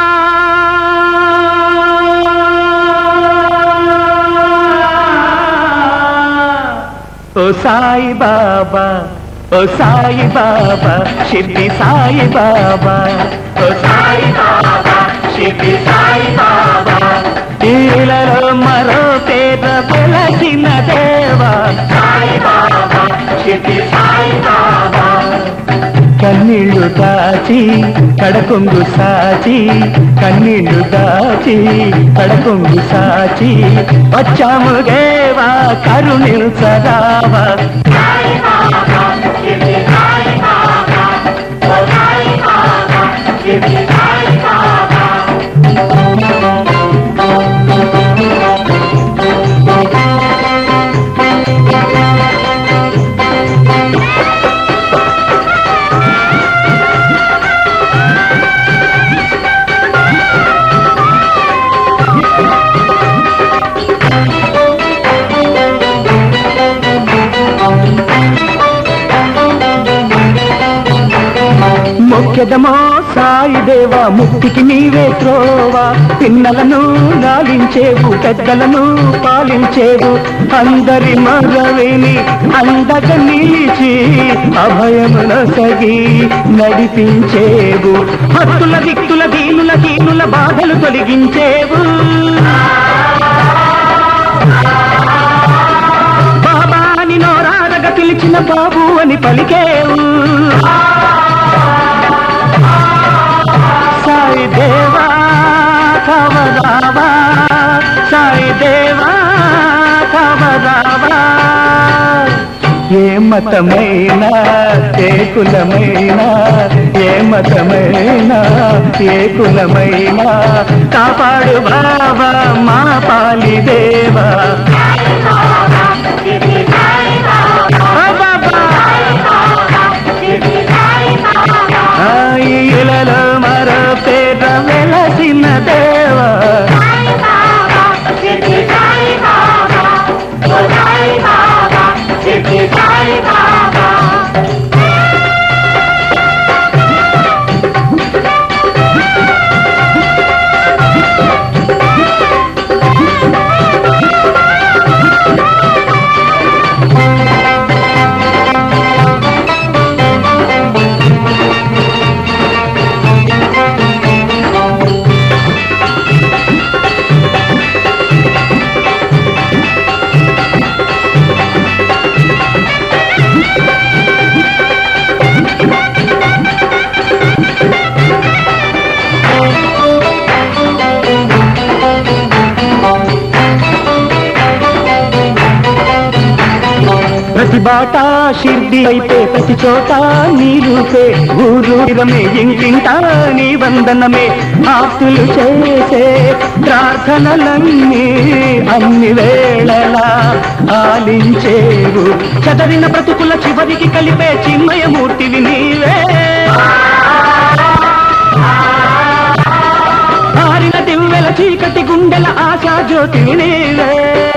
ఓ సాయి బాబా, ఓ సాయి బాబా, షిర్డి సాయి బాబా, ఓ సాయి బాబా, షిర్డి సాయి బాబా, ఈలలో మరో పేద వెలసిన దేవా, సాయి బాబా, షిర్డి సాయి బాబా. కన్నీళ్లు దాచి కడకొంగు సాచి, కన్నీళ్లు దాచి కడకొంగు సాచి, వచ్చాము దేవా కరుణించరావా. మొక్కెదమో సాయి దేవా, ముక్తికి నీవే త్రోవా, పిన్నలను లాలించేవు, పెద్దలను పాలించేవు, అందరి మరవిని అందగా నిలిచి అభయమున సగి నడిపించేవు, భక్తుల దిక్కుల దీనుల దీనుల బాధలు తొలగించేవు, బాబా అని నోరాడగా పిలిచిన బాబు అని పలికేవు. సాయి దేవా కవరావా, సాయి దేవా కవరావా, ఏ మతమైనా ఏ కులమైనా, ఏ మతమైనా ఏ కులమైనా, కాపాడు బాబా మా పాలి దేవా. బాబా బాట షిర్డి అయితే ప్రతి చోట నీ రూపే ఊరు ఇరమే ఇంటింటా నీ వందనమే ఆస్తులు చేసే ప్రార్థనలన్నీ అన్ని వేళలా ఆలించేవు చదరిన బ్రతుకుల చివరికి కలిపే చిన్మయమూర్తివి నీవే ఆరిన దివ్వెల చీకటి గుండెల ఆశా జ్యోతివి నీవే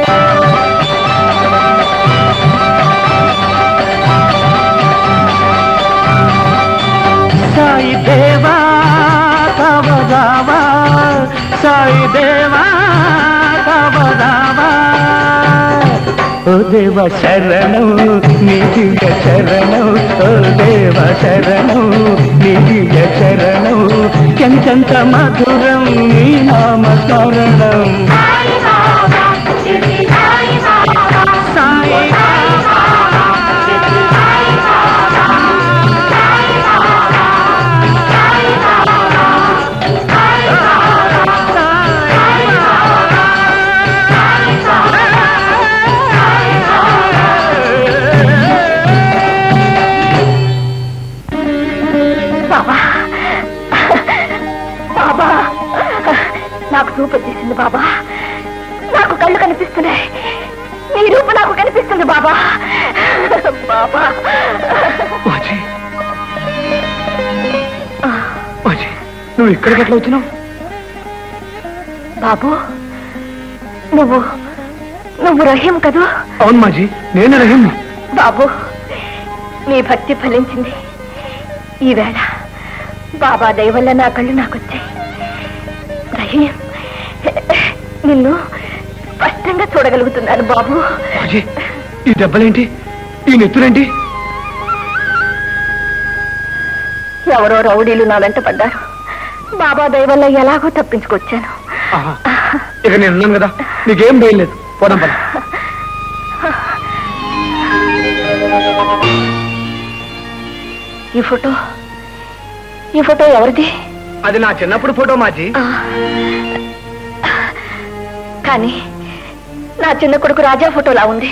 సాయి దేవా కవదావా సాయి దేవా కవదావా ఓ దేవ శరణం నీ దివ్య శరణం ఓ దేవ శరణం నీ దివ్య శరణం ఎంతెంత మధురం నీ నామ స్మరణం సాయి నాకు రూప తీసింది బాబా నాకు కళ్ళు కనిపిస్తున్నాయి నీ రూప నాకు కనిపిస్తుంది బాబా బాబా నువ్వు ఇక్కడికి ఎట్లా వచ్చినావు బాబు నువ్వు నువ్వు రహీం కదూ అవును మాజీ నేను రహీం బాబు నీ భక్తి ఫలించింది ఈవేళ బాబా దయ వల్ల నా కళ్ళు నాకు వచ్చాయి రహీం నిన్ను స్పష్టంగా చూడగలుగుతున్నాను బాబు ఈ దెబ్బలేంటి ఈ నెత్తులేంటి ఎవరో రౌడీలు నా వెంట పడ్డారు బాబా దయ వల్ల ఎలాగో తప్పించుకొచ్చాను ఇక నేను ఉన్నాను కదా నీకేం భయం లేదు పోదాం పద ఈ ఫోటో ఈ ఫోటో ఎవరిది అది నా చిన్నప్పుడు ఫోటో మాజీ కానీ నా చిన్న కొడుకు రాజా ఫోటోలా ఉంది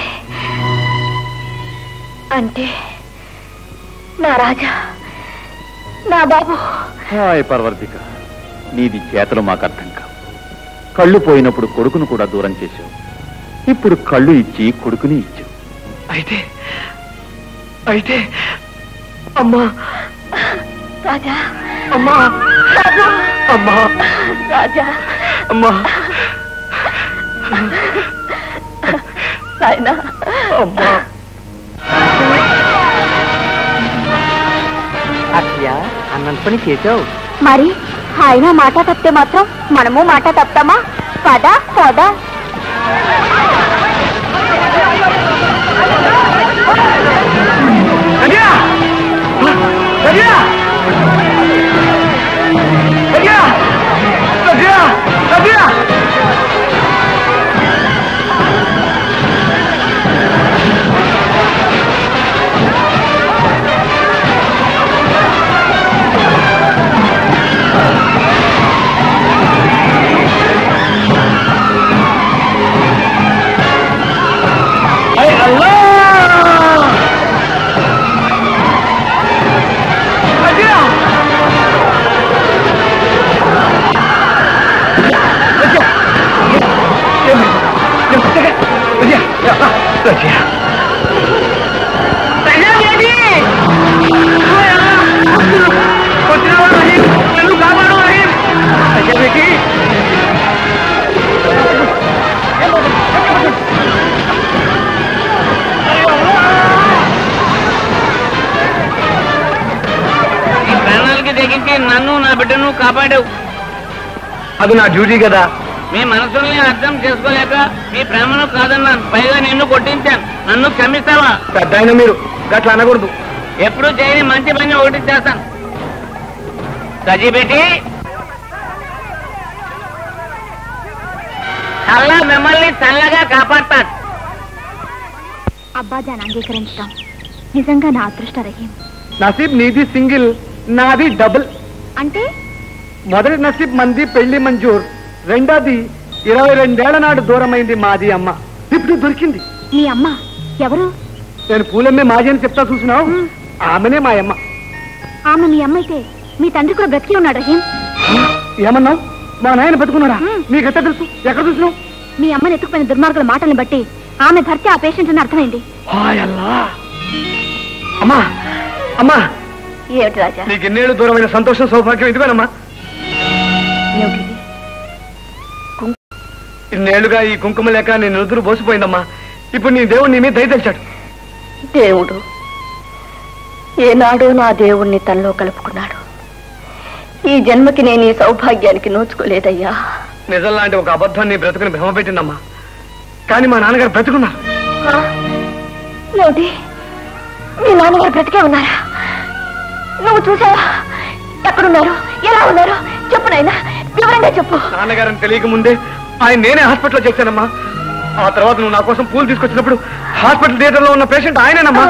అంటే నా రాజా నా బాబు హాయ్ పర్వర్తిక నీది చేతలు మాకు అర్థం కావు కళ్ళు పోయినప్పుడు కొడుకును కూడా దూరం చేశావు ఇప్పుడు కళ్ళు ఇచ్చి కొడుకుని ఇచ్చావు అయితే అయితే అమ్మా రాజా అమ్మా రాజా అమ్మా రాజా అమ్మా నాయనా అమ్మా అత్య అన్నంత పని చేసావు మరి ఆయన మాట తప్పితే మాత్రం మనము మాట తప్పుతామా పదా పోదా నన్ను నా బిడ్డను కాపాడావు అది నా డ్యూటీ కదా మీ మనసుల్ని అర్థం చేసుకోలేక మీ ప్రేమను కాదన్నాను పైగా నిన్ను కొట్టించాను నన్ను క్షమిస్తావా పెద్ద అయినా మీరు గట్లా అనకూడదు ఎప్పుడు చేయని మంచి పని ఒకటి చేస్తాను సజీ పెట్టి చల్ల మిమ్మల్ని చల్లగా కాపాడతాను అబ్బాజాన్ అంగీకరించడం నిజంగా నా అదృష్ట రహీం నసీబ్ నీది సింగిల్ నాది డబుల్ అంటే మొదటి నసీబ్ మంది పెళ్లి మంజూర్ రెండోది ఇరవై రెండేళ్ల నాడు దూరమైంది మాది అమ్మ ఇప్పుడు దొరికింది మీ అమ్మ ఎవరు నేను పూలమ్మే మాజీ అని చెప్తా చూసినావు. ఆమెనే మా అమ్మ. ఆమె మీ అమ్మ అయితే మీ తండ్రి కూడా బ్రతికి ఉన్నాడు రహీం. ఏమన్నావు? మా నాయన బతుకున్నాడా? నీకెట్ట తెలుసు? ఎక్కడ చూసినావు? మీ అమ్మని ఎత్తుకుపోయిన దుర్మార్గుల మాటల్ని బట్టి ఆమె భర్త ఆ పేషెంట్ అని అర్థమైంది. అమ్మా అమ్మా, ఏమిటి రాజా? నీకు ఎన్నేళ్ళు దూరమైన సంతోషం సౌభాగ్యం ఇదివేనమ్మా. ఇన్నేళ్లుగా ఈ కుంకుమ లేక నేను ఎదురు బోసిపోయిందమ్మా. ఇప్పుడు నీ దేవుడు నీ మీద దయ తెలిచాడు. దేవుడు ఏనాడో నా దేవుణ్ణి తనలో కలుపుకున్నాడు. ఈ జన్మకి నేను ఈ సౌభాగ్యానికి నోచుకోలేదయ్యా. నిజం లాంటి ఒక అబద్ధాన్ని బ్రతుకుని భ్రమ పెట్టిందమ్మా. కానీ మా నాన్నగారు బ్రతుకున్నారు. ఏమిటి? మీ నాన్నగారు బ్రతికే ఉన్నారా? నువ్వు చూసావా? ఎక్కడున్నారు? ఎలా ఉన్నారు? చెప్పు నాయనా, వివరంగా చెప్పు. నాన్నగారని తెలియక ముందే ఆయన నేనే హాస్పిటల్లో చేశానమ్మా. ఆ తర్వాత నువ్వు నా కోసం పూలు తీసుకొచ్చినప్పుడు హాస్పిటల్ థియేటర్ లో ఉన్న పేషెంట్ ఆయనేనమ్మా.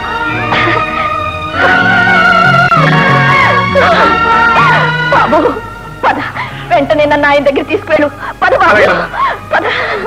బాబు పద, వెంటనే నన్ను ఆయన దగ్గర తీసుకువెళ్ళు. పద బాబు, పద.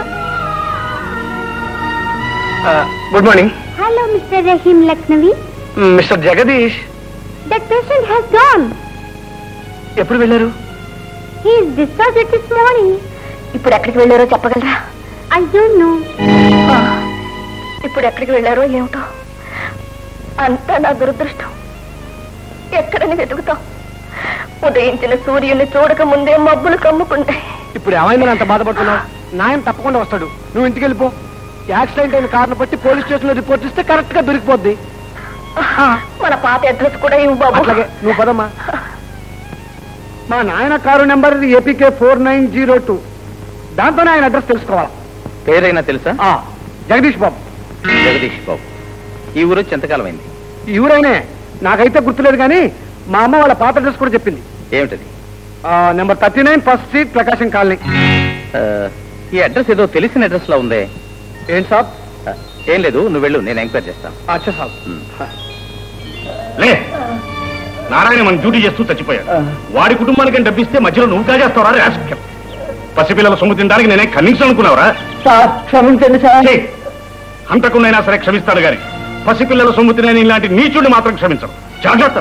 Good morning. Hello mister Rahim Lucknowi. Mister Jagdish. That patient has gone. ఎప్పుడు వెళ్ళారు? He is discharged this morning. ఇప్పుడు ఎక్కడికి వెళ్ళారో చెప్పగలరా? I don't know. ఇప్పుడు ఎక్కడికి వెళ్ళారో ఏమిటో. అంతా నా దురదృష్టం. ఎక్కడని వెతుకుతాం? ఉదయించిన సూర్యుని చూడక ముందే మబ్బులు కమ్ముకుంటాయి. ఇప్పుడు ఏమైందని అంత బాధపడుతున్నావు? నాయన తప్పకుండా వస్తాడు. నువ్వు ఇంటికి వెళ్ళిపో. యాక్సిడెంట్ అయిన కారణం బట్టి పోలీస్ స్టేషన్ లో రిపోర్ట్ ఇస్తే కరెక్ట్ గా దొరికిపోద్ది. మన పాత అడ్రస్ కూడా ఇవ్వు బాబు. అట్లాగే, నువ్వు పదమ్మా. మా నాయన car number APK four nine zero two. దాంతోనే ఆయన అడ్రస్ తెలుసుకోవాలి. పేరైనా తెలుసా? జగదీష్ బాబు. జగదీష్ బాబు. ఈ ఊరు ఎంతకాలం అయింది? ఈ ఊరైనే, నాకైతే గుర్తులేదు కానీ మా అమ్మ వాళ్ళ పాత అడ్రస్ కూడా చెప్పింది. ఏమిటది? Number thirty nine first street Prakasam colony. ఈ అడ్రస్ ఏదో తెలిసిన అడ్రస్ లా ఉందే. ఏంటి సాబ్? ఏం లేదు, నువ్వు వెళ్ళు, నేను ఎంక్వైరీ చేస్తాను. అచ్చా సాబ్. లే, నారాయణ మన డ్యూటీ చేస్తూ చచ్చిపోయాడు. వాడి కుటుంబానికి డబ్బిస్తే మధ్యలో నువ్వు కాజేస్తావరా? రాజకీయం పసిపిల్లల సొమ్ము తినడానికి నేనే కన్నించాలనుకున్నావరా? క్షమించండి సార్. హంతకున్నైనా సరే క్షమిస్తాడు గాని పసిపిల్లల సొమ్ము తినని ఇలాంటి నీచుడిని మాత్రం క్షమించరు. జాగ్రత్త.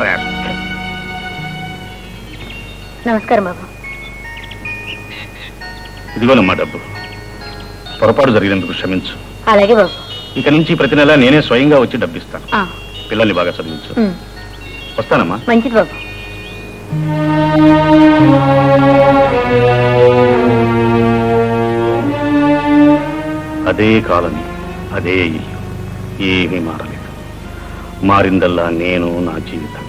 నమస్కారం బాబు. ఇదిగోనమ్మా డబ్బు. పొరపాటు జరిగినందుకు క్షమించు. అలాగే బాబు. ఇక నుంచి ప్రతి నెల నేనే స్వయంగా వచ్చి డబ్బిస్తాను. పిల్లల్ని బాగా చదివించు. వస్తానమ్మా. మంచిది బాబు. అదే కాలనీ, అదే ఇల్లు, ఏమీ మారలేదు. మారిందల్లా నేను, నా జీవితం.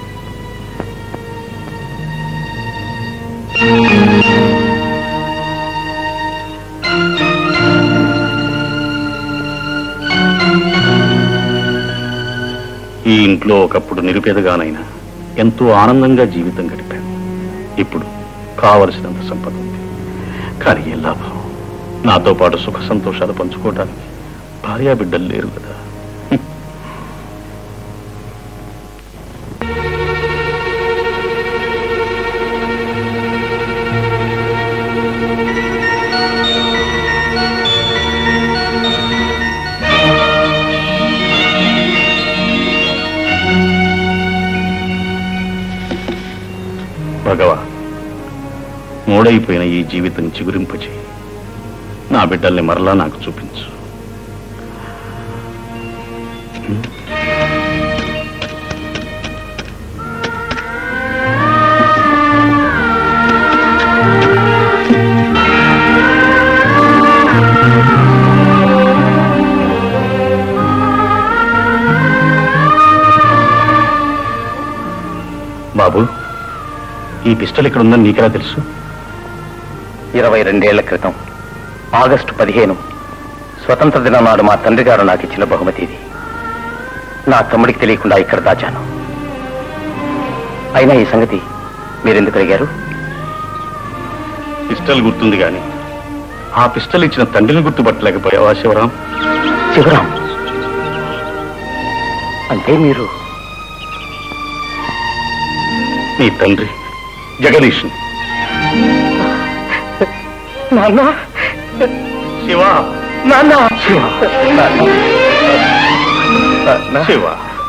ఈ ఇంట్లో ఒకప్పుడు నిరుపేదగానైనా ఎంతో ఆనందంగా జీవితం గడిపాను. ఇప్పుడు కావలసినంత సంపద ఉంది. కానీ ఏ లాభం? నాతో పాటు సుఖ సంతోషాలు పంచుకోవడానికి భార్యా బిడ్డలు లేరు కదా. భగవా, మూడైపోయిన ఈ జీవితం చిగురింపచేయి. నా బిడ్డల్ని మరలా నాకు చూపించు. బాబు, ఈ పిస్టల్ ఇక్కడ ఉందని నీకెలా తెలుసు? ఇరవై రెండేళ్ల క్రితం ఆగస్టు పదిహేను స్వతంత్ర దినం నాడు మా తండ్రి గారు నాకు ఇచ్చిన బహుమతి ఇది. నా తమ్ముడికి తెలియకుండా ఇక్కడ దాచాను. అయినా ఈ సంగతి మీరెందుకు అడిగారు? పిస్టల్ గుర్తుంది కానీ ఆ పిస్టల్ ఇచ్చిన తండ్రిని గుర్తుపట్టలేకపోయావా శివరాం? శివరాం అంటే మీరు నీ తండ్రి జగదీష్. నాన్న, శివ, నాన్న, శివ. శివ,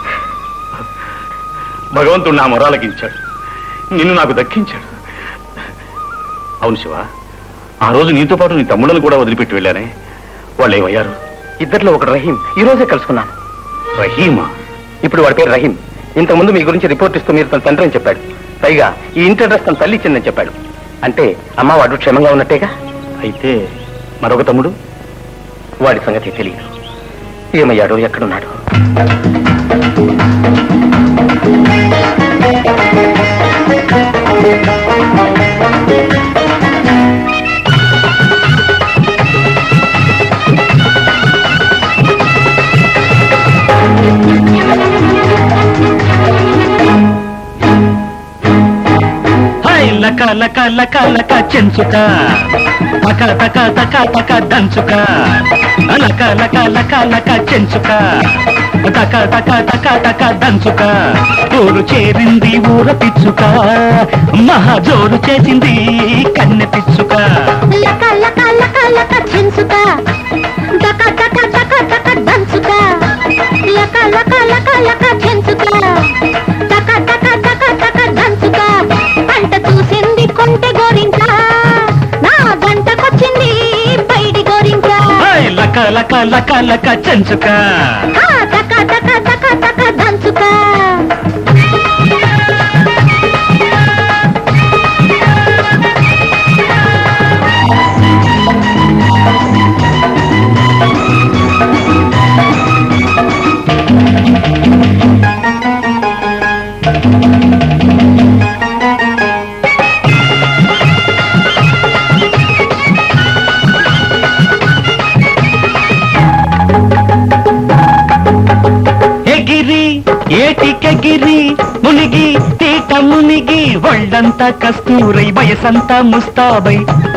భగవంతుడు నా మొరాలకించాడు, నిన్ను నాకు దక్కించాడు. అవును శివ, ఆ రోజు నీతో పాటు నీ తమ్ముళ్ళను కూడా వదిలిపెట్టి వెళ్ళానే, వాళ్ళు ఏమయ్యారు? ఇద్దరిలో ఒకడు రహీం, ఈ రోజే కలుసుకున్నాను. రహీమా? ఇప్పుడు వాడి పేరు రహీం. ఇంతకుముందు మీ గురించి రిపోర్ట్ ఇస్తూ మీరు తన తండ్రి అని చెప్పాడు. పైగా ఈ ఇంటి అడ్రస్ తన తల్లి ఇచ్చిందని చెప్పాడు. అంటే అమ్మ వాడు క్షేమంగా ఉన్నట్టేగా? అయితే మరొక తమ్ముడు? వాడి సంగతి తెలియదు. ఏమయ్యాడో, ఎక్కడున్నాడు? లక లక లక లక చెంచుక, తక తక తక తక దంచుక, లక లక లక లక చెంచుక, తక తక తక తక దంచుక. ఊరు చేరింది ఊర పిచ్చుక, మహా జోరు చేసింది కన్నె పిచ్చుక. లక లక లక లక చెంచుక, తక తక తక తక దంచుక, లక లక లక లక చెంచుక, తక తక తక తక దంచుక. పంట చూసింది కొంటె గోరింక, నా గంటకొచ్చింది పైడి గోరింక. లక లక లక లక చెంచుక, తక తక తక తక దంచుక. ఏటికెగిరి మునిగి తీట మునిగి ఒళ్ళంతా కస్తూరై వయసంతా ముస్తాబై,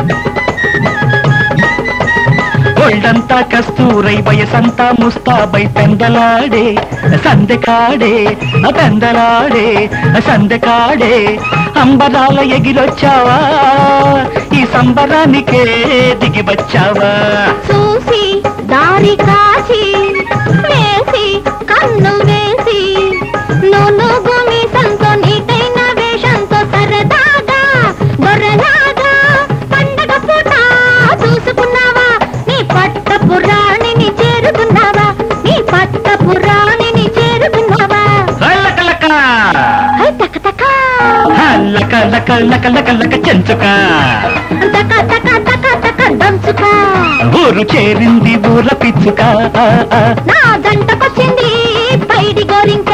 ఒళ్ళంతా కస్తూరై వయసంతా ముస్తాబై పెందలాడే సందెకాడే పెందలాడే సందెకాడే. అంబరాల ఎగిరొచ్చావా, ఈ సంబరానికే దిగి వచ్చావా? చూసి దారి కాచి వేసి కన్ను వేసి నూనుగు మీసంతో నీటైన వేషంతో సరదాగా బొర్రలాగా పండగ పూట చూసుకున్నావా? నీ పట్ట పురాణిని చేరుకున్నావా? నీ పట్ట పురాణిని చేరుకున్నావా? లక లక తక తక లక లక లక లక లక చెంచుక, తక తక తక తక దంచుక. ఊరు చేరింది ఊర పిచ్చుక, నా గంటకొచ్చింది పైడి గోరింక.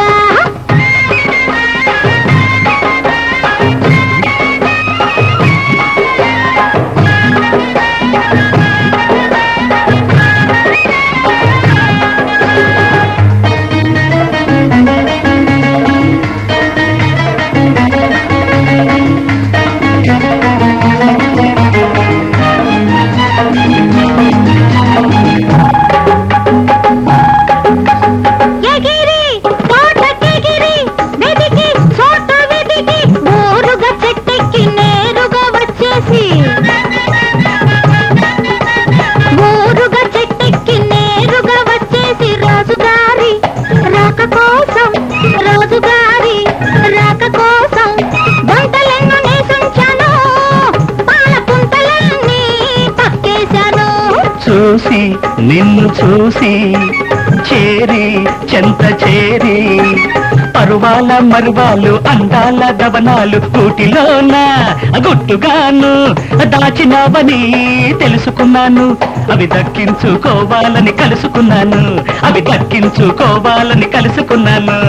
చూసి నిన్ను చూసి చేరి చెంత చేరి పరువాల మరువాలు అందాల గవనాలు కూటిలోన గుట్టుగాను దాచినావని తెలుసుకున్నాను. అవి దక్కించుకోవాలని కలుసుకున్నాను, అవి దక్కించుకోవాలని కలుసుకున్నాను.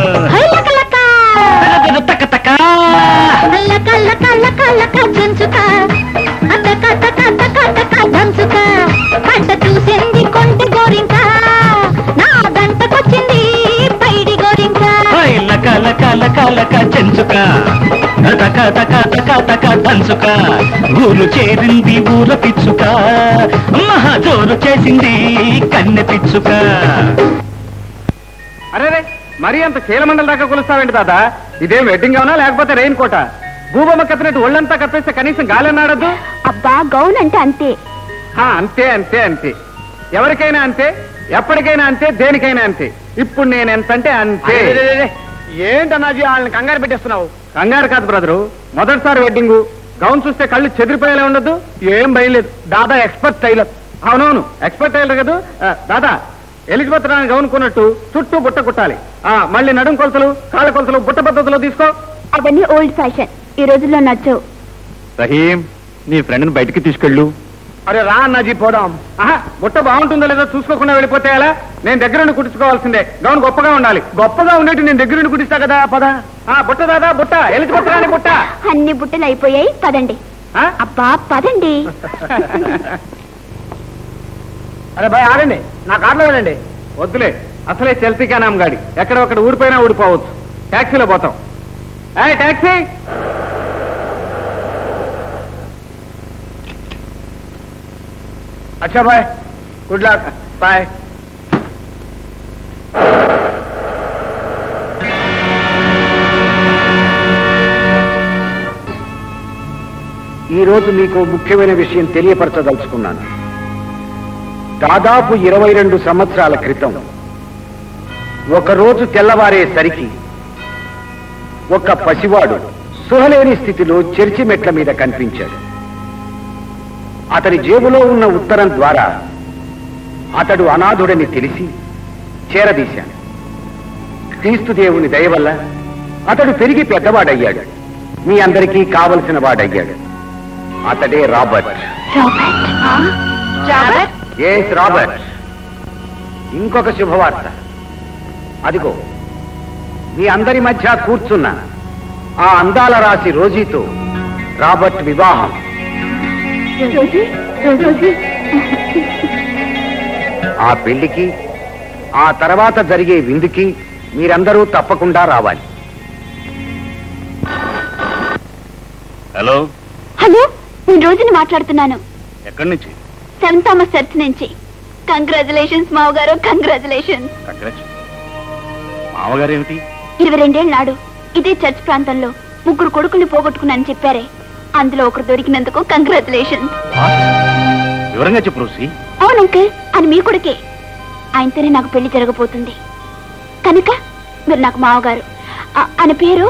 తక తక పంట చూసింది కొంటి గోరింక, నా గంటకొచ్చింది పైడి గోరింక. లక లక లక లక చెంచుక, తక తక తక తక దంచుక. ఊరు చేరింది ఊర పిచ్చుక, మహా జోరు చేసింది కన్నె పిచ్చుక. అరే రే, మరీ అంత చీలమండల దాకా కొలుస్తావేంటి దాదా? ఇదేం వెడ్డింగ్ అవునా లేకపోతే రెయిన్ కోట? భూబొమ్మ కప్పినట్టు ఒళ్ళంతా కప్పేస్తే కనీసం గాలన్నాడద్దు. అబ్బా గౌన్ అంటే అంతే. అంతే అంతే అంతే, ఎవరికైనా అంతే, ఎప్పటికైనా అంతే, దేనికైనా అంతే. ఇప్పుడు నేను ఎంతంటే అంతే. ఏంటన్నాజీ వాళ్ళని కంగారు పెట్టేస్తున్నావు? కంగారు కాదు బ్రదరు, మొదటిసారి వెడ్డింగ్ గౌన్ చూస్తే కళ్ళు చెదిరిపోయేలా ఉండదు. ఏం భయలేదు, దాదా ఎక్స్పర్ట్ టైలర్. అవునవును, ఎక్స్పర్ట్ టైలర్ కదా. దాదా ఎలిజబెత్ రాని గౌన్ కొన్నట్టు చుట్టూ బుట్ట కుట్టాలి. మళ్ళీ నడుం కొలతలు, కాళ్ళ కొలతలు బుట్ట పద్ధతిలో తీసుకో. అవన్నీ ఓల్డ్ ఫ్యాషన్, ఈ రోజుల్లో నచ్చవు. రహీం, నీ ఫ్రెండ్ని బయటికి తీసుకెళ్ళు. అరే రా అన్నాజీ పోదాం. ఆహా, బుట్ట బాగుంటుందో లేదో చూసుకోకుండా వెళ్ళిపోతే ఎలా? నేను దగ్గరుండి కుట్టించుకోవాల్సిందే. గౌన్ గొప్పగా ఉండాలి. గొప్పగా ఉండేట్టు నేను దగ్గరుండి కుట్టిస్తా కదా. పద. బుట్ట దాదా బుట్ట, ఎలిజబెత్ రాని బుట్ట. అన్ని బుట్టలు అయిపోయాయి, పదండి. అబ్బా పదండి. అరే భయ్ ఆగండి, నా కార్లో వెళ్ళండి. వద్దులే, అసలే చల్తీకా నామ్ గాడి, ఎక్కడ ఒకటి ఊరిపోయినా ఊడిపోవచ్చు. ట్యాక్సీలో పోతాం. ఏ ట్యాక్సీ. అచ్చా బాయ్, గుడ్ లక్, బాయ్. ఈరోజు మీకు ముఖ్యమైన విషయం తెలియపరచదలుచుకున్నాను. దాదాపు ఇరవై రెండు సంవత్సరాల క్రితం ఒకరోజు తెల్లవారేసరికి ఒక పసివాడు సుహలేని స్థితిలో చర్చి మెట్ల మీద కనిపించాడు. అతని జేబులో ఉన్న ఉత్తరం ద్వారా అతడు అనాథుడని తెలిసి చేరదీశాను. క్రీస్తు దేవుని దయ వల్ల అతడు పెరిగి పెద్దవాడయ్యాడు. మీ అందరికీ కావలసిన వాడయ్యాడు. అతడే రాబర్ట్. Yes Robert. ఇంకొక శుభవార్త. అదిగో మీ అందరి మధ్య కూర్చున్న ఆ అందాల రాశి రోజీతో రాబర్ట్ వివాహం. ఆ పెళ్లికి, ఆ తర్వాత జరిగే విందుకి మీరందరూ తప్పకుండా రావాలి. హలో హలో, నేను రోజుని మాట్లాడుతున్నాను. ఎక్కడి నుంచి? సెవెంత్ థామస్ చర్చ్ నుంచి. కంగ్రాచులేషన్స్ మావగారు, కంగ్రాచులేషన్స్. మామగారు ఏమిటి? ఇరవై రెండేళ్ళ నాడు ఇదే చర్చ్ ప్రాంతంలో ముగ్గురు కొడుకుల్ని పోగొట్టుకున్నానని చెప్పారే, అందులో ఒకరు దొరికినందుకు కంగ్రాచులేషన్స్. వివరంగా చెప్పు రోసి. అవును అంకుల్, అని మీ కొడుకే. ఆయనతోనే నాకు పెళ్లి జరగబోతుంది కనుక మీరు నాకు మావగారు. ఆయన పేరు.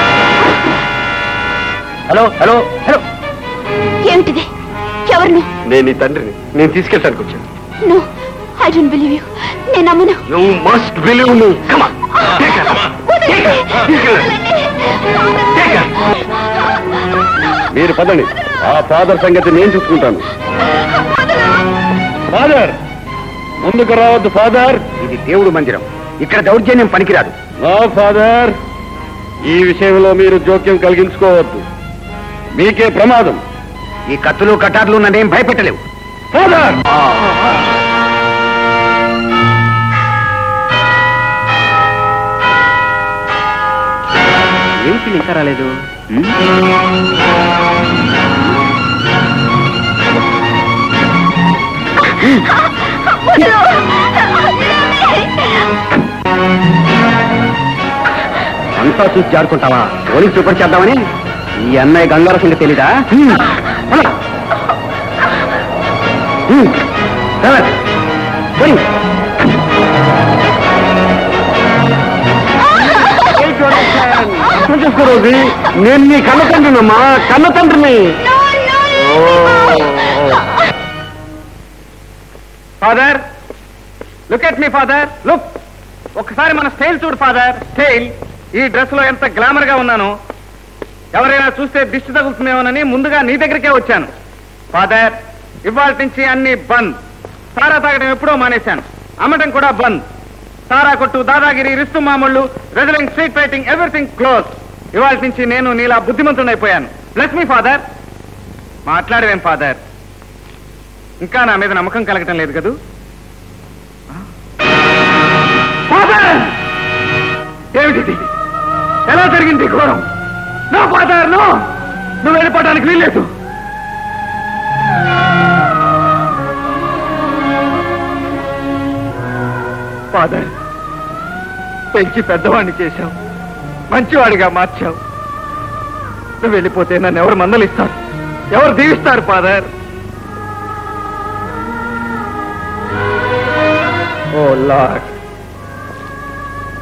హలో హలో హలో, ఏమిటిది? ఎవరు? నేను నీ తండ్రిని. నేను తీసుకెళ్ళడానికి వచ్చాను. No, I don't believe you. నేను నమ్మను. You must believe me. Come on. మీరు పదండి, ఆ ఫాదర్ సంగతి నేను చూసుకుంటాను. ఫాదర్, ముందుకు రావద్దు ఫాదర్. ఇది దేవుడు మందిరం, ఇక్కడ దౌర్జన్యం పనికిరాదు. నా ఫాదర్, ఈ విషయంలో మీరు జోక్యం కలిగించుకోవద్దు, మీకే ప్రమాదం. ఈ కత్తులు కటార్లు నన్నేం భయపెట్టలేవు. ఫాదర్, ఏంటి ఇంకా రాలేదు? అంతా చూసి జారుకుంటావా? పోలీసు సూపర్ చేద్దామని ఈ అన్నయ్య గంగార సంగతి తెలీదా? అర్థం చేసుకో రోజు, నేను నీ కన్న తండ్రినమ్మా, కన్న తండ్రిని. Father, look at me father, look. ఒకసారి మన స్టైల్ చూడు ఫాదర్, స్టైల్. ఈ డ్రెస్ లో ఎంత గ్లామర్ గా ఉన్నాను. ఎవరైనా చూస్తే దిష్టి తగులుతుందేమోనని ముందుగా నీ దగ్గరికే వచ్చాను. ఫాదర్, ఇవాళ నుంచి అన్ని బంద్. సారా తాగడం ఎప్పుడో మానేశాను, అమ్మటం కూడా బంద్. సారా కొట్టు, దాదాగిరి, రిస్తు మామూళ్ళు, wrestling, street fighting, everything close. ఇవాళ నుంచి నేను నీలా బుద్ధిమంతుడైపోయాను. Bless me father. మాట్లాడవేం ఫాదర్? ఇంకా నా మీద నమ్మకం కలగటం లేదు కదూ? ఫాదర్, ఏమిటిది? ఎలా జరిగింది ఘోరం? No father, no. నువ్వు వెళ్ళిపోవడానికి వీల్లేదు. ఫాదర్, పెంచి పెద్దవాడిని చేశావు, మంచివాడిగా మార్చావు. నువ్వు వెళ్ళిపోతే నన్ను ఎవరు మందలిస్తారు, ఎవరు దీవిస్తారు ఫాదర్? ఓ లార్డ్,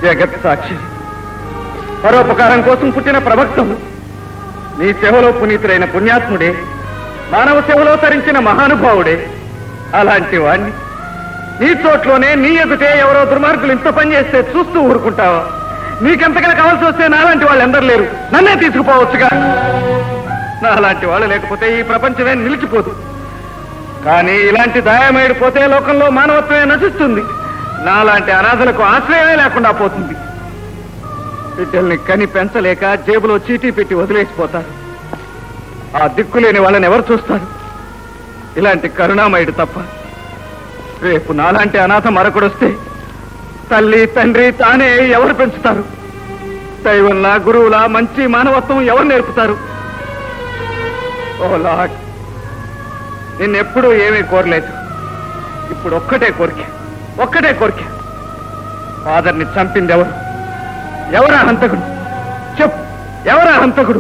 జగత్ సాక్షి, పరోపకారం కోసం పుట్టిన ప్రవక్తము, నీ సేవలో పునీతుడైన పుణ్యాత్ముడే, మానవ సేవలో తరించిన మహానుభావుడే. అలాంటి వాణ్ణి నీ చోట్లోనే నీ ఎదుటే ఎవరో దుర్మార్గులు ఇంత పని చేస్తే చూస్తూ ఊరుకుంటావా? నీకెంతకైనా కావాల్సి వస్తే నాలాంటి వాళ్ళు ఎందరు లేరు, నన్నే తీసుకుపోవచ్చుగా. నాలాంటి వాళ్ళు లేకపోతే ఈ ప్రపంచమే నిలిచిపోదు. కానీ ఇలాంటి దాయమేడు పోతే లోకంలో మానవత్వమే నశిస్తుంది. నాలాంటి అనాథలకు ఆశ్రయమే లేకుండా పోతుంది. బిడ్డల్ని కని పెంచలేక జేబులో చీటీ పెట్టి వదిలేసిపోతారు. ఆ దిక్కులేని వాళ్ళని ఎవరు చూస్తారు? ఇలాంటి కరుణామయుడు తప్ప. రేపు నాలాంటి అనాథ మరొకడొస్తే తల్లి తండ్రి తానే ఎవరు పెంచుతారు? దైవంలా గురువులా మంచి మానవత్వం ఎవరు నేర్పుతారు? ఓ లార్డ్, నిన్నెప్పుడూ ఏమీ కోరలేదు. ఇప్పుడు ఒక్కటే కోరిక, ఒక్కటే కోరిక. ఫాదర్ని చంపింది ఎవరు? ఎవరా హంతకుడు? చెప్పు, ఎవరా హంతకుడు?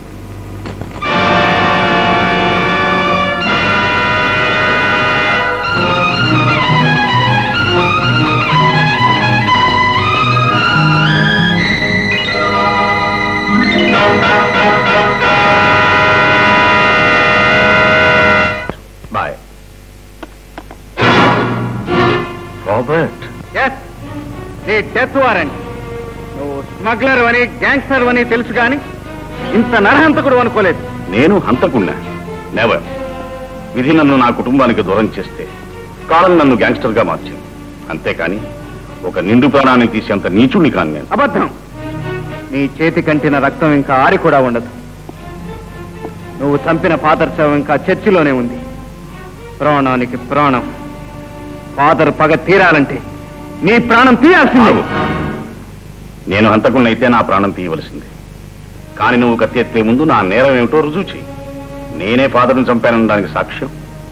బాయ్. రాబర్ట్, ఎస్, నీ డెత్ వారెంట్. నువ్వు స్మగ్లర్ అని, గ్యాంగ్స్టర్ అని తెలుసు కానీ ఇంత నరహంతకుడు అనుకోలేదు. నేను హంతకున్నా? నెవర్. విధి నన్ను నా కుటుంబానికి దూరం చేస్తే కాలం నన్ను గ్యాంగ్స్టర్ గా మార్చింది. అంతేకాని ఒక నిండు ప్రాణాన్ని తీసేంత నీచుణ్ణి కాను నేను. అబద్ధం. నీ చేతి కంటిన రక్తం ఇంకా ఆరి కూడా ఉండదు. నువ్వు చంపిన ఫాదర్ శవం ఇంకా చర్చిలోనే ఉంది. ప్రాణానికి ప్రాణం. ఫాదర్ పగ తీరాలంటే నీ ప్రాణం తీయాల్సిందే. నేను హంతకున్నైతే నా ప్రాణం తీయవలసింది. కానీ నువ్వు కత్తెత్తే ముందు నా నేరం ఏమిటో రుజువు చేయి. నేనే ఫాదర్ని చంపానడానికి సాక్ష్యం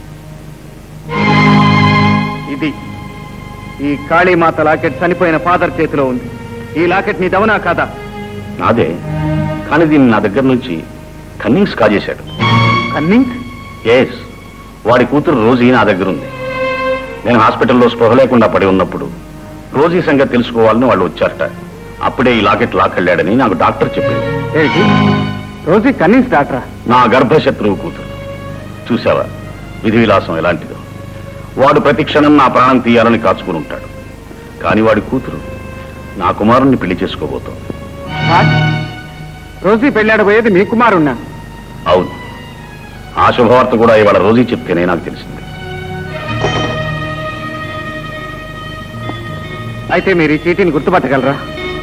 ఇది. ఈ కాళీమాత లాకెట్ చనిపోయిన ఫాదర్ చేతిలో ఉంది. ఈ లాకెట్ నీదవునా కాదా? నాదే. కానీ దీన్ని నా దగ్గర నుంచి కన్నింగ్స్ కాజేశాడు. కన్నింగ్స్? ఎస్. వాడి కూతురు రోజీ నా దగ్గర ఉంది. నేను హాస్పిటల్లో స్పృహ లేకుండా పడి ఉన్నప్పుడు రోజీ సంగతి తెలుసుకోవాలని వాళ్ళు వచ్చారట. అప్పుడే ఈ లాకెట్ లాక్కెళ్ళాడని నాకు డాక్టర్ చెప్పింది. రోజీ కన్నింగ్స్ డాక్టరా? నా గర్భశత్రువు కూతురు. చూసావా విధి విలాసం ఎలాంటిదో. వాడు ప్రతి క్షణం నా ప్రాణం తీయాలని కాచుకుని ఉంటాడు. కానీ వాడి కూతురు నా కుమారుణ్ణి పెళ్లి చేసుకోబోతోంది. రోజీ పెళ్ళాడబోయేది మీ కుమారున్నా? అవును. ఆ శుభవార్త కూడా ఇవాళ రోజీ చెప్తేనే నాకు తెలిసింది. అయితే మీరు ఈ చీటీని గుర్తుపట్టగలరా?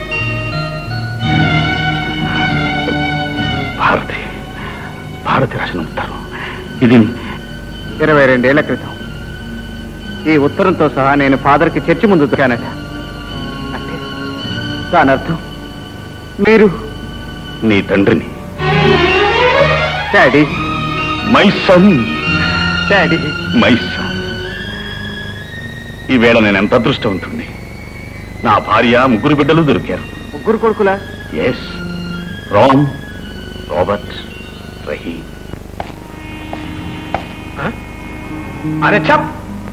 భారతి, భారతి రాసిన ఉంటారు. ఇది ఇరవై రెండేళ్ల క్రితం ఈ ఉత్తరంతో సహా నేను ఫాదర్కి చర్చి ముందు దొరికానట. అంటే దాని అర్థం మీరు నీ తండ్రిని. Daddy, my son. Daddy, my son. ఈవేళ నేను ఎంత అదృష్టవంతుణ్ణి. నా భార్య, ముగ్గురు బిడ్డలు దొరికారు. ముగ్గురు కొడుకులా? ఎస్. రామ్, రాబర్ట్, రహీం. అరే చప్,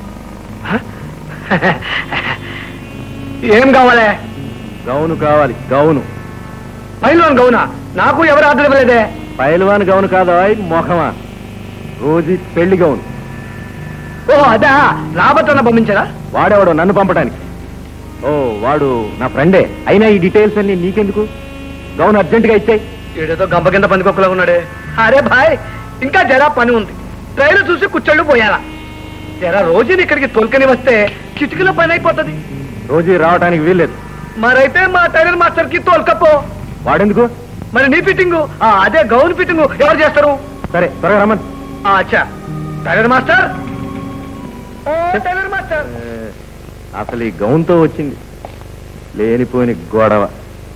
ఏం కావాలే? గౌను కావాలి. గౌను. పైల్వాన్ గౌనా? నాకు ఎవరు ఆర్డర్ ఇవ్వలేదే. పైల్వాన్ గౌను కాదా, మొహమా? రోజీ పెళ్లి గౌను. ఓ అదా, రాబర్ట్ అన్న పంపించారా? వాడెవడో నన్ను పంపడానికి. ఓ వాడు నా ఫ్రెండే. అయినా ఈ డీటెయిల్స్ అన్ని నీకెందుకు? గౌన్ అర్జెంట్ గా ఇచ్చాయి. ఏడేదో గంప కింద పనికొక్కలా ఉన్నాడే. అరే భాయ్, ఇంకా జరా పని ఉంది. ట్రైన్ చూసి కూర్చోళ్ళు పోయాలా? జరా రోజుని ఇక్కడికి తోలుకని వస్తే చిటికలో పని అయిపోతుంది. రోజీ రావడానికి వీల్లేదు. మరైతే మా టైలర్ మాస్టర్ కి తోలుకపో. వాడెందుకు? మరి నీ ఫిట్టింగు, అదే గౌన్ ఫిట్టింగు ఎవరు చేస్తారు? సరే త్వరగా రమ్మని. అచ్చా, టైలర్ మాస్టర్. టైలర్ మాస్టర్, అసలు ఈ గౌన్తో వచ్చింది లేనిపోయిన గొడవ.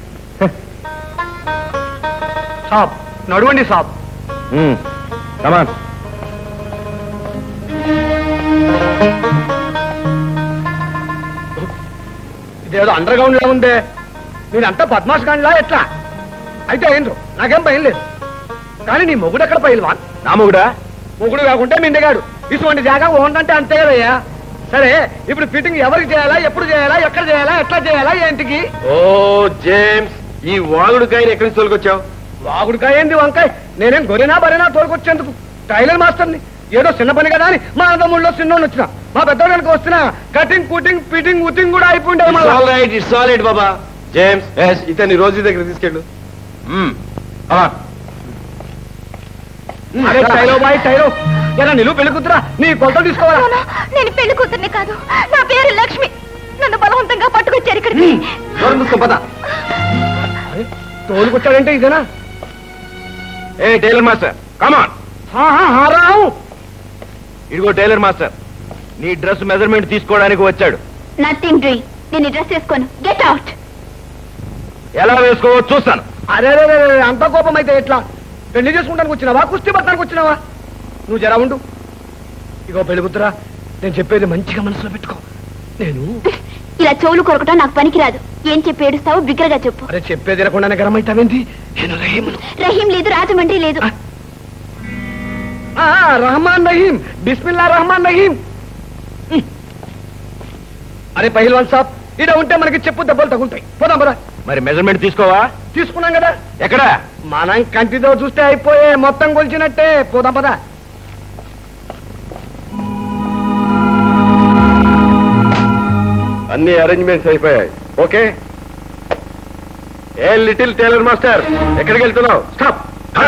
సాబ్ నడవండి సాబ్. కమాన్. ఇదేదో అండర్ గ్రౌండ్ లా ఉందే. మీరంతా బద్మాష్ గాండ్లా ఎట్లా? అయితే ఏంద్రు, నాకేం భయం లేదు. కానీ నీ మొగుడు ఎక్కడ పైల్వాన్? నా మొగుడా? మొగుడు కాకుంటే మిండగాడు. ఇటువంటి జాగా ఓందంటే అంతే కదయ్యా. సరే ఇప్పుడు ఫిట్టింగ్ ఎవరికి చేయాలా, ఎప్పుడు చేయాలా, ఎక్కడ చేయాలా, ఎట్లా చేయాలా, ఏంటికి? ఓ జేమ్స్, ఈ వాగుడుకాయని ఎక్కడి నుంచి తోలుకొచ్చావు? వాగుడుకాయ ఏంది వంకాయ? నేనేం గొరినా బరినా తోలుకొచ్చేందుకు టైలర్ మాస్టర్ని. ఏదో చిన్న పని కదా అని మా అన్నదమ్ముళ్ళలో చిన్నోళ్ళు వచ్చిన, మా పెద్దోళ్ళకి వస్తున్నా కటింగ్ కుటింగ్ ఫిట్టింగ్ ఉటింగ్ కూడా అయిపోయింది. బాబా జేమ్స్, ఇతన్ని రోజు దగ్గర తీసుకెళ్ళు. అరే టైలో బాయ్ టైలో, ఎలా నిలువు పెళ్లి కూతురా, నీ కొలతలు తీసుకోవాలా? నేను పెళ్లి కూతుర్ని కాదు, నా పేరు లక్ష్మి. నన్ను బలవంతంగా పట్టుకొచ్చారు ఇక్కడికి. తోలుకొచ్చాడంటే ఇదేనా? ఏ టైలర్ మాస్టర్, కమాన్. రావు, ఇదిగో టైలర్ మాస్టర్, నీ డ్రెస్ మెజర్మెంట్ తీసుకోవడానికి వచ్చాడు. Nothing doing. నేను డ్రెస్ వేసుకోను. Get out. ఎలా వేసుకోవో చూస్తాను. అరే అంత కోపం అయితే ఎట్లా? పెళ్లి చేసుకుంటానికి వచ్చినావా, కుస్తీ పడటానికి వచ్చినావా? నువ్వు జరా ఉండు. ఇగో పెళ్లి కూతురా, నేను చెప్పేది మంచిగా మనసులో పెట్టుకో. నేను ఇలా చెవులు కొరకటం నాకు పనికిరాదు. ఏం చెప్పి ఏడుస్తావో బిగ్గరగా చెప్పు. అరే చెప్పేది తినకుండానే గరం అవుతావేంటి? రహీం లేదు, రాజమండ్రి లేదు. రహమాన్ రహీం, బిస్మిల్లా రహమాన్ రహీం. అరే పహిల్వాన్ సాబ్, ఇడ ఉంటే మనకి చెప్పు దెబ్బలు తగులుతాయి. పోదాం పదా. మరి మెజర్మెంట్ తీసుకోవా? తీసుకున్నాం కదా. ఎక్కడ? మనం కంటితో చూస్తే అయిపోయే, మొత్తం కొలిచినట్టే. పోదాం పదా. అన్ని అరేంజ్మెంట్స్ అయిపోయాయి. ఓకే. ఏ లిటిల్ టైలర్ మాస్టర్, ఎక్కడికి వెళ్తున్నావు? స్టాప్.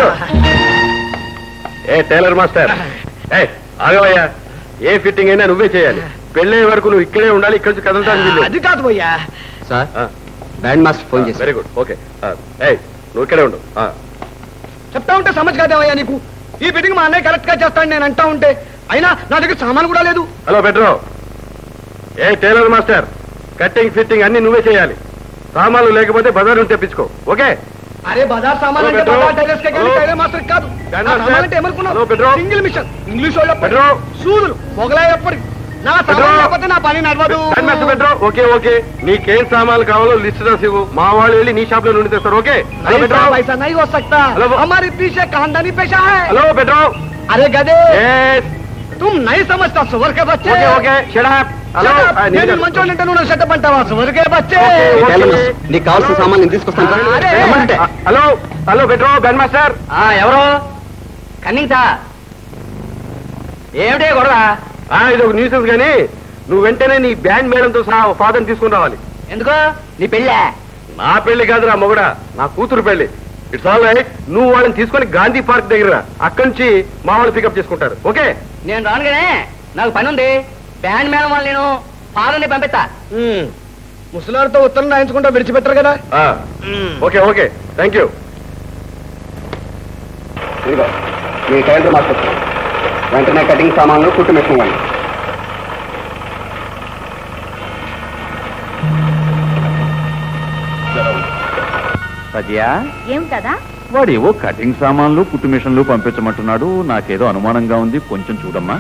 ఏ టైలర్ మాస్టర్, ఏ ఆగవయ్యా. ఏ ఫిట్టింగ్ అయినా నువ్వే చేయాలి. పెళ్ళే వరకు నువ్వు ఇక్కడే ఉండాలి. ఇక్కడ నుంచి కదలటానికి అది కాదు పోయ్యా. సార్, బ్యాండ్ మాస్టర్ ఫోన్ చేసి. Very good. ఓకే. ఏ నువ్వు ఇక్కడే ఉండు. చెప్తా ఉంటే సమజ్ కాదేవయ్యా నీకు. ఈ ఫిట్టింగ్ మా అన్నయ్య కరెక్ట్ గా చేస్తాను నేను అంటా ఉంటే, అయినా నా దగ్గర సామాన్ కూడా లేదు. హలో పెట్రో, ఏ టైలర్ మాస్టర్, కట్టింగ్ ఫిట్టింగ్ అన్ని నువ్వే చేయాలి. సామాన్లు లేకపోతే బజార్ నుంచి తెప్పించుకో. ఓకే. అరే బజార్ సామాన్ అంటే బజార్ టైలర్స్ కే కానీ టైలర్ మాస్టర్ కాదు. అంటే ఏమనుకున్నావు? Single machine. ఇంగ్లీష్ వాళ్ళ సూదులు మొగలాయి ఎప్పటికి. నా సామాన్ లేకపోతే నా పని నడవదు. ఓకే ఓకే, నీకేం సామాన్లు కావాలో లిస్ట్ రాసి ఇవ్వు. మా వాళ్ళు వెళ్ళి నీ షాప్ లో నుండి తెస్తారు. ఓకే. पैसा नहीं हो सकता, हमारे पीछे खानदानी पेशा है. हेलो बेटो. अरे गधे, तुम नहीं समझता सुअर के बच्चे. Okay okay, shut up. Hello, నేను మంచోళ్ళంటే నువ్వు సెటప్ అంటావా? సువర్గే బచ్చే. నీకు కావాల్సిన సామాన్ నేను తీసుకొస్తాను. Hello hello Petro, band master. ఎవరు? కన్నింగ్ సార్, ఏమిటే గొడవ? ఇది ఒక న్యూసెన్స్ గానీ, నువ్వు వెంటనే నీ బ్యాండ్ మేడంతో సహా ఫాదర్ తీసుకుని రావాలి. ఎందుకు? నీ పెళ్ళా? నా పెళ్లి కాదురా మొగుడా, నా కూతురు పెళ్లి. It's all right. నువ్వు వాళ్ళని తీసుకొని గాంధీ పార్క్ దగ్గర, అక్కడి నుంచి మా వాళ్ళు పికప్ చేసుకుంటారు. ఓకే. నేను రానుగానే, నాకు పని ఉంది. బ్యాండ్ మేడం వాళ్ళు నేను ఫాదర్ని పంపిస్తా. ముసలారితో ఉత్తరం రాయించుకుంటా విడిచిపెట్టరు కదా. Okay okay, thank you. ఇదిగో మీ టైలర్ మాస్టర్, వెంటనే కటింగ్ సామాన్లు కుట్టు మిషన్ ఇవ్వండి. ఏం కదా వాడు ఏవో కటింగ్ సామాన్లు కుట్టు మిషన్లు పంపించమంటున్నాడు. నాకేదో అనుమానంగా ఉంది, కొంచెం చూడమ్మా.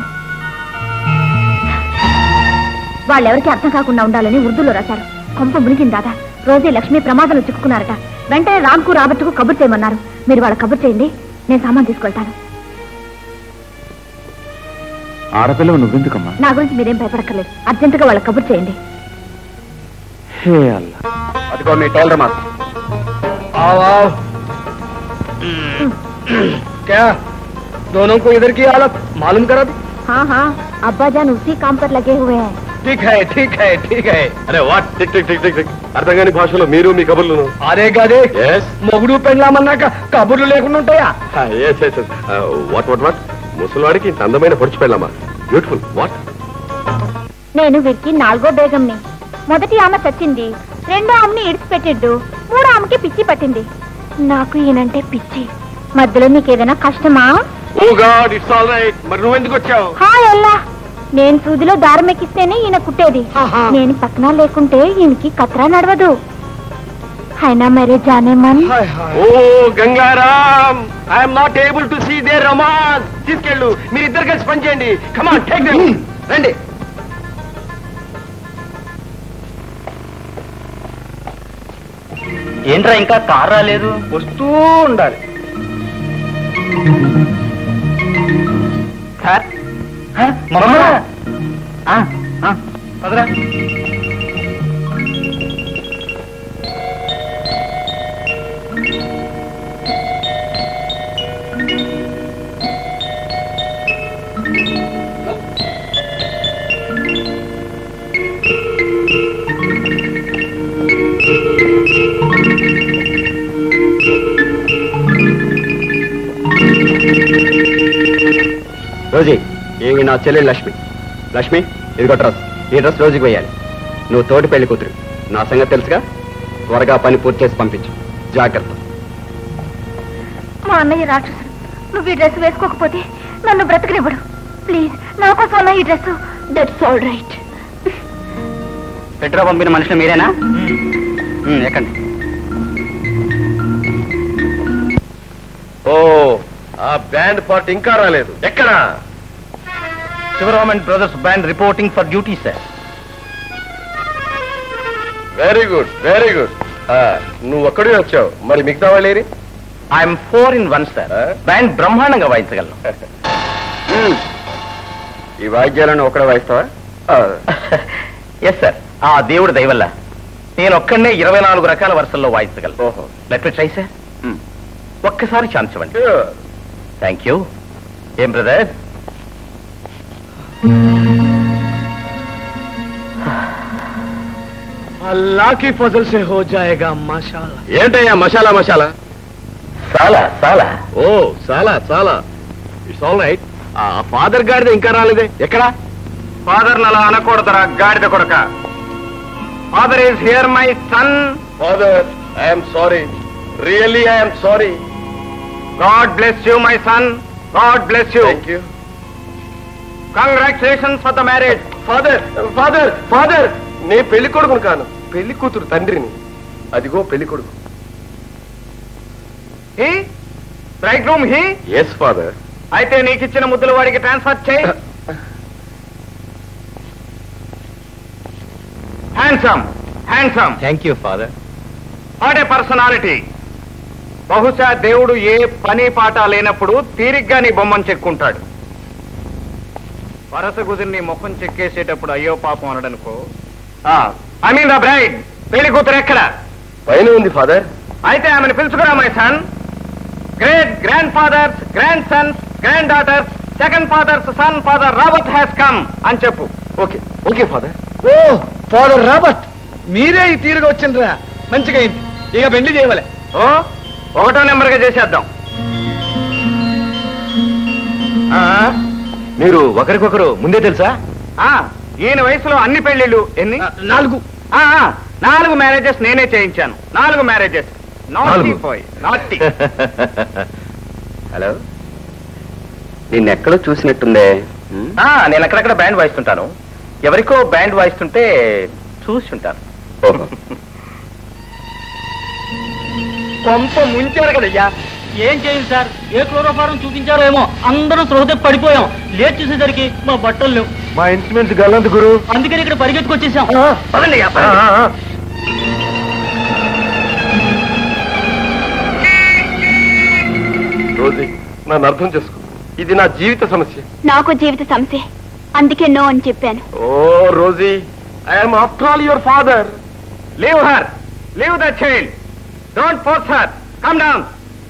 వాళ్ళెవరికి అర్థం కాకుండా ఉండాలని ఉర్దూలో రాశారు. కొంప మునిగింది దాదా. రోజే లక్ష్మి ప్రమాదంలో చిక్కుకున్నారట. వెంటనే రామ్కు రాబర్ట్కు కబుర్ చేయమన్నారు. మీరు వాళ్ళ కబుర్ చేయండి, నేను సామాన్ తీసుకెళ్తాను. ఆడపిల్లవు నువ్వెందుకమ్మా? నా గురించి మీరేం భయపడక్కర్లేదు. అర్జెంటుగా వాళ్ళ కబుర్ చేయండి. అదిగో మీ టైలర్ మాస్టర్. क्या दोनों को इधर की हालत मालूम करा दी? हाँ हाँ, अब्बा जान उसी काम पर लगे हुए हैं. ठीक है ठीक है ठीक है. అరే what tick tick tick tick tick అర్థం కాని భాషలో మీరు మీ కబుర్లు. అరే గదే, మొగుడు పెళ్ళామన్నాక కబుర్లు లేకుండా ఉంటాయా? వాట్ వాట్ వాట్ ముసలివాడికి ఇంత అందమైన పొడిచి పెళ్ళామా? బ్యూటిఫుల్. వాట్? నేను వీరికి నాలుగో బేగంని. మొదటి ఆమె చచ్చింది, రెండో ఆమెని ఇడిచిపెట్టిడ్డు, మూడో ఆమెకి పిచ్చి పట్టింది. నాకు ఈయనంటే పిచ్చి. మధ్యలో నీకేదైనా కష్టమా? Oh God, it's all right. మరి నువ్వెందుకు వచ్చావు? హాయ్ అల్లా, నేను సూదిలో దారం ఎక్కిస్తేనే ఈయన కుట్టేది. నేను పక్కన లేకుంటే ఈయనకి కత్రా నడవదు. అయినా మరే జానే మన్. Oh Gangaram, I'm not able to see there romance. తీసుకెళ్ళు, మీరిద్దరు కలిసి పని చేయండి. Come on, take them. రండి. ఏంట్రా ఇంకా కార్ రాలేదు? వస్తూ ఉండాలి. రోజీ ఈ నా చెల్లెలు లక్ష్మి. లక్ష్మి ఇదిగో డ్రెస్. ఈ డ్రెస్ రోజుకి వేయాలి. నువ్వు తోటి పెళ్లి కూతురు. నా సంగతి తెలుసుగా. త్వరగా పని పూర్తి చేసి పంపించు. జాగ్రత్త. మా అన్నయ్య రాక్షసుడు. నువ్వు ఈ డ్రెస్ వేసుకోకపోతే నన్ను బ్రతకనివ్వడు. ప్లీజ్ నా కోసం అన్న ఈ dress. That's all right. Petro పంపిన మనుషులు మీరేనా? ఎక్కండి. ఓ ఆ బ్యాండ్ పార్టీ ఇంకా రాలేదు. ఎక్కడా? Shivaram and brothers band reporting for duty sir. Very good very good. నువ్వు ఒక్కడే వచ్చావు, మరి మిగతా వాళ్ళేరి? I'm four in one sir. Band బ్రహ్మాండంగా వాయించగలను. ఈ వాయిద్యాలను ఒకడే వాయిస్తావా? Yes sir. ఆ దేవుడి దయ వల్ల నేను ఒక్కడనే ఇరవై నాలుగు రకాల వరుసల్లో వాయించగలను. ఓహో, లెట్ మీ ట్రై సార్. ఒక్కసారి ఛాన్స్ ఇవ్వండి. Thank you. ఏం బ్రదర్? अल्लाह की फजल से हो जाएगा माशाल्लाह. ఏంటయ్యా మసాలా మసాలా? చాలా చాలా. ఓ చాలా చాలా. It's all right. ఆ ఫాదర్ గాడిద ఇంకా రాలేదే. ఎక్కడా? ఫాదర్ అలా అనకూడదురా గాడిద కొడక. Father is here my son. Father I'm sorry, really I'm sorry. God bless you my son. God bless you. Thank you. Congratulations for the marriage. Father father father నే పెళ్లి కొడుకును కాను, పెళ్లి కూతురు తండ్రిని. అదిగో పెళ్లి కొడుకు. హీ బ్రైడ్ రూమ్ హీ. Yes father. అయితే నీకు ఇచ్చిన ముద్దుల వాడికి ట్రాన్స్ఫర్ చేయి. Handsome handsome. Thank you father. What a personality. బహుశా దేవుడు ఏ పని పాట లేనప్పుడు తీరిగ్గా నీ బొమ్మను చెక్కుంటాడు. వరస కుదిరి నీ ముఖం చెక్కేసేటప్పుడు అయ్యో పాపం అనడనుకో. I mean the bride. పెళ్లి కూతురు ఎక్కడ? పైన ఉంది ఫాదర్. అయితే ఆమెను పిలుచుకురా my son. Great grandfathers, grandsons, granddaughters, second fathers son father Robert has come అని చెప్పు. Okay okay father. Oh father Robert, మీరే ఈ తీరుగా వచ్చిండ్రా. మంచిగా అయింది. ఇక పెళ్లి చేయవలే. ఓ ఒకటో నెంబర్గా చేసేద్దాం. మీరు ఒకరికొకరు ముందే తెలుసా? ఈయన వయసులో అన్ని పెళ్లిళ్ళు ఎన్ని? నాలుగు. ఆ, ఆ, నాలుగు మ్యారేజెస్ నేనే చేయించాను. నాలుగు మ్యారేజెస్. నాటి పోయి నాటి. హలో, నిన్నెక్కడో చూసినట్టుందే. నేను అక్కడక్కడ బ్యాండ్ వాయిస్తుంటాను. ఎవరికో బ్యాండ్ వాయిస్తుంటే చూసి ఉంటాను. కొంప ముంచారు కదయ్యా. ఏం చేయండి సార్, ఏ క్లోరోఫారం చూపించారో ఏమో అందరూ శ్రోత పడిపోయాం. లేట్ చూసేసరికి మా బట్టలు లేవు. మా ఇన్స్ట్రుమెంట్స్ గల్లందు గురు. అందుకని ఇక్కడ పరిగెత్తుకొచ్చేసాం. రోజీ, నన్ను అర్థం చేసుకో. ఇది నా జీవిత సమస్య. నాకు జీవిత సమస్య, అందుకే నో అని చెప్పాను. Oh Rosie, I'm after all your father. Leave her, leave the child, don't force her, come down.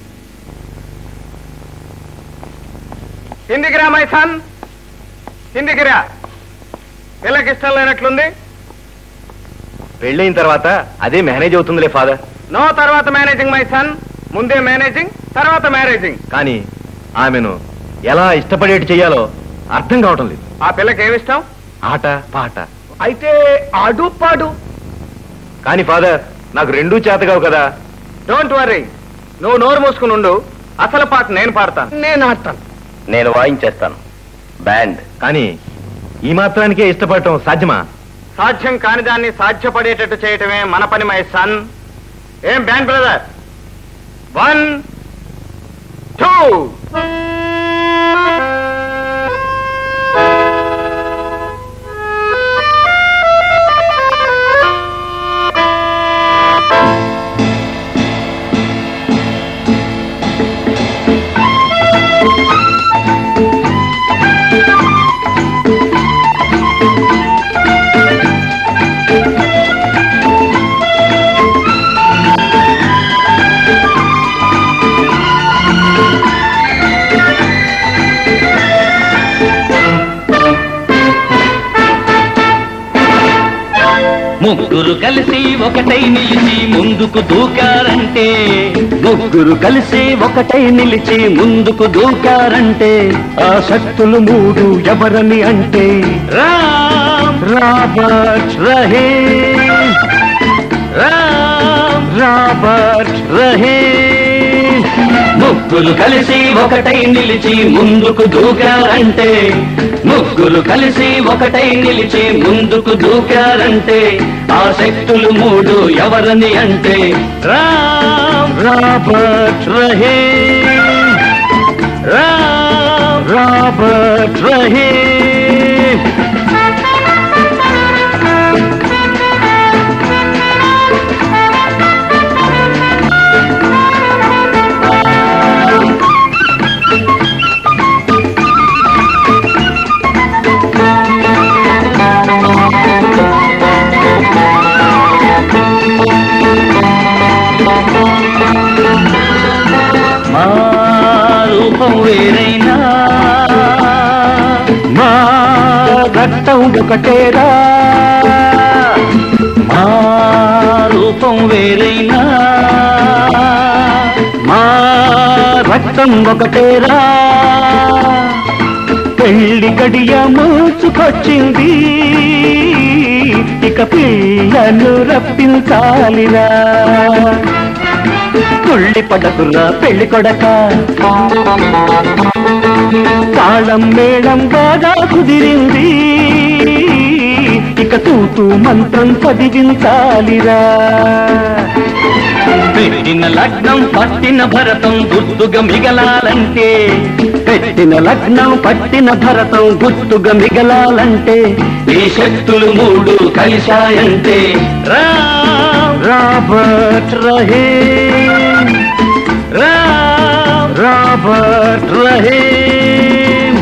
కిందికి రా మై సన్, కిందికి రా. పిల్లకి ఇష్టం లేనట్లుంది. పెళ్ళైన తర్వాత అదే మేనేజ్ అవుతుందిలే ఫాదర్. నో తర్వాత మేనేజింగ్ మై సన్. ముందే మేనేజింగ్, తర్వాత మ్యారేజింగ్. కానీ ఆమెను ఎలా ఇష్టపడేట్టు చెయ్యాలో అర్థం కావటం లేదు. ఆ పిల్లకి ఏమిష్టం? ఆట పాట. అయితే ఆడు పాడు. కానీ ఫాదర్, నాకు రెండూ చేతగావు కదా. డోంట్ వరీ, నువ్వు నోరు మూసుకుని ఉండు. అసలు పాట నేను పాడతాను. నేను ఆడతాను. నేను వాయించేస్తాను బ్యాండ్. కానీ ఈ మాత్రానికే ఇష్టపడటం సాధ్యమా? సాధ్యం కాని దాన్ని సాధ్యపడేటట్టు చేయటమే మన పని మై సన్. ఏం బ్యాండ్ బ్రదర్? One two. ముగ్గురు కలిసి ఒకటై నిలిచి ముందుకు దూకారంటే ముగ్గురు కలిసి ఒకటై నిలిచి ముందుకు దూకారంటే ఆ శక్తులు మూడు ఎవరని అంటే రామ్ రాబర్ట్ రహీమ్ రామ్ రాబర్ట్ రహీమ్ ముగ్గురు కలిసి ఒకటై నిలిచి ముందుకు దూకారంటే ముగ్గురు కలిసి ఒకటై నిలిచి ముందుకు దూకారంటే ఆ శక్తులు మూడు ఎవరని అంటే రామ్ రాబర్ట్ రహీమ్ రామ్ రాబర్ట్ రహీమ్ మా రూపం వేరైనా మా రక్తం ఒకటేరా మా రూపం వేరైనా మా రక్తం ఒకటేరా పెళ్లి గడియ మూచుకొచ్చింది ఇక పిల్లను రప్పించాలిరా కుళ్ళి పడకురా పెళ్లి కొడక తాళం మేళం బాగా కుదిరింది ఇక తూతూ మంత్రం చదివించాలిరా పెట్టిన లగ్నం పట్టిన భరతం గుర్తుగా మిగలాలంటే పెట్టిన లగ్నం పట్టిన భరతం గుర్తుగా మిగలాలంటే ఈ శక్తులు మూడు కలిశాయంటే రామ్ రాబర్ట్ రహీమ్ రామ్ రాబర్ట్ రహీమ్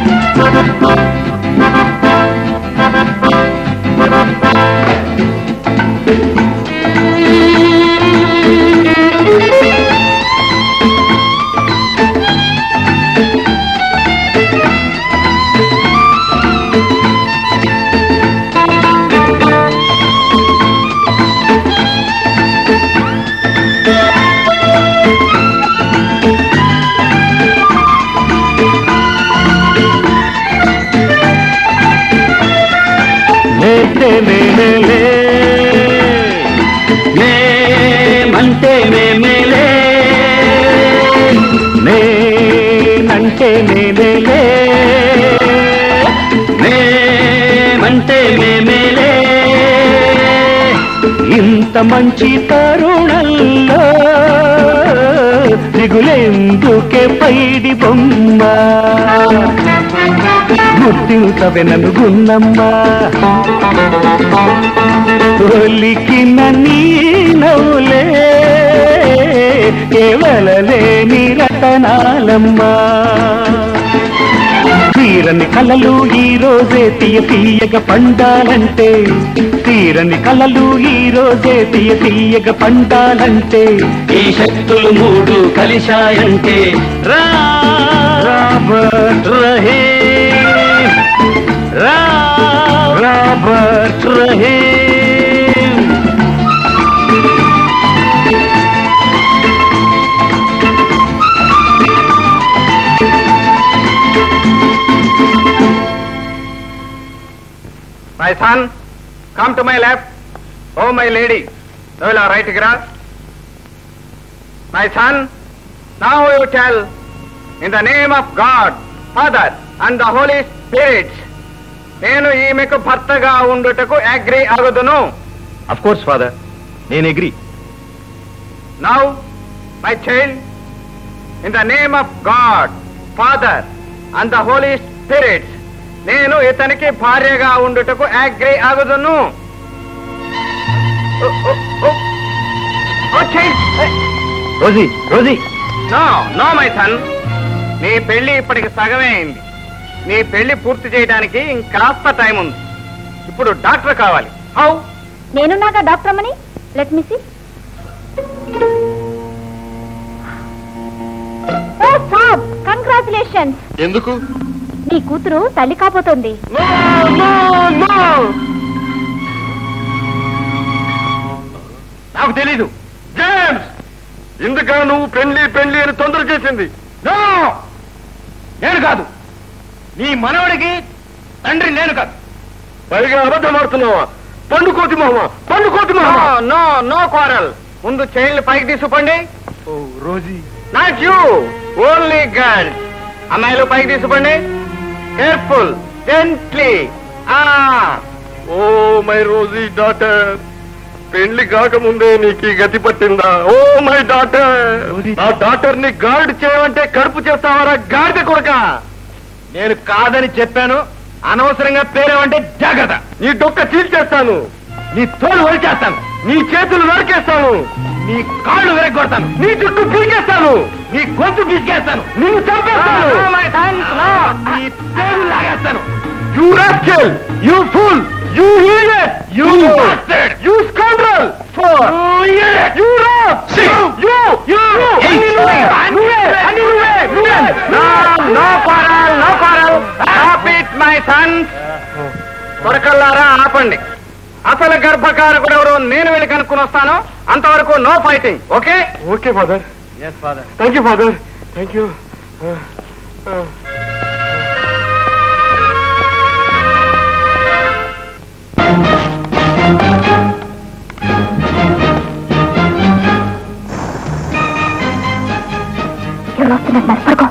లేతే మేమేలే మేమంటే మేమేలే నేనంటే నేనేలే మేమంటే మేమేలే ఇంత మంచి తరుణంలో దిగులెందుకే పైడి బొమ్మ గుర్తించవే నన్ను గున్నమ్మ తొలికిన నీ నవ్వులే కేవలలేని రతనాలమ్మా తీరని కలలు ఈ రోజే తీయ తీయగా పండాలంటే తీరని కలలు ఈ రోజే తీయ తీయగా పండాలంటే ఈ శక్తులు మూడు కలిశాయంటే Robert Rahim Robert Rahim My son, come to my left. Oh, my lady, you will right here. My son, now you tell, in the name of God, Father, and the Holy Spirit, నేను ఈమెకు భర్తగా ఉండుటకు అగ్రీ అగుదును. Of course father, నేను agree. Now, my child, in the name of God, Father, and the Holy Spirit, నేను ఇతనికి భార్యగా ఉండుటకు అగ్రీ అగుదును. Rosie Rosie no no my son, నీ పెళ్లి ఇప్పటికి సగమే అయింది. నీ పెళ్లి పూర్తి చేయడానికి ఇంకాస్త టైం ఉంది. ఇప్పుడు డాక్టర్ కావాలి. హౌ? నేనున్నాగా డాక్టర్ అమ్మని. Let me see. ఓ సాబ్, కంగ్రాచులేషన్స్. ఎందుకు? నీ కూతురు తల్లి కాబోతోంది. మాకు తెలీదు. జేమ్స్, ఇందుక నువ్వు పెళ్లి పెళ్లి అని తొందర చేసింది? నేను కాదు, నీ మనవడికి తండ్రి నేను కాదు. పైగా అబద్ధం ఆడుతున్నావా? పండుకోతి మొహమా, పండుకోతి మొహమా. No no quarrel. ముందు చైల్డ్ పైకి తీసుకోండి. Oh Rosie, not you, only girl. అమ్మాయిలు పైకి తీసుకోండి. Careful, gently. Oh my Rosie daughter, పెళ్లి కాకముందే నీకు గతి పట్టిందా? ఓ మై డాటర్, నా డాటర్ ని గార్డ్ చేయమంటే కడుపు చేస్తావారా గాడిద కొడక? నేను కాదని చెప్పాను. అనవసరంగా పేరేమంటే జాగ్రత్త. నీ డొక్క చీల్చేస్తాను, నీ తోలు వలిచేస్తాను, నీ చేతులు నరికేస్తాను, నీ కాళ్ళు విరగొడతాను, నీ చుట్టూ పీకేస్తాను, నీ గొంతు పిసికేస్తాను, నిన్ను చంపేస్తాను, నీ పేరు లాగేస్తాను. You rascal, you fool, you idiot, you bastard, you scoundrel, you idiot, you rap, you you నువ్వే నువ్వే నువ్వే నువ్వే. No quarrel, no quarrel. Stop it my sons. కొరకల్లారా ఆపండి. అసలు గర్భకారకుడు ఎవరో నేను వెళ్ళి కనుక్కుని వస్తాను. అంతవరకు no fighting. Okay? Okay father. Yes father. Thank you father, thank you. ఎవరో వస్తున్నట్టు పడుకో.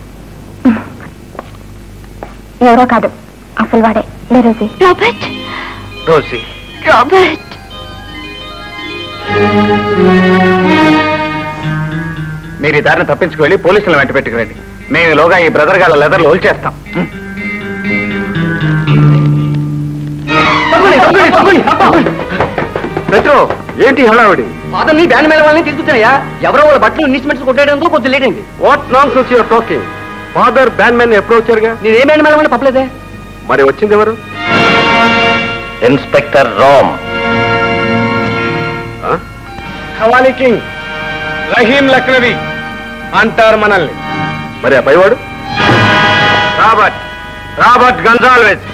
ఎవరో కాదు, అసలు వాడే. లే రోజీ. రాబర్ట్. Rosie, Robert. మీరు ఈ దారిని తప్పించుకెళ్ళి పోలీసులను వెంట పెట్టుకురండి. మేము ఈలోగా ఈ బ్రదర్ గాల లెదర్లు ఓల్చేస్తాం. పెట్రో, ఏంటి హడావిడి? ఫాదర్ ని బ్యాన్ మీద వాళ్ళని తిరుగుతున్నాయా? ఎవరో వాళ్ళ బట్టలు ఇన్వెస్ట్మెంట్స్ కొట్టేయడంతో కొద్ది లేట్ అయింది. What nonsense you are talking? Father band man approach అయ్యారుగా. నేను ఏ బ్యాన్ మీద పప్పలేదే. మరి వచ్చింది ఎవరు? ఇన్స్పెక్టర్ రామ్. హవాలీ కింగ్ రహీం లక్నవి అంటారు మనల్ని. మరి ఆ పైవాడు? Robert Robert గంజాల్వేజ్.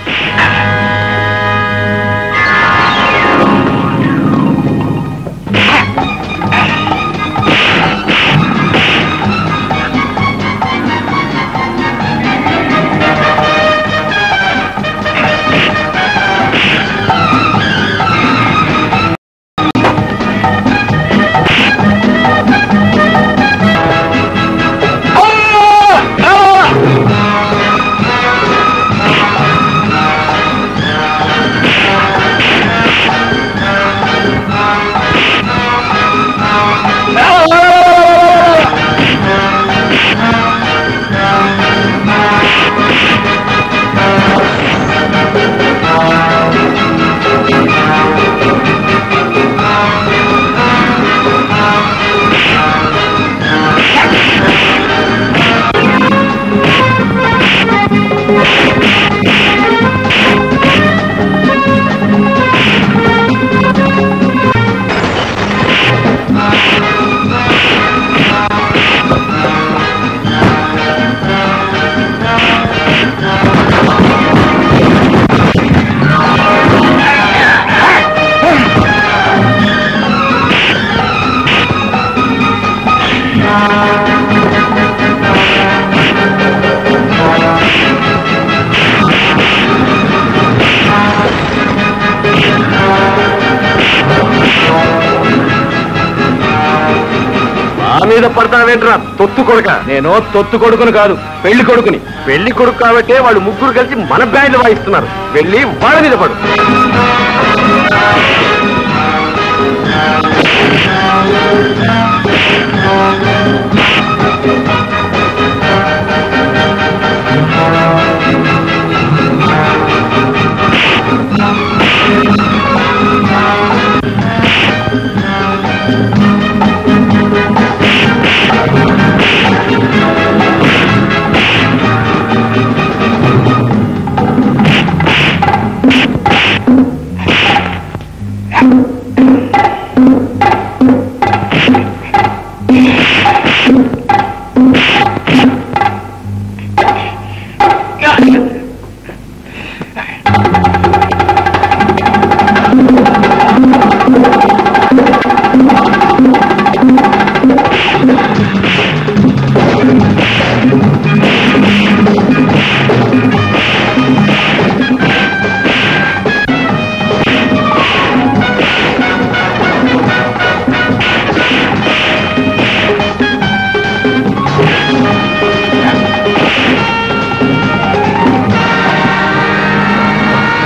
మీద పడతావేంట్రా తొత్తు కొడుక? నేను తొత్తు కొడుకుని కాదు, పెళ్లి కొడుకుని. పెళ్లి కొడుకు కాబట్టే వాళ్ళు ముగ్గురు కలిసి మన బ్యాండ్లు వాయిస్తున్నారు. వెళ్ళి వాళ్ళ మీద పడు.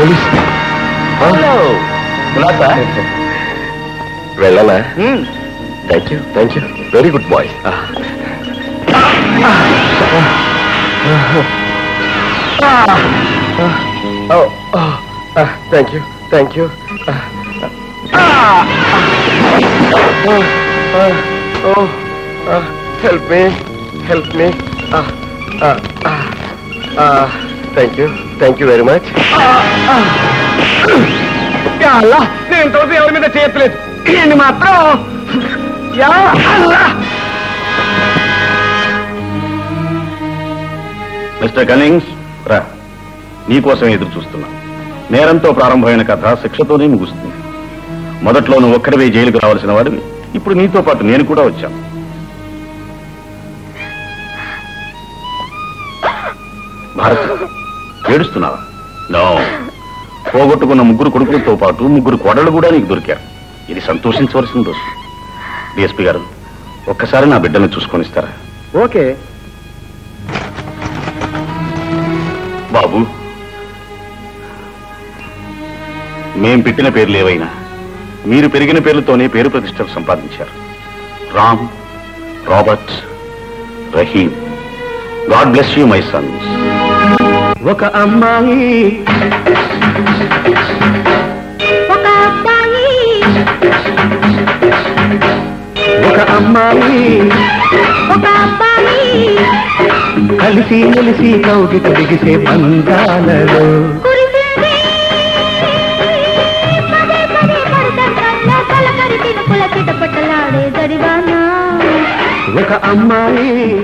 పోలీస్ వెళ్ళనా? Thank you thank you very good boy. Thank you thank you. Help me help me. Thank you thank you very much. నేను ఇంతవరకు ఎవరి మీద చేయట్లేదు. ఈయన్ని మాత్రం యా అల్లా. మిస్టర్ కన్నింగ్స్ రా, నీకోసం ఎదురు చూస్తున్నా. నేరంతో ప్రారంభమైన కథ శిక్షతోనే ముగుస్తుంది. మొదట్లో నువ్వు ఒక్కడివే జైలుకు రావాల్సిన వాడివి, ఇప్పుడు నీతో పాటు నేను కూడా వచ్చాను. భారత్, ఏడుస్తున్నావా? నో, పోగొట్టుకున్న ముగ్గురు కొడుకులతో పాటు ముగ్గురు కోడళ్ళు కూడా నీకు దొరికారు. ఇది సంతోషించవలసిన రోజు. డిఎస్పీ గారు, ఒక్కసారి నా బిడ్డల్ని చూసుకొని ఇస్తారా? ఓకే బాబు, మేం పెట్టిన పేర్లు ఏవైనా మీరు పెరిగిన పేర్లతోనే పేరు ప్రతిష్టలు సంపాదించారు. Ram, Robert, Rahim. God bless you my sons. ఒక అమ్మాయి ఒక అబ్బాయి ఒక అమ్మాయి ఒక అబ్బాయి కలిసి కలిసి కౌగిట దిగిసే బంధాలలో కురిసింది పదే పదే పడతంలో కలకరి తినుకుల చిటపటలాడే జడివానా. ఒక అమ్మాయి